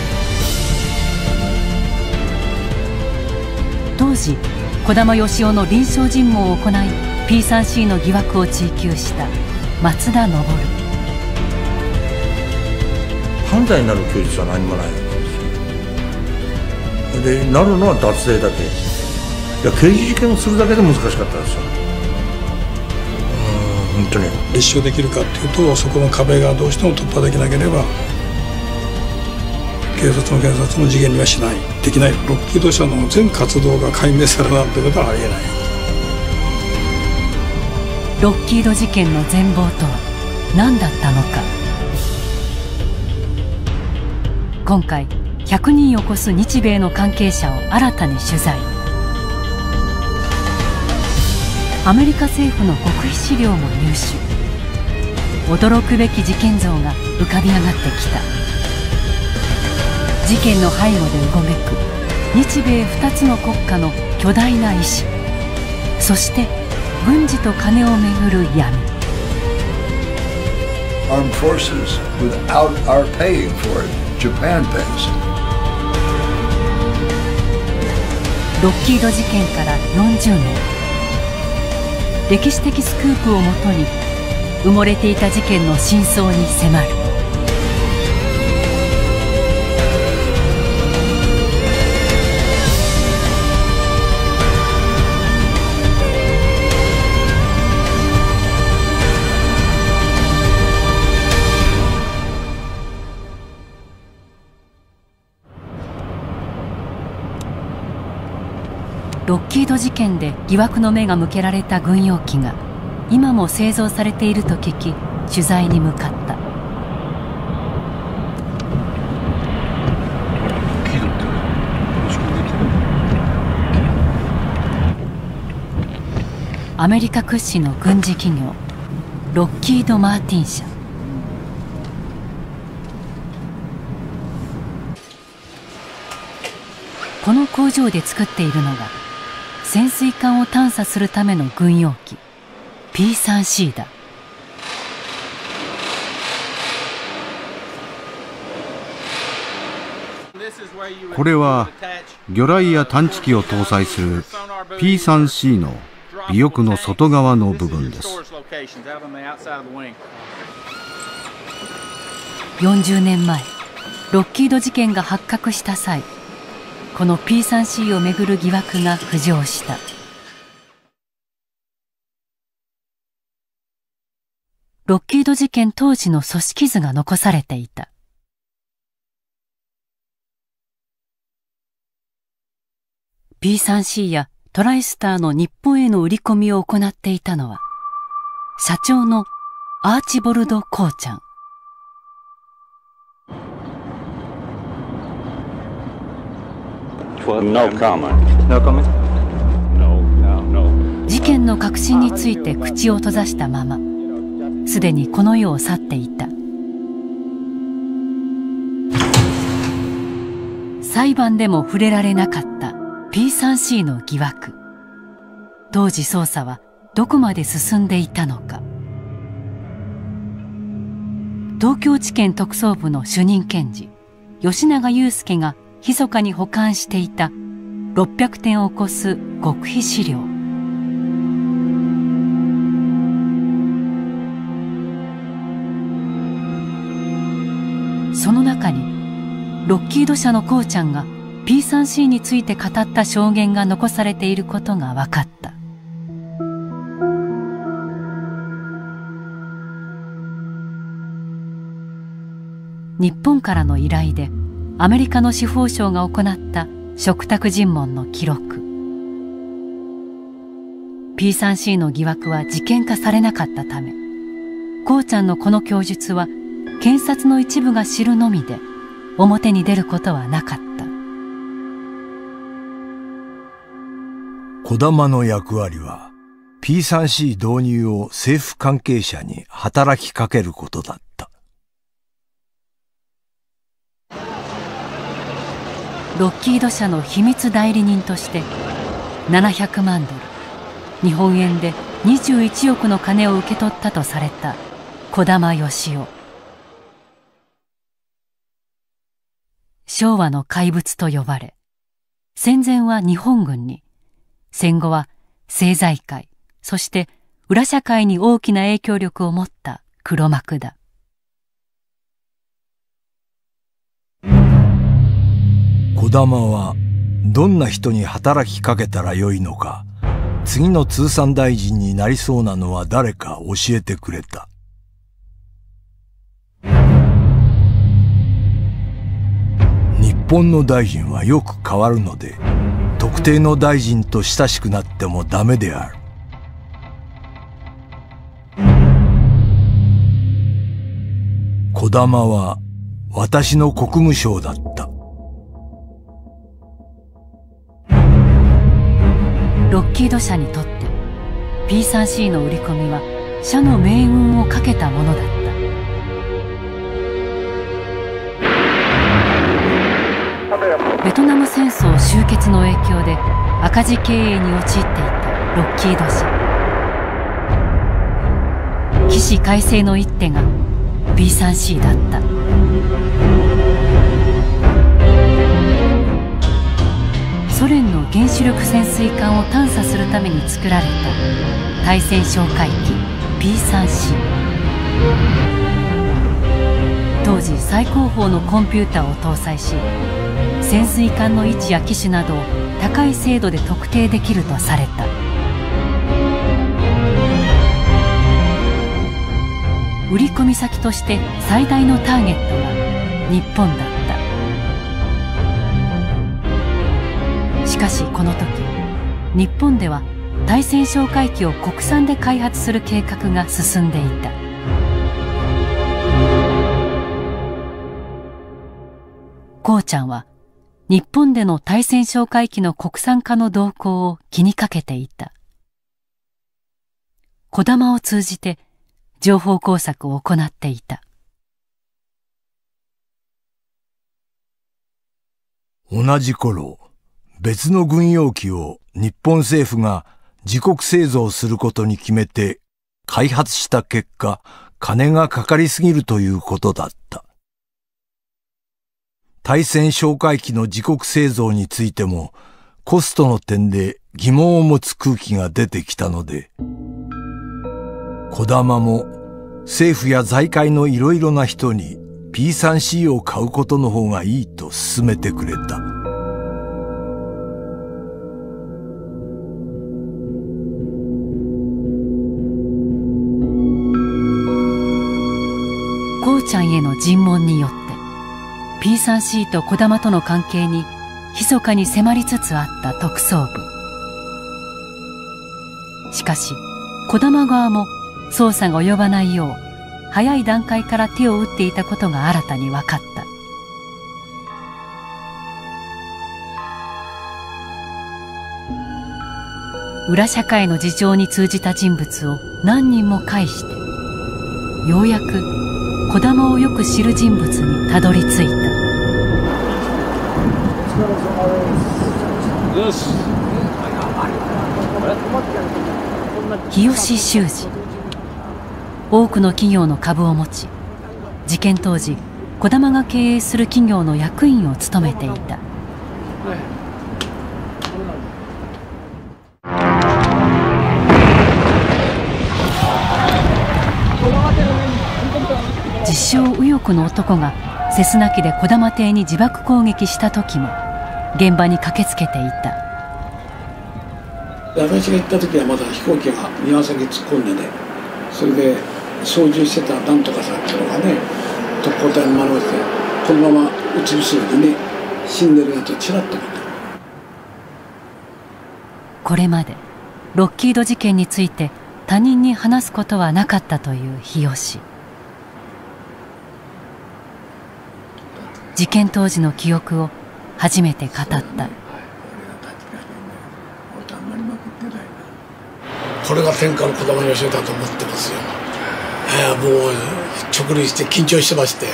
当時児玉義雄の臨床尋問を行い ピースリーシー の疑惑を追及した松田昇。 犯罪になる供述は何もないわけですよ。でなるのは脱税だけ。いや刑事事件をするだけで難しかったですよ。うん本当に立証できるかっていうと、そこの壁がどうしても突破できなければ警察も検察も事件にはしないできない。ロッキード社の全活動が解明されるなんてことはありえない。 ロッキード事件の全貌とは何だったのか。今回ひゃくにんを超す日米の関係者を新たに取材。アメリカ政府の極秘資料も入手。驚くべき事件像が浮かび上がってきた。事件の背後でうごめく日米ふたつの国家の巨大な意志、そして軍事と金をめぐる闇。 Armed forces without our paying for it. Japan pays. ロッキード事件からよんじゅうねん、歴史的スクープをもとに埋もれていた事件の真相に迫る。ロッキード事件で疑惑の目が向けられた軍用機が今も製造されていると聞き取材に向かった。アメリカ屈指の軍事企業ロッキード・マーティン社。この工場で作っているのが潜水艦を探査するための軍用機 ピースリーシー だ。 これは魚雷や探知機を搭載する ピースリーシー の尾翼の外側の部分です。 よんじゅうねんまえロッキード事件が発覚した際、この ピースリーシー をめぐる疑惑が浮上した。ロッキード事件当時の組織図が残されていた。ピースリーシー やトライスターの日本への売り込みを行っていたのは社長のアーチボルド・コーチャン。事件の核心について口を閉ざしたまますでにこの世を去っていた。裁判でも触れられなかった ピースリーシー の疑惑。当時捜査はどこまで進んでいたのか。東京地検特捜部の主任検事吉永祐介が密かに保管していたろっぴゃくてんを超す極秘資料。その中にロッキード社のコーチャンが ピースリーシー について語った証言が残されていることが分かった。日本からの依頼でアメリカの司法省が行った嘱託尋問の記録。 ピースリーシー の疑惑は事件化されなかったため、こうちゃんのこの供述は検察の一部が知るのみで表に出ることはなかった。 児玉の役割は ピースリーシー 導入を政府関係者に働きかけることだった。 ロッキード社の秘密代理人としてななひゃくまんドル、日本円でにじゅういちおくの金を受け取ったとされた児玉義夫。昭和の怪物と呼ばれ、戦前は日本軍に、戦後は政財界、そして裏社会に大きな影響力を持った黒幕だ。 児玉はどんな人に働きかけたらよいのか、次の通産大臣になりそうなのは誰か教えてくれた。日本の大臣はよく変わるので、特定の大臣と親しくなってもダメである。児玉は私の国務省だった。 ロッキード社にとって ピースリーシー の売り込みは社の命運をかけたものだった。ベトナム戦争終結の影響で赤字経営に陥っていたロッキード社。起死回生の一手が ピースリーシー だった。ソ連の原子力潜水艦を探査するために作られた対潜哨戒機 ピースリーシー。当時最高峰のコンピューターを搭載し、潜水艦の位置や機種などを高い精度で特定できるとされた。売り込み先として最大のターゲットは日本だった。しかしこの時、日本では対潜哨戒機を国産で開発する計画が進んでいた。こうちゃんは日本での対潜哨戒機の国産化の動向を気にかけていた。児玉を通じて情報工作を行っていた。 同じ頃、別の軍用機を日本政府が自国製造することに決めて開発した結果、金がかかりすぎるということだった。対潜哨戒機の自国製造についてもコストの点で疑問を持つ空気が出てきたので、児玉も政府や財界のいろいろな人に ピースリーシー を買うことの方がいいと勧めてくれた。 こうちゃんへの尋問によって ピースリーシー と児玉との関係に密かに迫りつつあった特捜部。しかし児玉側も捜査が及ばないよう早い段階から手を打っていたことが新たに分かった。裏社会の事情に通じた人物を何人も介してようやく児玉をよく知る人物にたどり着いた。日吉修二。多くの企業の株を持ち、事件当時児玉が経営する企業の役員を務めていた。自称右翼の男がセスナ機で児玉邸に自爆攻撃した時も現場に駆けつけていた。 私が行った時はまだ飛行機が庭先突っ込んでね、それで操縦してたなんとかさんっていうのがね、特攻隊に丸まってこのままうつ伏せでね死んでるやつをちらっと見た。 これまでロッキード事件について他人に話すことはなかったという日吉。事件当時の記憶を初めて語った。 これが天下の児玉義雄だと思ってますよ。えー、もう直立して緊張してましたよ。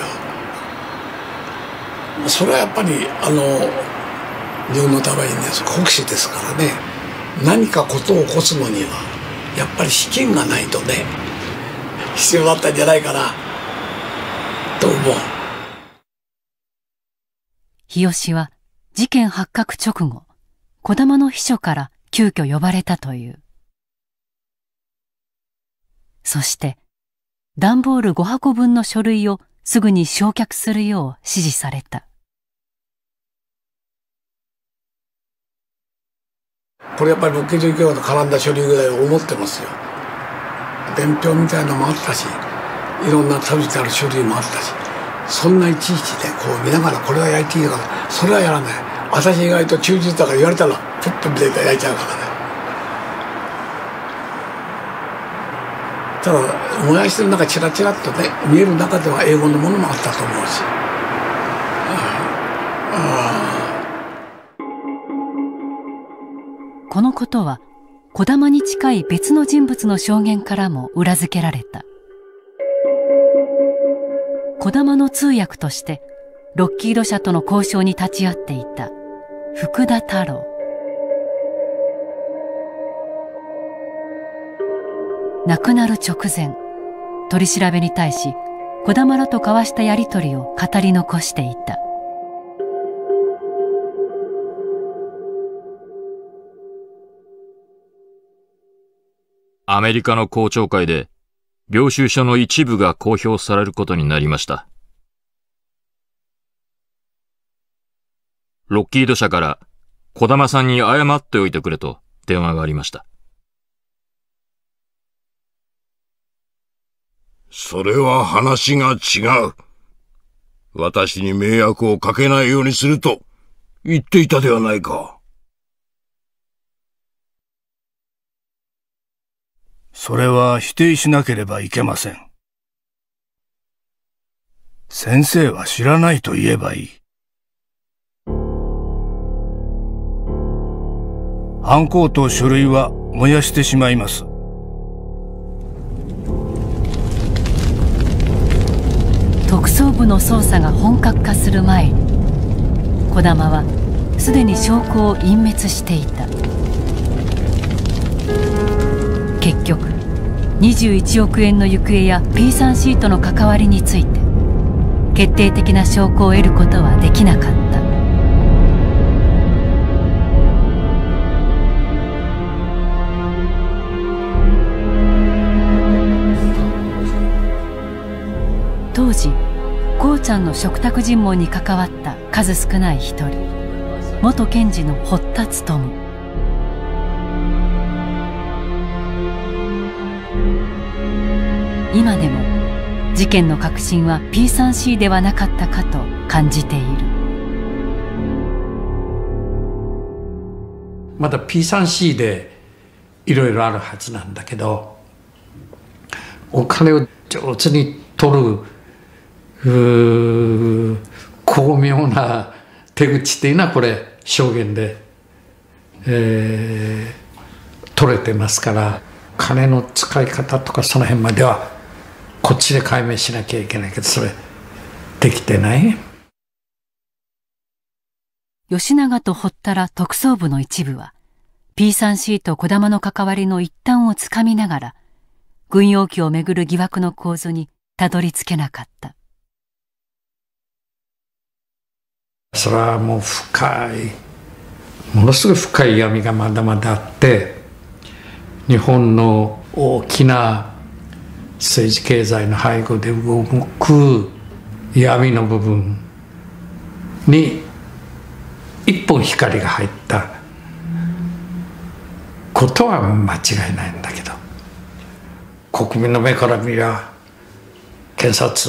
それはやっぱりあの日本のためにね、国士ですからね、何かことを起こすのにはやっぱり資金がないとね必要だったんじゃないかなと思う。 日吉は事件発覚直後、児玉の秘書から急遽呼ばれたという。そして段ボールごはこぶんの書類をすぐに焼却するよう指示された。 これやっぱりロッキード事件と絡んだ書類ぐらい思ってますよ。伝票みたいなのもあったし、いろんな食べてある書類もあったし、そんないちいちでこう見ながらこれは焼いていいのかな、それはやらない。私意外と忠実だから言われたらプッと見て焼いちゃうからね。ただ燃やしてる中チラチラっとね見える中では英語のものもあったと思うし、 このことは児玉に近い別の人物の証言からも裏付けられた。児玉の通訳としてロッキード社との交渉に立ち会っていた福田太郎。亡くなる直前、取り調べに対し児玉らと交わしたやり取りを語り残していた。 アメリカの公聴会で領収書の一部が公表されることになりました。ロッキード社から児玉さんに謝っておいてくれと電話がありました。 それは話が違う。私に迷惑をかけないようにすると言っていたではないか。 それは否定しなければいけません。先生は知らないと言えばいい。犯行と書類は燃やしてしまいます。 特捜部の捜査が本格化する前に児玉はすでに証拠を隠滅していた。結局にじゅういちおくえんの行方や ピースリー シートの関わりについて決定的な証拠を得ることはできなかった。当時ゴーちゃんの嘱託尋問に関わった数少ない一人、元検事の堀田勉。今でも事件の核心は ピースリー シー ではなかったかと感じている。 まだ ピースリー シー でいろいろあるはずなんだけど、お金を上手に取るう巧妙な手口っていうのはこれ証言で、えー、取れてますから、金の使い方とかその辺まではこっちで解明しなきゃいけないけど、それできてない。 吉永と堀田ら特捜部の一部は ピースリー シーと児玉の関わりの一端をつかみながら軍用機をめぐる疑惑の構図にたどり着けなかった。 それはもう深い、ものすごい深い闇がまだまだあって、日本の大きな政治経済の背後で動く闇の部分に一本光が入ったことは間違いないんだけど、国民の目から見りゃ検察、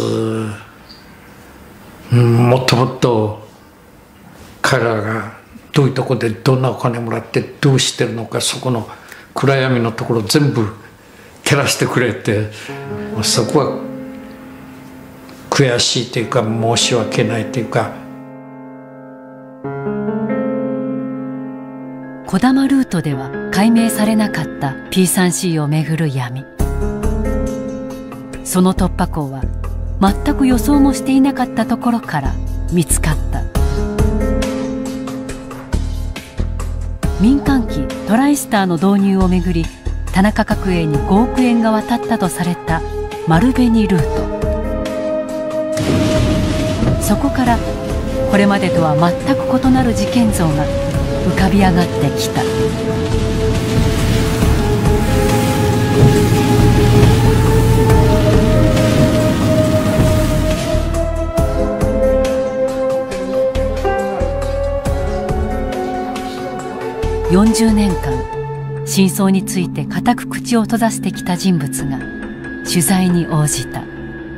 うん、もっともっと彼らがどういうとこでどんなお金もらってどうしてるのか、そこの暗闇のところ全部照らしてくれて、そこは悔しいというか申し訳ないというか。 児玉ルートでは解明されなかった ピースリーシー をめぐる闇。その突破口は全く予想もしていなかったところから見つかった。民間機トライスターの導入をめぐり、田中角栄にごおくえんが渡ったとされた丸紅ルート。そこからこれまでとは全く異なる事件像が浮かび上がってきた。よんじゅうねんかん真相について固く口を閉ざしてきた人物が取材に応じた。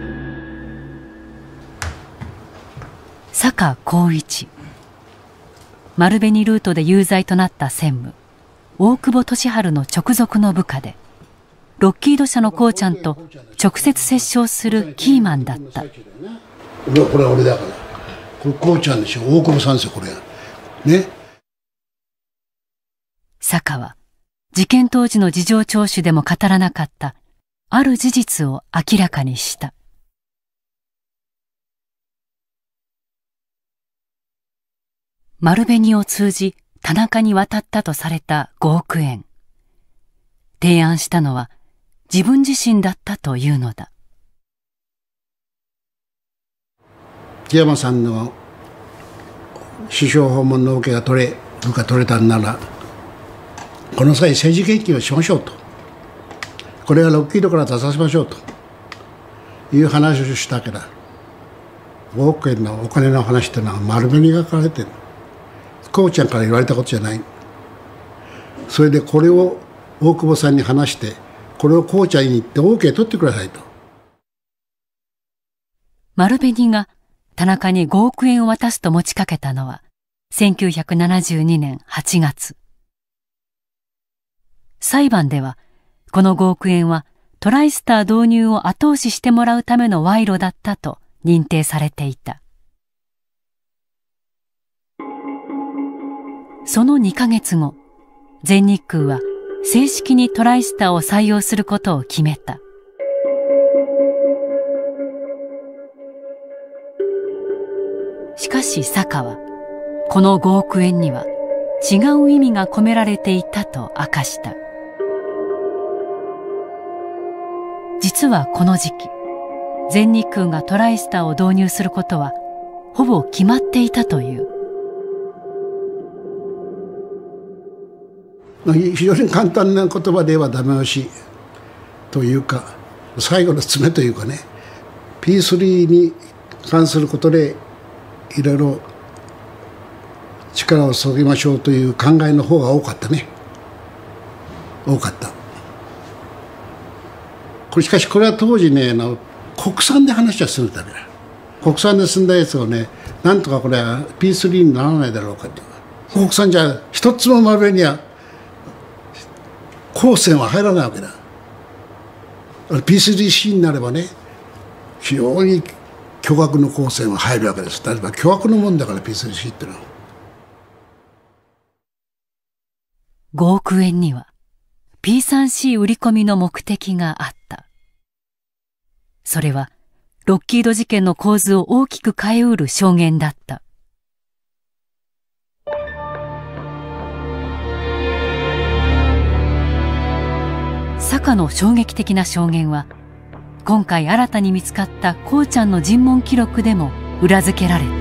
坂浩一、丸紅ルートで有罪となった専務大久保利治の直属の部下で、ロッキード社のこうちゃんと直接接触するキーマンだった。 これは俺だから、これこうちゃんでしょ、大久保さんですよこれね。 坂は事件当時の事情聴取でも語らなかったある事実を明らかにした。丸紅を通じ田中に渡ったとされたごおくえん。提案したのは自分自身だったというのだ。 木山さんの首相訪問の オーケー が取れるか取れたんなら、この際政治献金をしましょうと、これはロッキードから出させましょうという話をしたけど、ごおくえんのお金の話っていうのは丸紅が書かれてる。こうちゃんから言われたことじゃない。それでこれを大久保さんに話して、これをこうちゃんに言って オーケー 取ってくださいと。 丸紅が田中にごおくえんを渡すと持ちかけたのはせんきゅうひゃくななじゅうにねんはちがつ。裁判ではこのごおくえんはトライスター導入を後押ししてもらうための賄賂だったと認定されていた。そのにかげつご、全日空は正式にトライスターを採用することを決めた。しかし坂はこのごおくえんには違う意味が込められていたと明かした。実はこの時期、全日空がトライスターを導入することはほぼ決まっていたという。 非常に簡単な言葉で言えばダメ押しというか、最後の詰めというかね、 ピースリー に関することでいろいろ力を注ぎましょうという考えの方が多かったね。多かった。これしかしこれは当時ね、あの国産で話はするんだけど、国産で済んだやつをね、なんとかこれは ピースリー にならないだろうかと。国産じゃ一つも丸紅には光線は入らないわけだ。 ピースリーシー になればね、非常に巨額の光線は入るわけです。例えば巨額のもんだから ピースリーシー ってのは。 ごおくえんには ピースリーシー 売り込みの目的があった。それはロッキード事件の構図を大きく変えうる証言だった。坂の衝撃的な証言は今回新たに見つかったこうちゃんの尋問記録でも裏付けられた。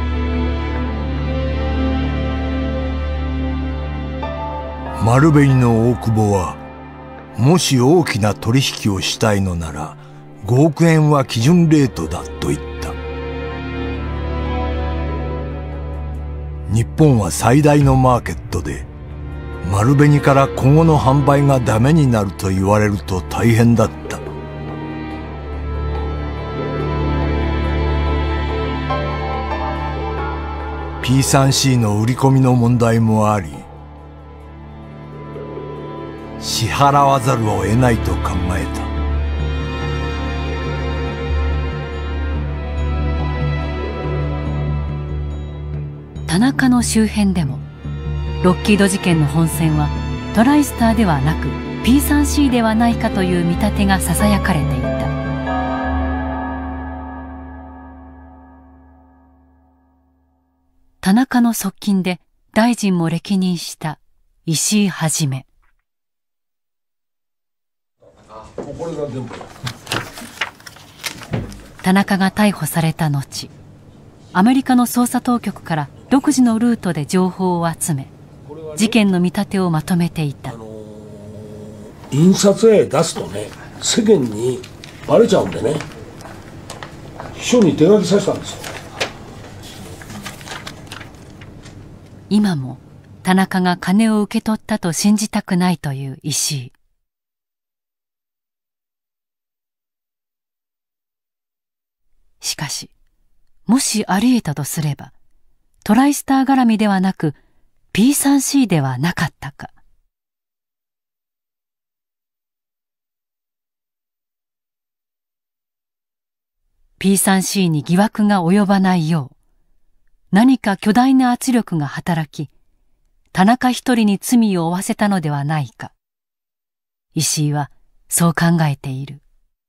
丸紅の大久保は、もし大きな取引をしたいのならごおくえんは基準レートだと言った。日本は最大のマーケットで、丸紅から今後の販売がダメになると言われると大変だった。ピースリーシー の売り込みの問題もあり、 支払わざるを得ないと考えた。 田中の周辺でもロッキード事件の本線はトライスターではなく ピースリーシー ではないかという見立てがささやかれていた。田中の側近で大臣も歴任した石井一。田中が逮捕された後、アメリカの捜査当局から独自のルートで情報を集め、事件の見立てをまとめていた。 印刷へ出すとね、世間にバレちゃうんでね、秘書に手書きさせたんですよ。 今も田中が金を受け取ったと信じたくないという石井。しかし、もしあり得たとすれば、トライスター絡みではなく ピースリーシー ではなかったか。ピースリーシー に疑惑が及ばないよう、何か巨大な圧力が働き、田中一人に罪を負わせたのではないか。石井はそう考えている。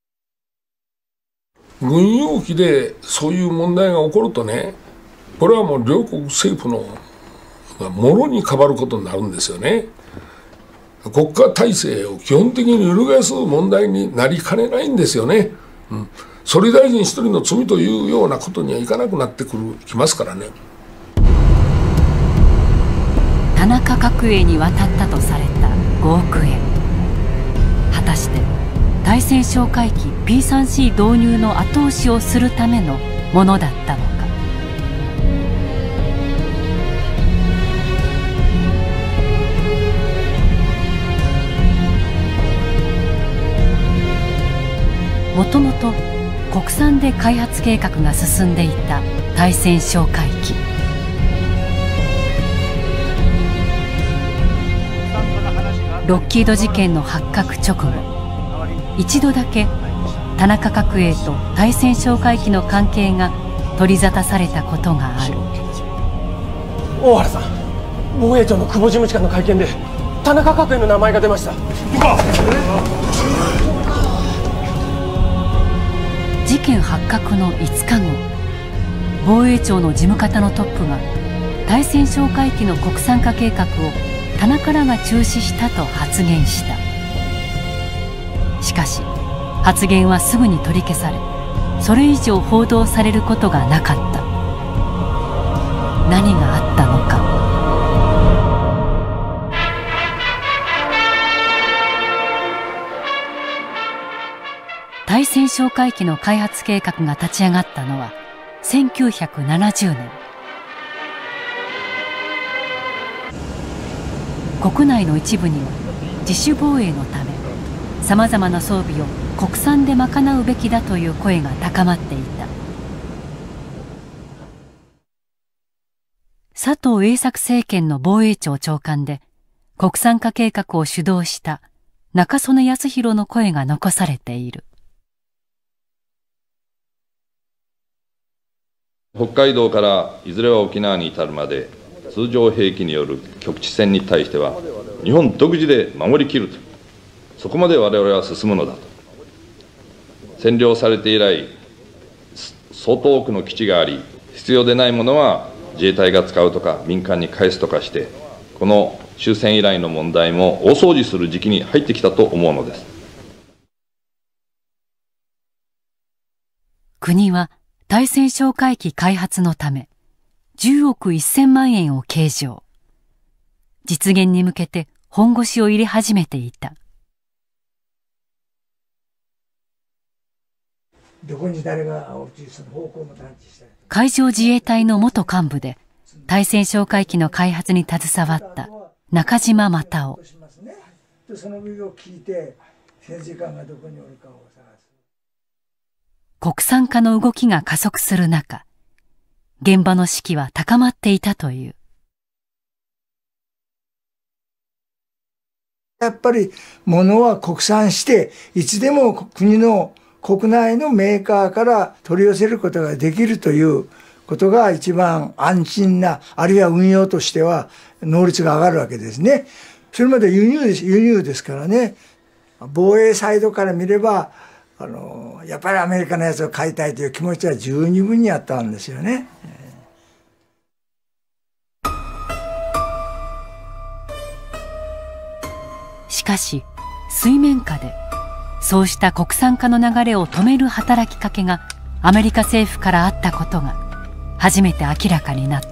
軍用機でそういう問題が起こるとね、これはもう両国政府のもろにかばることになるんですよね。国家体制を基本的に揺るがす問題になりかねないんですよね。うん、総理大臣一人の罪というようなことにはいかなくなってくるきますからね。 田中角栄に渡ったとされたごおくえん。果たして対潜哨戒機 ピースリーシー 導入の後押しをするためのものだったのか。もともと国産で開発計画が進んでいた対潜哨戒機。ロッキード事件の発覚直後、一度だけ田中角栄と対潜哨戒機の関係が取り沙汰されたことがある。 大原さん、防衛庁の久保事務次官の会見で田中角栄の名前が出ました。 事件発覚のいつかご、防衛庁の事務方のトップが対潜哨戒機の国産化計画を田中らが中止したと発言した。しかし発言はすぐに取り消され、それ以上報道されることがなかった。何があったのか。対潜哨戒機の開発計画が立ち上がったのはせんきゅうひゃくななじゅうねん。国内の一部には自主防衛のためさまざまな装備を国産で賄うべきだという声が高まっていた。佐藤栄作政権の防衛庁長官で国産化計画を主導した中曽根康弘の声が残されている。 北海道からいずれは沖縄に至るまで通常兵器による局地戦に対しては日本独自で守りきると、そこまで我々は進むのだと。占領されて以来相当多くの基地があり、必要でないものは自衛隊が使うとか民間に返すとかして、この終戦以来の問題も大掃除する時期に入ってきたと思うのです。 国は対潜哨戒機開発のためじゅうおくせんまんえんを計上。実現に向けて本腰を入れ始めていた。 どこに誰がおるというその方向も探知したい。 海上自衛隊の元幹部で対潜哨戒機の開発に携わった中島又夫。 その上を聞いて潜水艦がどこにおるかを探す。 国産化の動きが加速する中、現場の士気は高まっていたという。 やっぱり物は国産していつでも国の国内のメーカーから取り寄せることができるということが一番安心な、あるいは運用としては能率が上がるわけですね。それまで輸入です、輸入ですからね。防衛サイドから見れば、あの、やっぱりアメリカのやつを買いたいという気持ちは十二分にあったんですよね。 しかし、水面下で、そうした国産化の流れを止める働きかけがアメリカ政府からあったことが初めて明らかになった。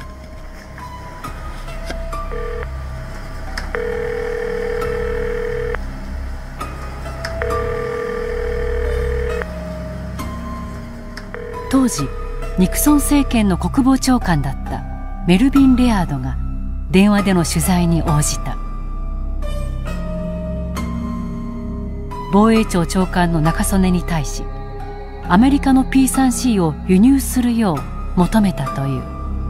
当時ニクソン政権の国防長官だったメルビン・レアードが電話での取材に応じた。防衛庁長官の中曽根に対しアメリカの ピースリーシー を輸入するよう求めたという。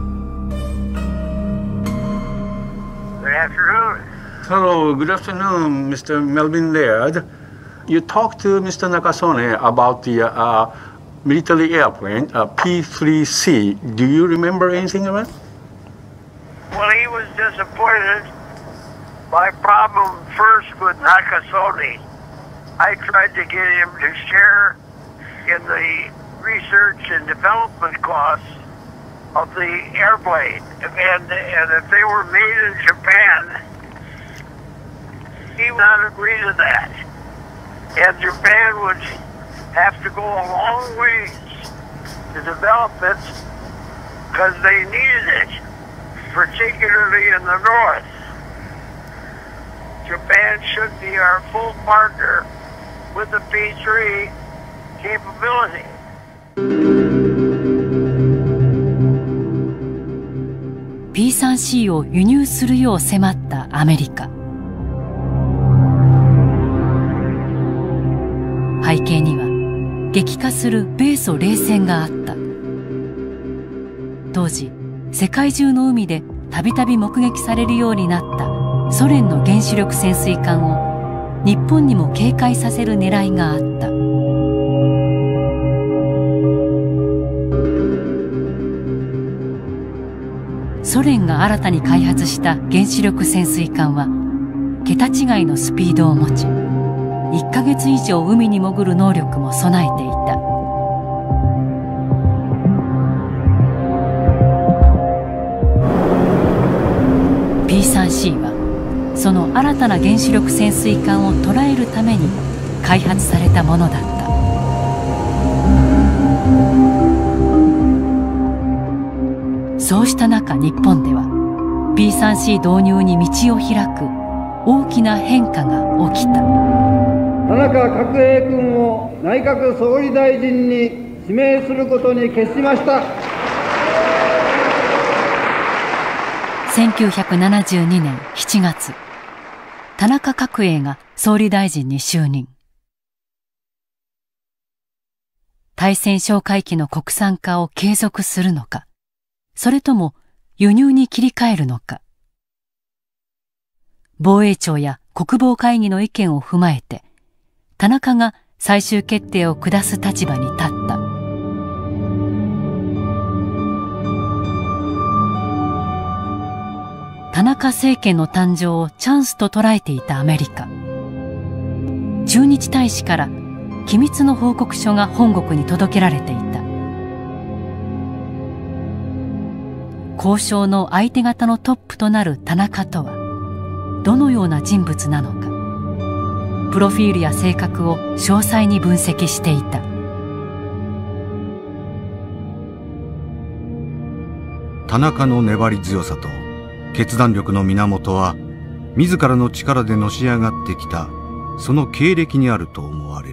Good afternoon. Hello, good afternoon, Mister Melvin Laird. You talked to Mister Nakasone about the uh, military airplane, uh, P three C. Do you remember anything of it? Well, he was disappointed. My problem first with Nakasone, I tried to get him to share in the research and development costs of the airplane. And, and if they were made in Japan, he would not agree to that. And Japan would have to go a long ways to develop it because they needed it, particularly in the north. Japan should be our full partner with the P three capability. ピースリーシー を輸入するよう迫ったアメリカ。背景には激化する米ソ冷戦があった。当時世界中の海でたびたび目撃されるようになったソ連の原子力潜水艦を日本にも警戒させる狙いがあった。ソ連が新たに開発した原子力潜水艦は桁違いのスピードを持ち、いっかげつ以上海に潜る能力も備えていた。ピースリーシー はその新たな原子力潜水艦を捉えるために開発されたものだった。そうした中、日本では ピースリーシー 導入に道を開く大きな変化が起きた。 田中角栄君を内閣総理大臣に指名することに決しました。 せんきゅうひゃくななじゅうにねんしちがつ、田中角栄が総理大臣に就任。対潜哨戒機の国産化を継続するのか、それとも輸入に切り替えるのか。防衛庁や国防会議の意見を踏まえて、田中が最終決定を下す立場に立った。田中政権の誕生をチャンスと捉えていたアメリカ。駐日大使から機密の報告書が本国に届けられていた。交渉の相手方のトップとなる田中とはどのような人物なのか、プロフィールや性格を詳細に分析していた。 田中の粘り強さと決断力の源は自らの力でのし上がってきたその経歴にあると思われる。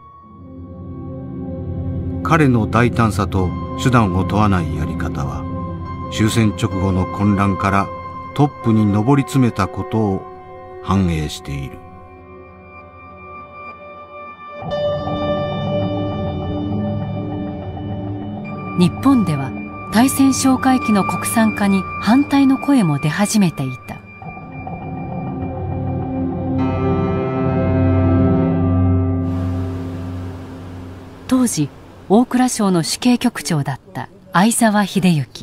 彼の大胆さと手段を問わないやり方は終戦直後の混乱からトップに上り詰めたことを反映している。 日本では対潜哨戒機の国産化に反対の声も出始めていた。 当時大蔵省の主計局長だった相沢秀行。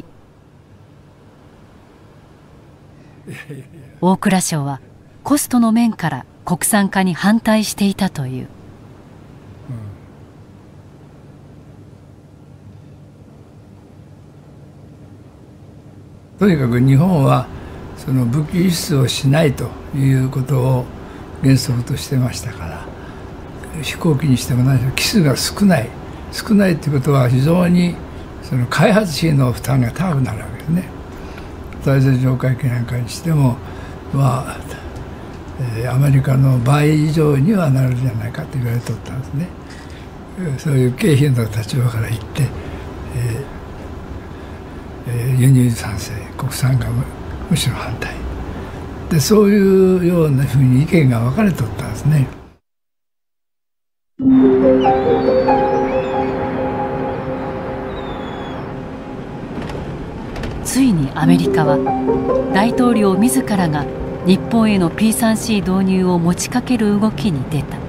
大蔵省はコストの面から国産化に反対していたという。 とにかく日本はその武器輸出をしないということを原則としてましたから、飛行機にしても何しろ機数が少ない少ないということは非常にその開発費の負担が高くなるわけですね。大前哨戒機なんかにしてもまあ、えー、アメリカの倍以上にはなるんじゃないかと言われておったんですね。そういう経費の立場から言って、えー輸入賛成、国産がむしろ反対で、そういうようなふうに意見が分かれておったんですね。 ついにアメリカは大統領自らが日本への ピースリーシー 導入を持ちかける動きに出た。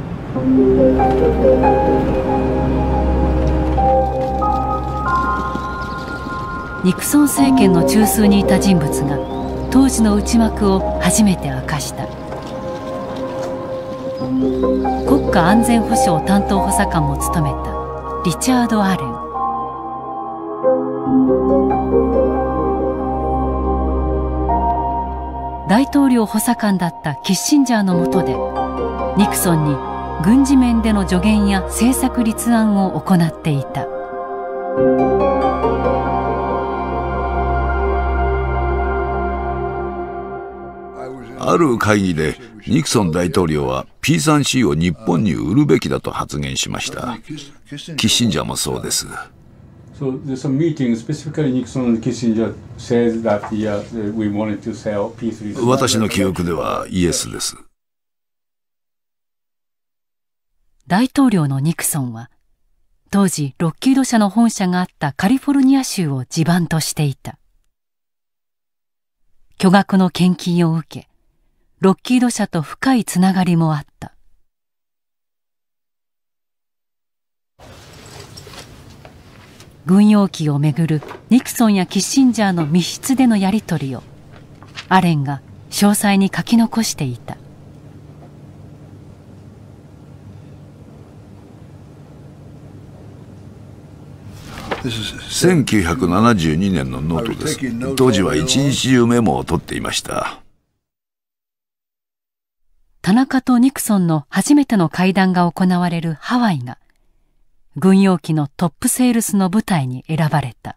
ニクソン政権の中枢にいた人物が当時の内幕を初めて明かした。国家安全保障担当補佐官も務めたリチャード・アレン。大統領補佐官だったキッシンジャーの下でニクソンに軍事面での助言や政策立案を行っていた。 ある会議でニクソン大統領は ピースリーシー を日本に売るべきだと発言しました。キッシンジャーもそうです。 So there's a meeting specifically Nixon and Kissinger says that yeah, we wanted to sell ピースリー。 私の記憶ではイエスです。 大統領のニクソンは当時ロッキード社の本社があったカリフォルニア州を地盤としていた。巨額の献金を受け、ロッキード社と深いつながりもあった。軍用機をめぐるニクソンやキッシンジャーの密室でのやり取りをアレンが詳細に書き残していた。 せんきゅうひゃくななじゅうにねんのノートです。当時は一日中メモを取っていました。 田中とニクソンの初めての会談が行われるハワイが軍用機のトップセールスの舞台に選ばれた。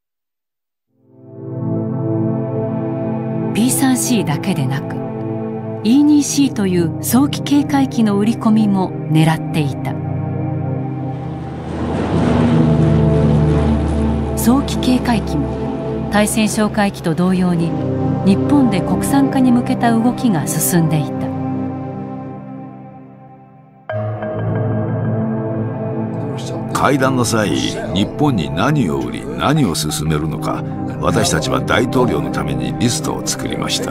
ピースリーシー だけでなく イーツーシー という早期警戒機の売り込みも狙っていた。早期警戒機も対潜哨戒機と同様に日本で国産化に向けた動きが進んでいた。 会談の際、日本に何を売り何を進めるのか、私たちは大統領のためにリストを作りました。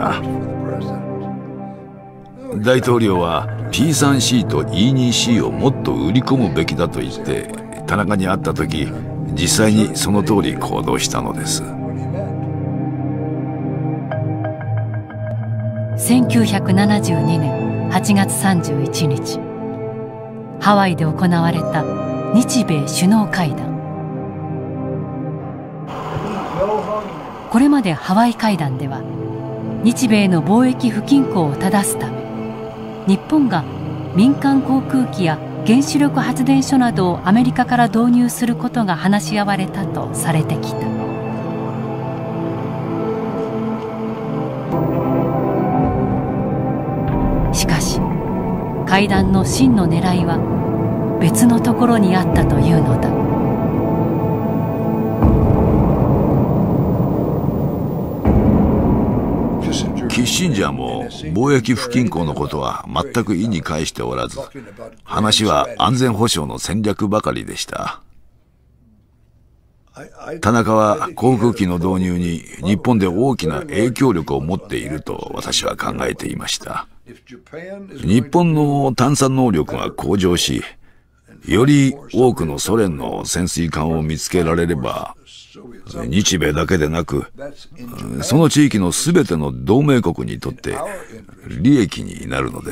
大統領は ピースリーシー と イーツーシー をもっと売り込むべきだと言って田中に会った時、実際にその通り行動したのです。 せんきゅうひゃくななじゅうにねんはちがつさんじゅういちにち、ハワイで行われた日米首脳会談。これまでハワイ会談では日米の貿易不均衡を正すため日本が民間航空機や原子力発電所などをアメリカから導入することが話し合われたとされてきた。しかし会談の真の狙いは別のところにあったというのだ。 キッシンジャーも貿易不均衡のことは全く意に介しておらず、話は安全保障の戦略ばかりでした。田中は航空機の導入に日本で大きな影響力を持っていると私は考えていました。日本の探査能力が向上し、 より多くのソ連の潜水艦を見つけられれば、日米だけでなく、その地域のすべての同盟国にとって利益になるのです。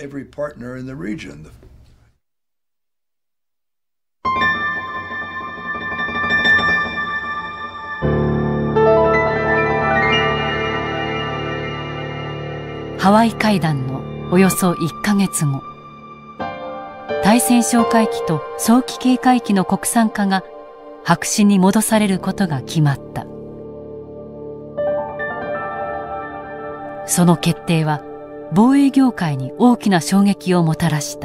ハワイ会談のおよそいっかげつご、対潜哨戒機と早期警戒機の国産化が白紙に戻されることが決まった。その決定は防衛業界に大きな衝撃をもたらした。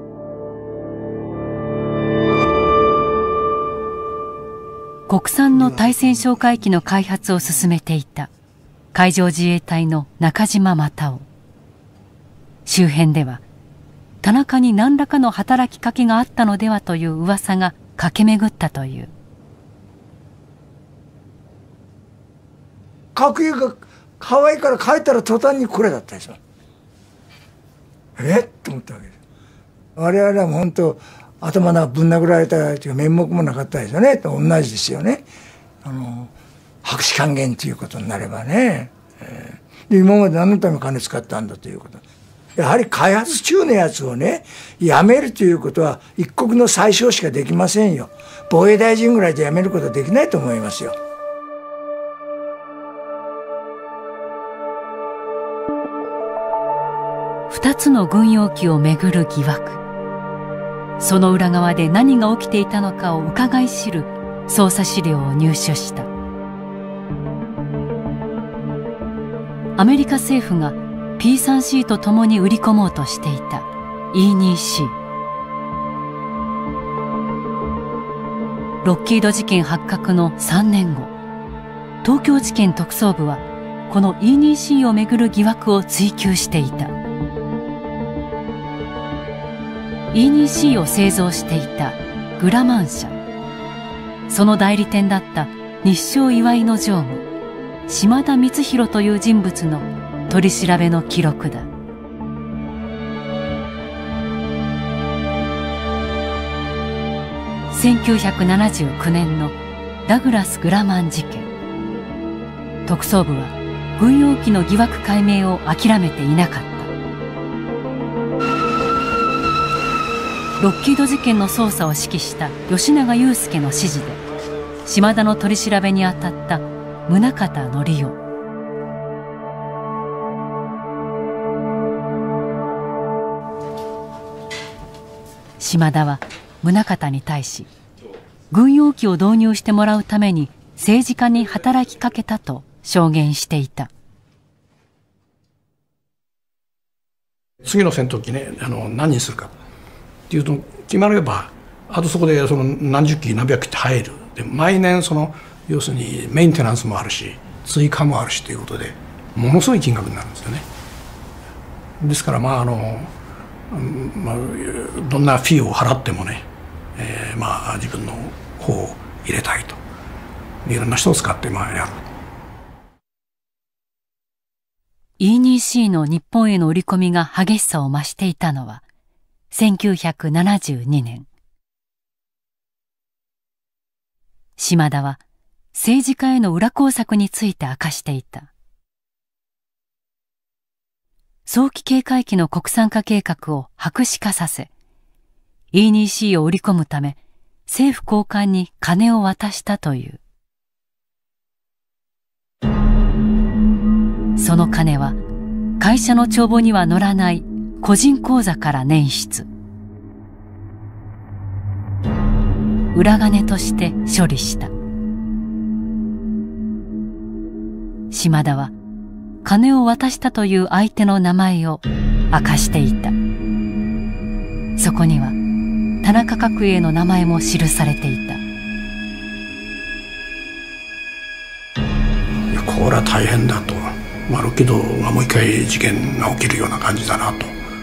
国産の対潜哨戒機の開発を進めていた海上自衛隊の中島又夫。周辺では田中に何らかの働きかけがあったのではという噂が駆け巡ったという。 核兵がハワイから帰ったら途端にこれだったでしょ。えっと思ったわけです。我々はもう本当頭がぶん殴られたという面目もなかったですよね。と同じですよね。あの白紙還元ということになればね、えー、で今まで何のために金使ったんだということ。やはり開発中のやつをねやめるということは一国の最小しかできませんよ。防衛大臣ぐらいでやめることはできないと思いますよ。 二つの軍用機をめぐる疑惑。その裏側で何が起きていたのかを伺い知る捜査資料を入手した。アメリカ政府が ピースリーシー と共に売り込もうとしていた イーツーシー。ロッキード事件発覚のさんねんご、東京地検特捜部はこの イーツーシー をめぐる疑惑を追及していた。イーツーシー を製造していたグラマン社、その代理店だった日商岩井の常務島田光弘という人物の取り調べの記録だ。せんきゅうひゃくななじゅうきゅうねんのダグラス・グラマン事件、特捜部は軍用機の疑惑解明を諦めていなかった。ロッキード事件の捜査を指揮した吉永祐介の指示で島田の取り調べに当たった宗像紀夫。島田は宗像に対し軍用機を導入してもらうために政治家に働きかけたと証言していた。 次の戦闘機ね、あの何にするかっていうと決まればあとそこでその何十機何百機って入る。で毎年その要するにメンテナンスもあるし追加もあるしということでものすごい金額になるんですよね。ですからまああの、まあ、どんなフィーを払ってもね、えー、まあ自分の方を入れたいといろんな人を使ってまあやる。 イーツーシー の日本への売り込みが激しさを増していたのはせんきゅうひゃくななじゅうにねん。島田は政治家への裏工作について明かしていた。早期警戒機の国産化計画を白紙化させ イーツーシー を売り込むため政府高官に金を渡したという。その金は会社の帳簿には載らない個人口座から捻出。裏金として処理した。島田は金を渡したという相手の名前を明かしていた。そこには田中角栄の名前も記されていた。 いやこれは大変だと、まあ、ロッキードがもう一回事件が起きるような感じだなと。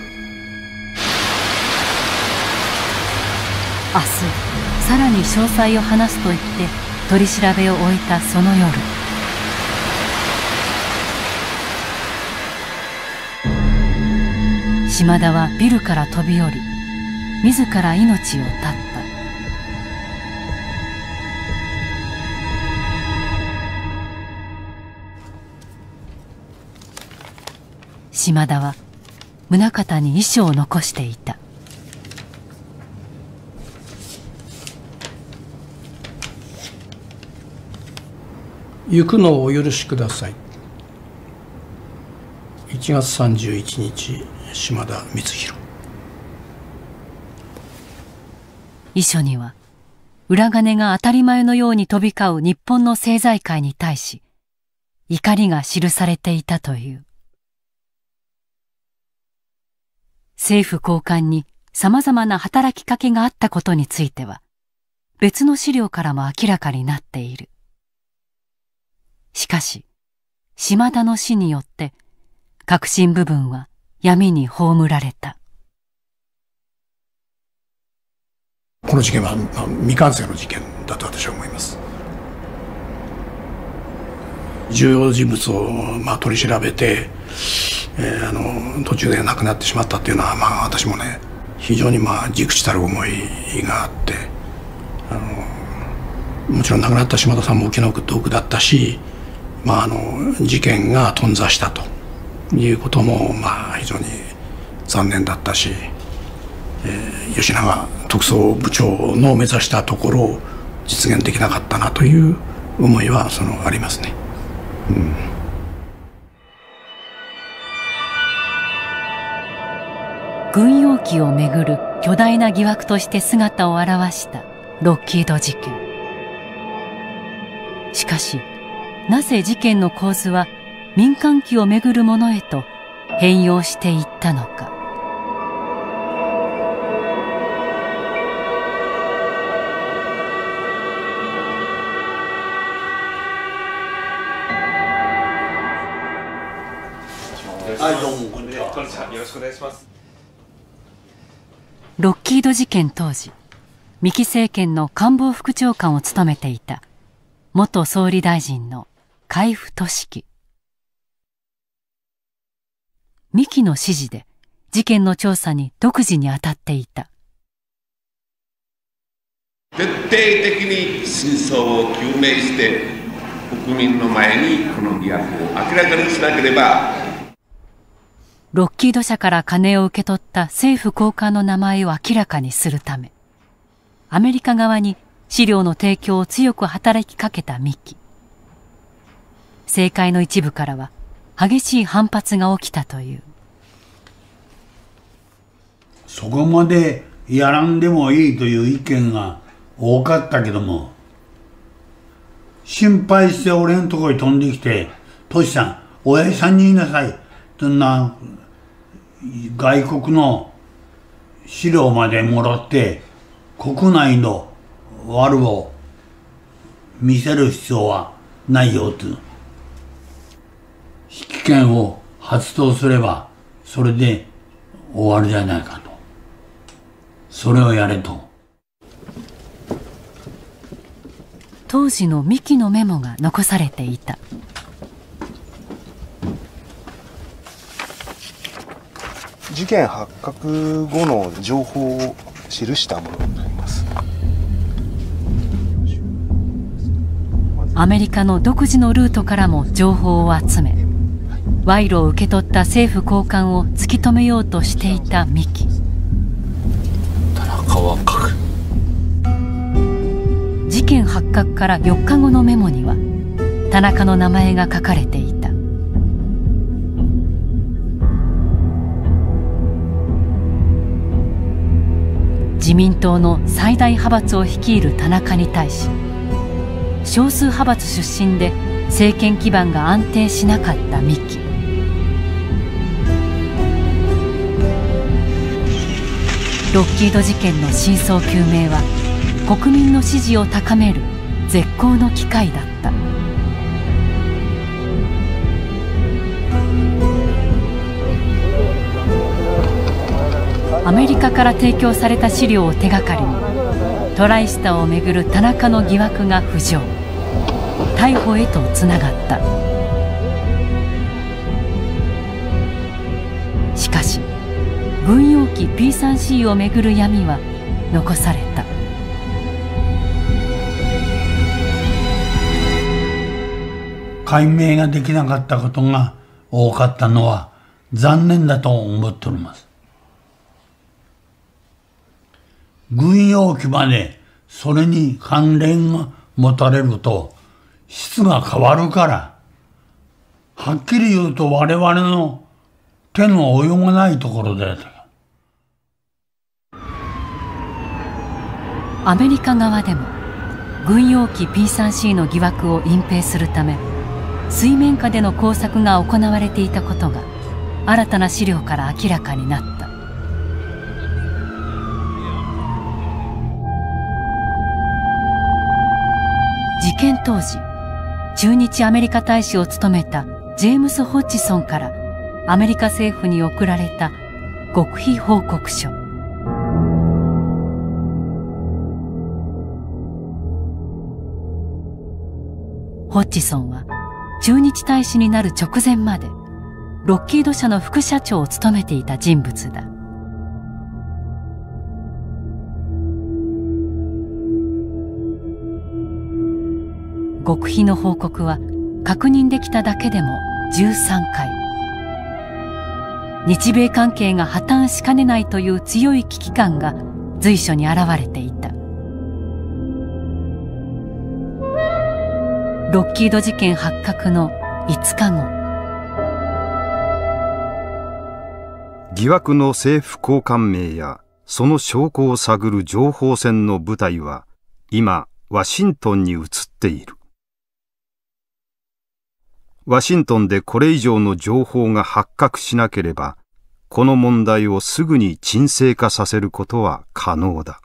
明日さらに詳細を話すと言って取り調べを終えたその夜、島田はビルから飛び降り自ら命を絶った。島田は宗像に遺書を残していた。 行くのをお許しください。いちがつさんじゅういちにち、島田光弘。 遺書には裏金が当たり前のように飛び交う日本の政財界に対し怒りが記されていたという。政府高官にさまざまな働きかけがあったことについては別の資料からも明らかになっている。しかし島田の死によって核心部分は闇に葬られた。 この事件は未完成の事件だと私は思います。重要人物をまあ取り調べて、えー、あの途中で亡くなってしまったっていうのは、まあ、私もね非常にまあ忸怩たる思いがあって、あのもちろん亡くなった島田さんもお気の毒だったし、まあ、あの事件が頓挫したということもまあ非常に残念だったし、えー、吉永特捜部長の目指したところを実現できなかったなという思いはそのありますね。うん、 軍用機をめぐる巨大な疑惑として姿を現したロッキード事件。しかしなぜ事件の構図は民間機をめぐるものへと変容していったのか。 はい、どうもこんにちは。 こんにちは。よろしくお願いします。 ロッキード事件当時、三木政権の官房副長官を務めていた元総理大臣の海部俊樹。三木の指示で事件の調査に独自に当たっていた。 徹底的に真相を究明して国民の前にこの疑惑を明らかにしなければ。 ロッキード社から金を受け取った政府高官の名前を明らかにするため、アメリカ側に資料の提供を強く働きかけた三木。政界の一部からは激しい反発が起きたという。 そこまでやらんでもいいという意見が多かったけども、心配して俺のところに飛んできて「トシさんおやじさんに言いなさい」そんな外国の資料までもらって国内の悪を見せる必要はないよと。引き権を発動すればそれで終わるじゃないかと。それをやれと。 当時の三木のメモが残されていた。 事件発覚後の情報を記したものになります。 アメリカの独自のルートからも情報を集め、賄賂を受け取った政府高官を突き止めようとしていた三木。 田中は書く。 事件発覚からよっかごのメモには田中の名前が書かれていた。自民党の最大派閥を率いる田中に対し、少数派閥出身で政権基盤が安定しなかった三木。ロッキード事件の真相究明は国民の支持を高める絶好の機会だった。アメリカから提供された資料を手がかりにトライスターをめぐる田中の疑惑が浮上、逮捕へとつながった。しかし軍用機 ピースリーシー をめぐる闇は残された。 解明ができなかったことが多かったのは残念だと思っております。軍用機までそれに関連が持たれると質が変わるから、はっきり言うと我々の手の及ばないところで。 アメリカ側でも軍用機 ピースリーシー の疑惑を隠蔽するため水面下での工作が行われていたことが新たな資料から明らかになった。事件当時駐日アメリカ大使を務めたジェームス・ホッジソンからアメリカ政府に送られた極秘報告書。ホッジソンは駐日大使になる直前までロッキード社の副社長を務めていた人物だ。極秘の報告は確認できただけでもじゅうさんかい。日米関係が破綻しかねないという強い危機感が随所に現れていた。ロッキード事件発覚のいつかご、 疑惑の政府高官名やその証拠を探る情報戦の舞台は今ワシントンに移っている。ワシントンでこれ以上の情報が発覚しなければ、この問題をすぐに沈静化させることは可能だ。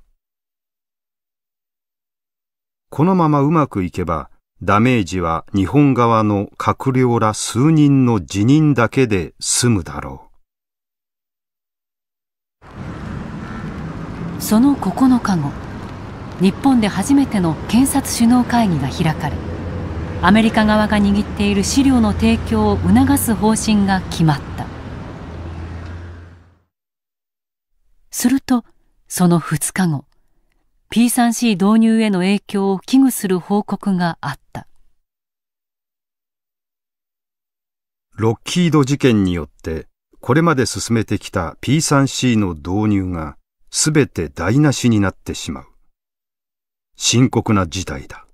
このままうまくいけば、ダメージは日本側の閣僚ら数人の辞任だけで済むだろう。そのここのかご、日本で初めての検察首脳会議が開かれ、アメリカ側が握っている資料の提供を促す方針が決まった。するとそのふつかご、ピースリーシー 導入への影響を危惧する報告があった。 ロッキード事件によってこれまで進めてきた ピースリーシー の導入がすべて台無しになってしまう。深刻な事態だ。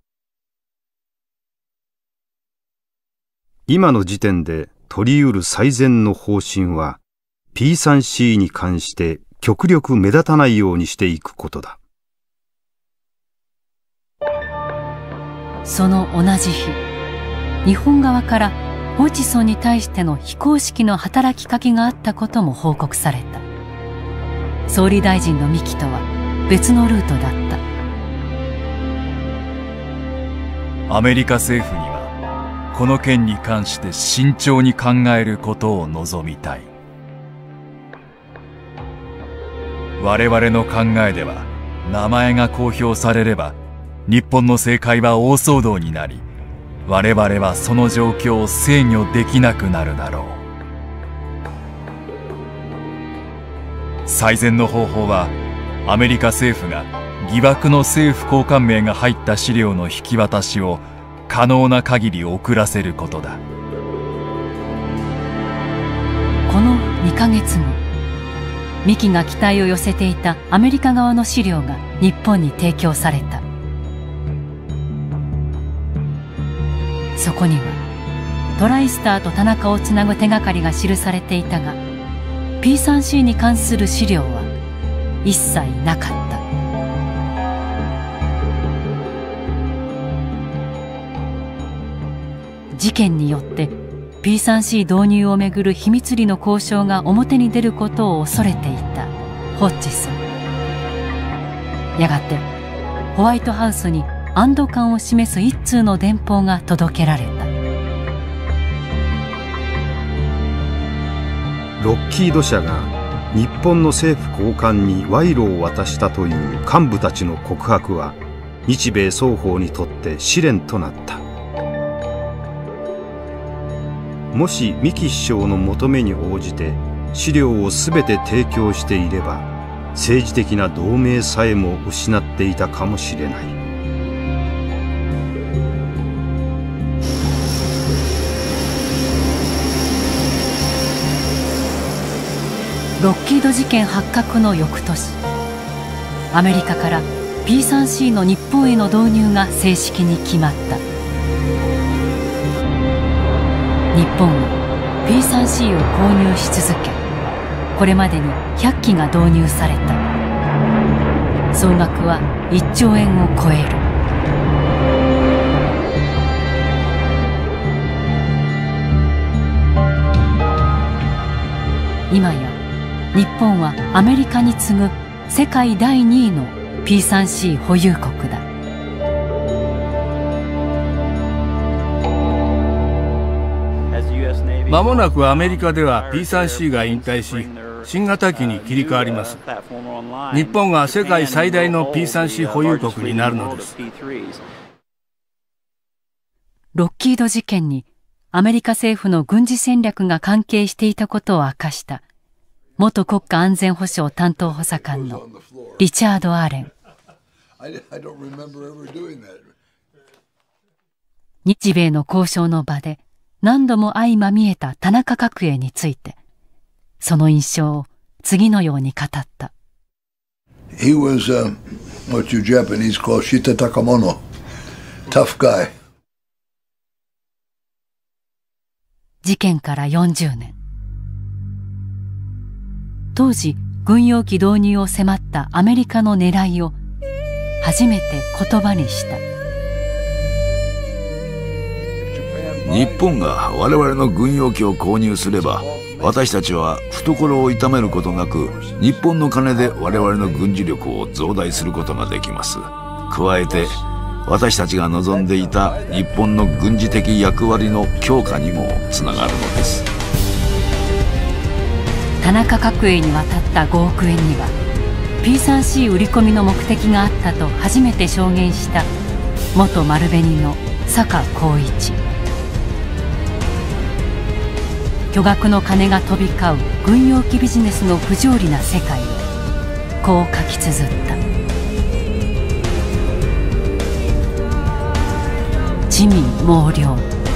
今の時点で取り得る最善の方針は ピースリーシー に関して極力目立たないようにしていくことだ。 その同じ日、日本側からホッジソンに対しての非公式の働きかけがあったことも報告された。総理大臣の幹とは別のルートだった。 アメリカ政府にはこの件に関して慎重に考えることを望みたい。我々の考えでは名前が公表されれば日本の政界は大騒動になり、我々はその状況を制御できなくなるだろう。最善の方法はアメリカ政府が疑惑の政府高官名が入った資料の引き渡しを可能な限り遅らせることだ。 このにかげつご、三木が期待を寄せていたアメリカ側の資料が日本に提供された。そこにはトライスターと田中をつなぐ手がかりが記されていたが、 ピースリーシー に関する資料は一切なかった。事件によってピースリーシー 導入をめぐる秘密裏の交渉が表に出ることを恐れていたホッジソン。やがてホワイトハウスに安堵感を示す一通の電報が届けられた。 ロッキード社が日本の政府高官に賄賂を渡したという幹部たちの告白は日米双方にとって試練となった。もし三木首相の求めに応じて資料を全て提供していれば政治的な同盟さえも失っていたかもしれない。 ロッキード事件発覚の翌年、アメリカから ピースリーシー の日本への導入が正式に決まった。日本は ピースリーシー を購入し続け、これまでにひゃっきが導入された。総額はいっちょうえんを超える。今や日本はアメリカに次ぐ世界だいにいの ピースリーシー 保有国だ。 まもなくアメリカでは ピースリーシー が引退し、新型機に切り替わります。日本が世界最大の ピースリーシー 保有国になるのです。 ロッキード事件にアメリカ政府の軍事戦略が関係していたことを明かした元国家安全保障担当補佐官のリチャード・アレン。日米の交渉の場で何度も相まみえた田中角栄について、その印象を次のように語った。 He was, uh, what you Japanese call shita takamono, tough guy. 事件からよんじゅうねん。当時軍用機導入を迫ったアメリカの狙いを初めて言葉にした。 日本が我々の軍用機を購入すれば、私たちは懐を痛めることなく日本の金で我々の軍事力を増大することができます。加えて私たちが望んでいた日本の軍事的役割の強化にもつながるのです。 田中角栄に渡ったごおくえんには ピースリーシー 売り込みの目的があったと初めて証言した元丸紅の坂浩一。巨額の金が飛び交う軍用機ビジネスの不条理な世界をこう書き綴った。地味猛量。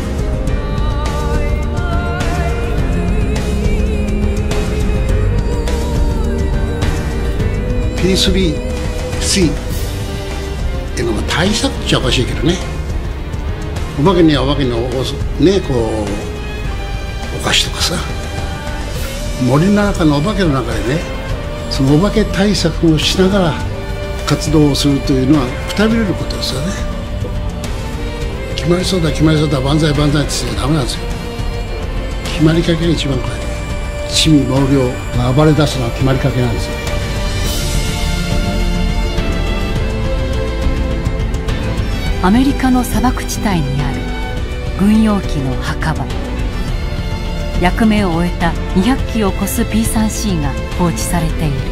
ピースリーシー っていうのが対策っちゃおかしいけどね、お化けにはお化けのねこうお菓子とかさ、森の中のお化けの中でね、そのお化け対策をしながら活動をするというのはくたびれることですよね。決まりそうだ決まりそうだ万歳万歳って言っちゃダメなんですよ。決まりかけが一番怖い。地味猛量が暴れ出すのは決まりかけなんですよ。 アメリカの砂漠地帯にある軍用機の墓場。役目を終えたにひゃっきを超す ピースリーシー が放置されている。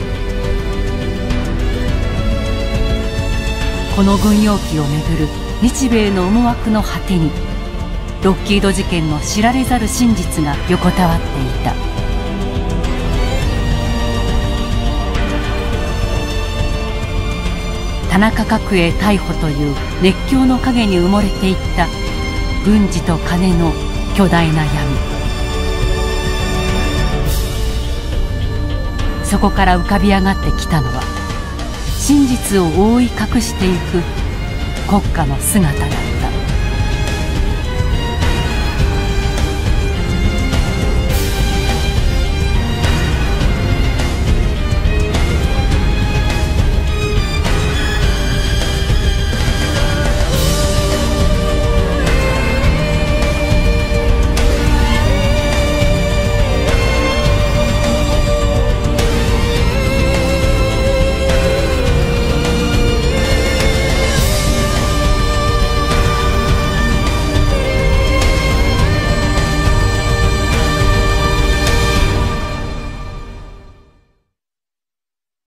この軍用機をめぐる日米の思惑の果てにロッキード事件の知られざる真実が横たわっていた。田中角栄逮捕という熱狂の陰に埋もれていった軍事と金の巨大な闇。そこから浮かび上がってきたのは真実を覆い隠していく国家の姿だ。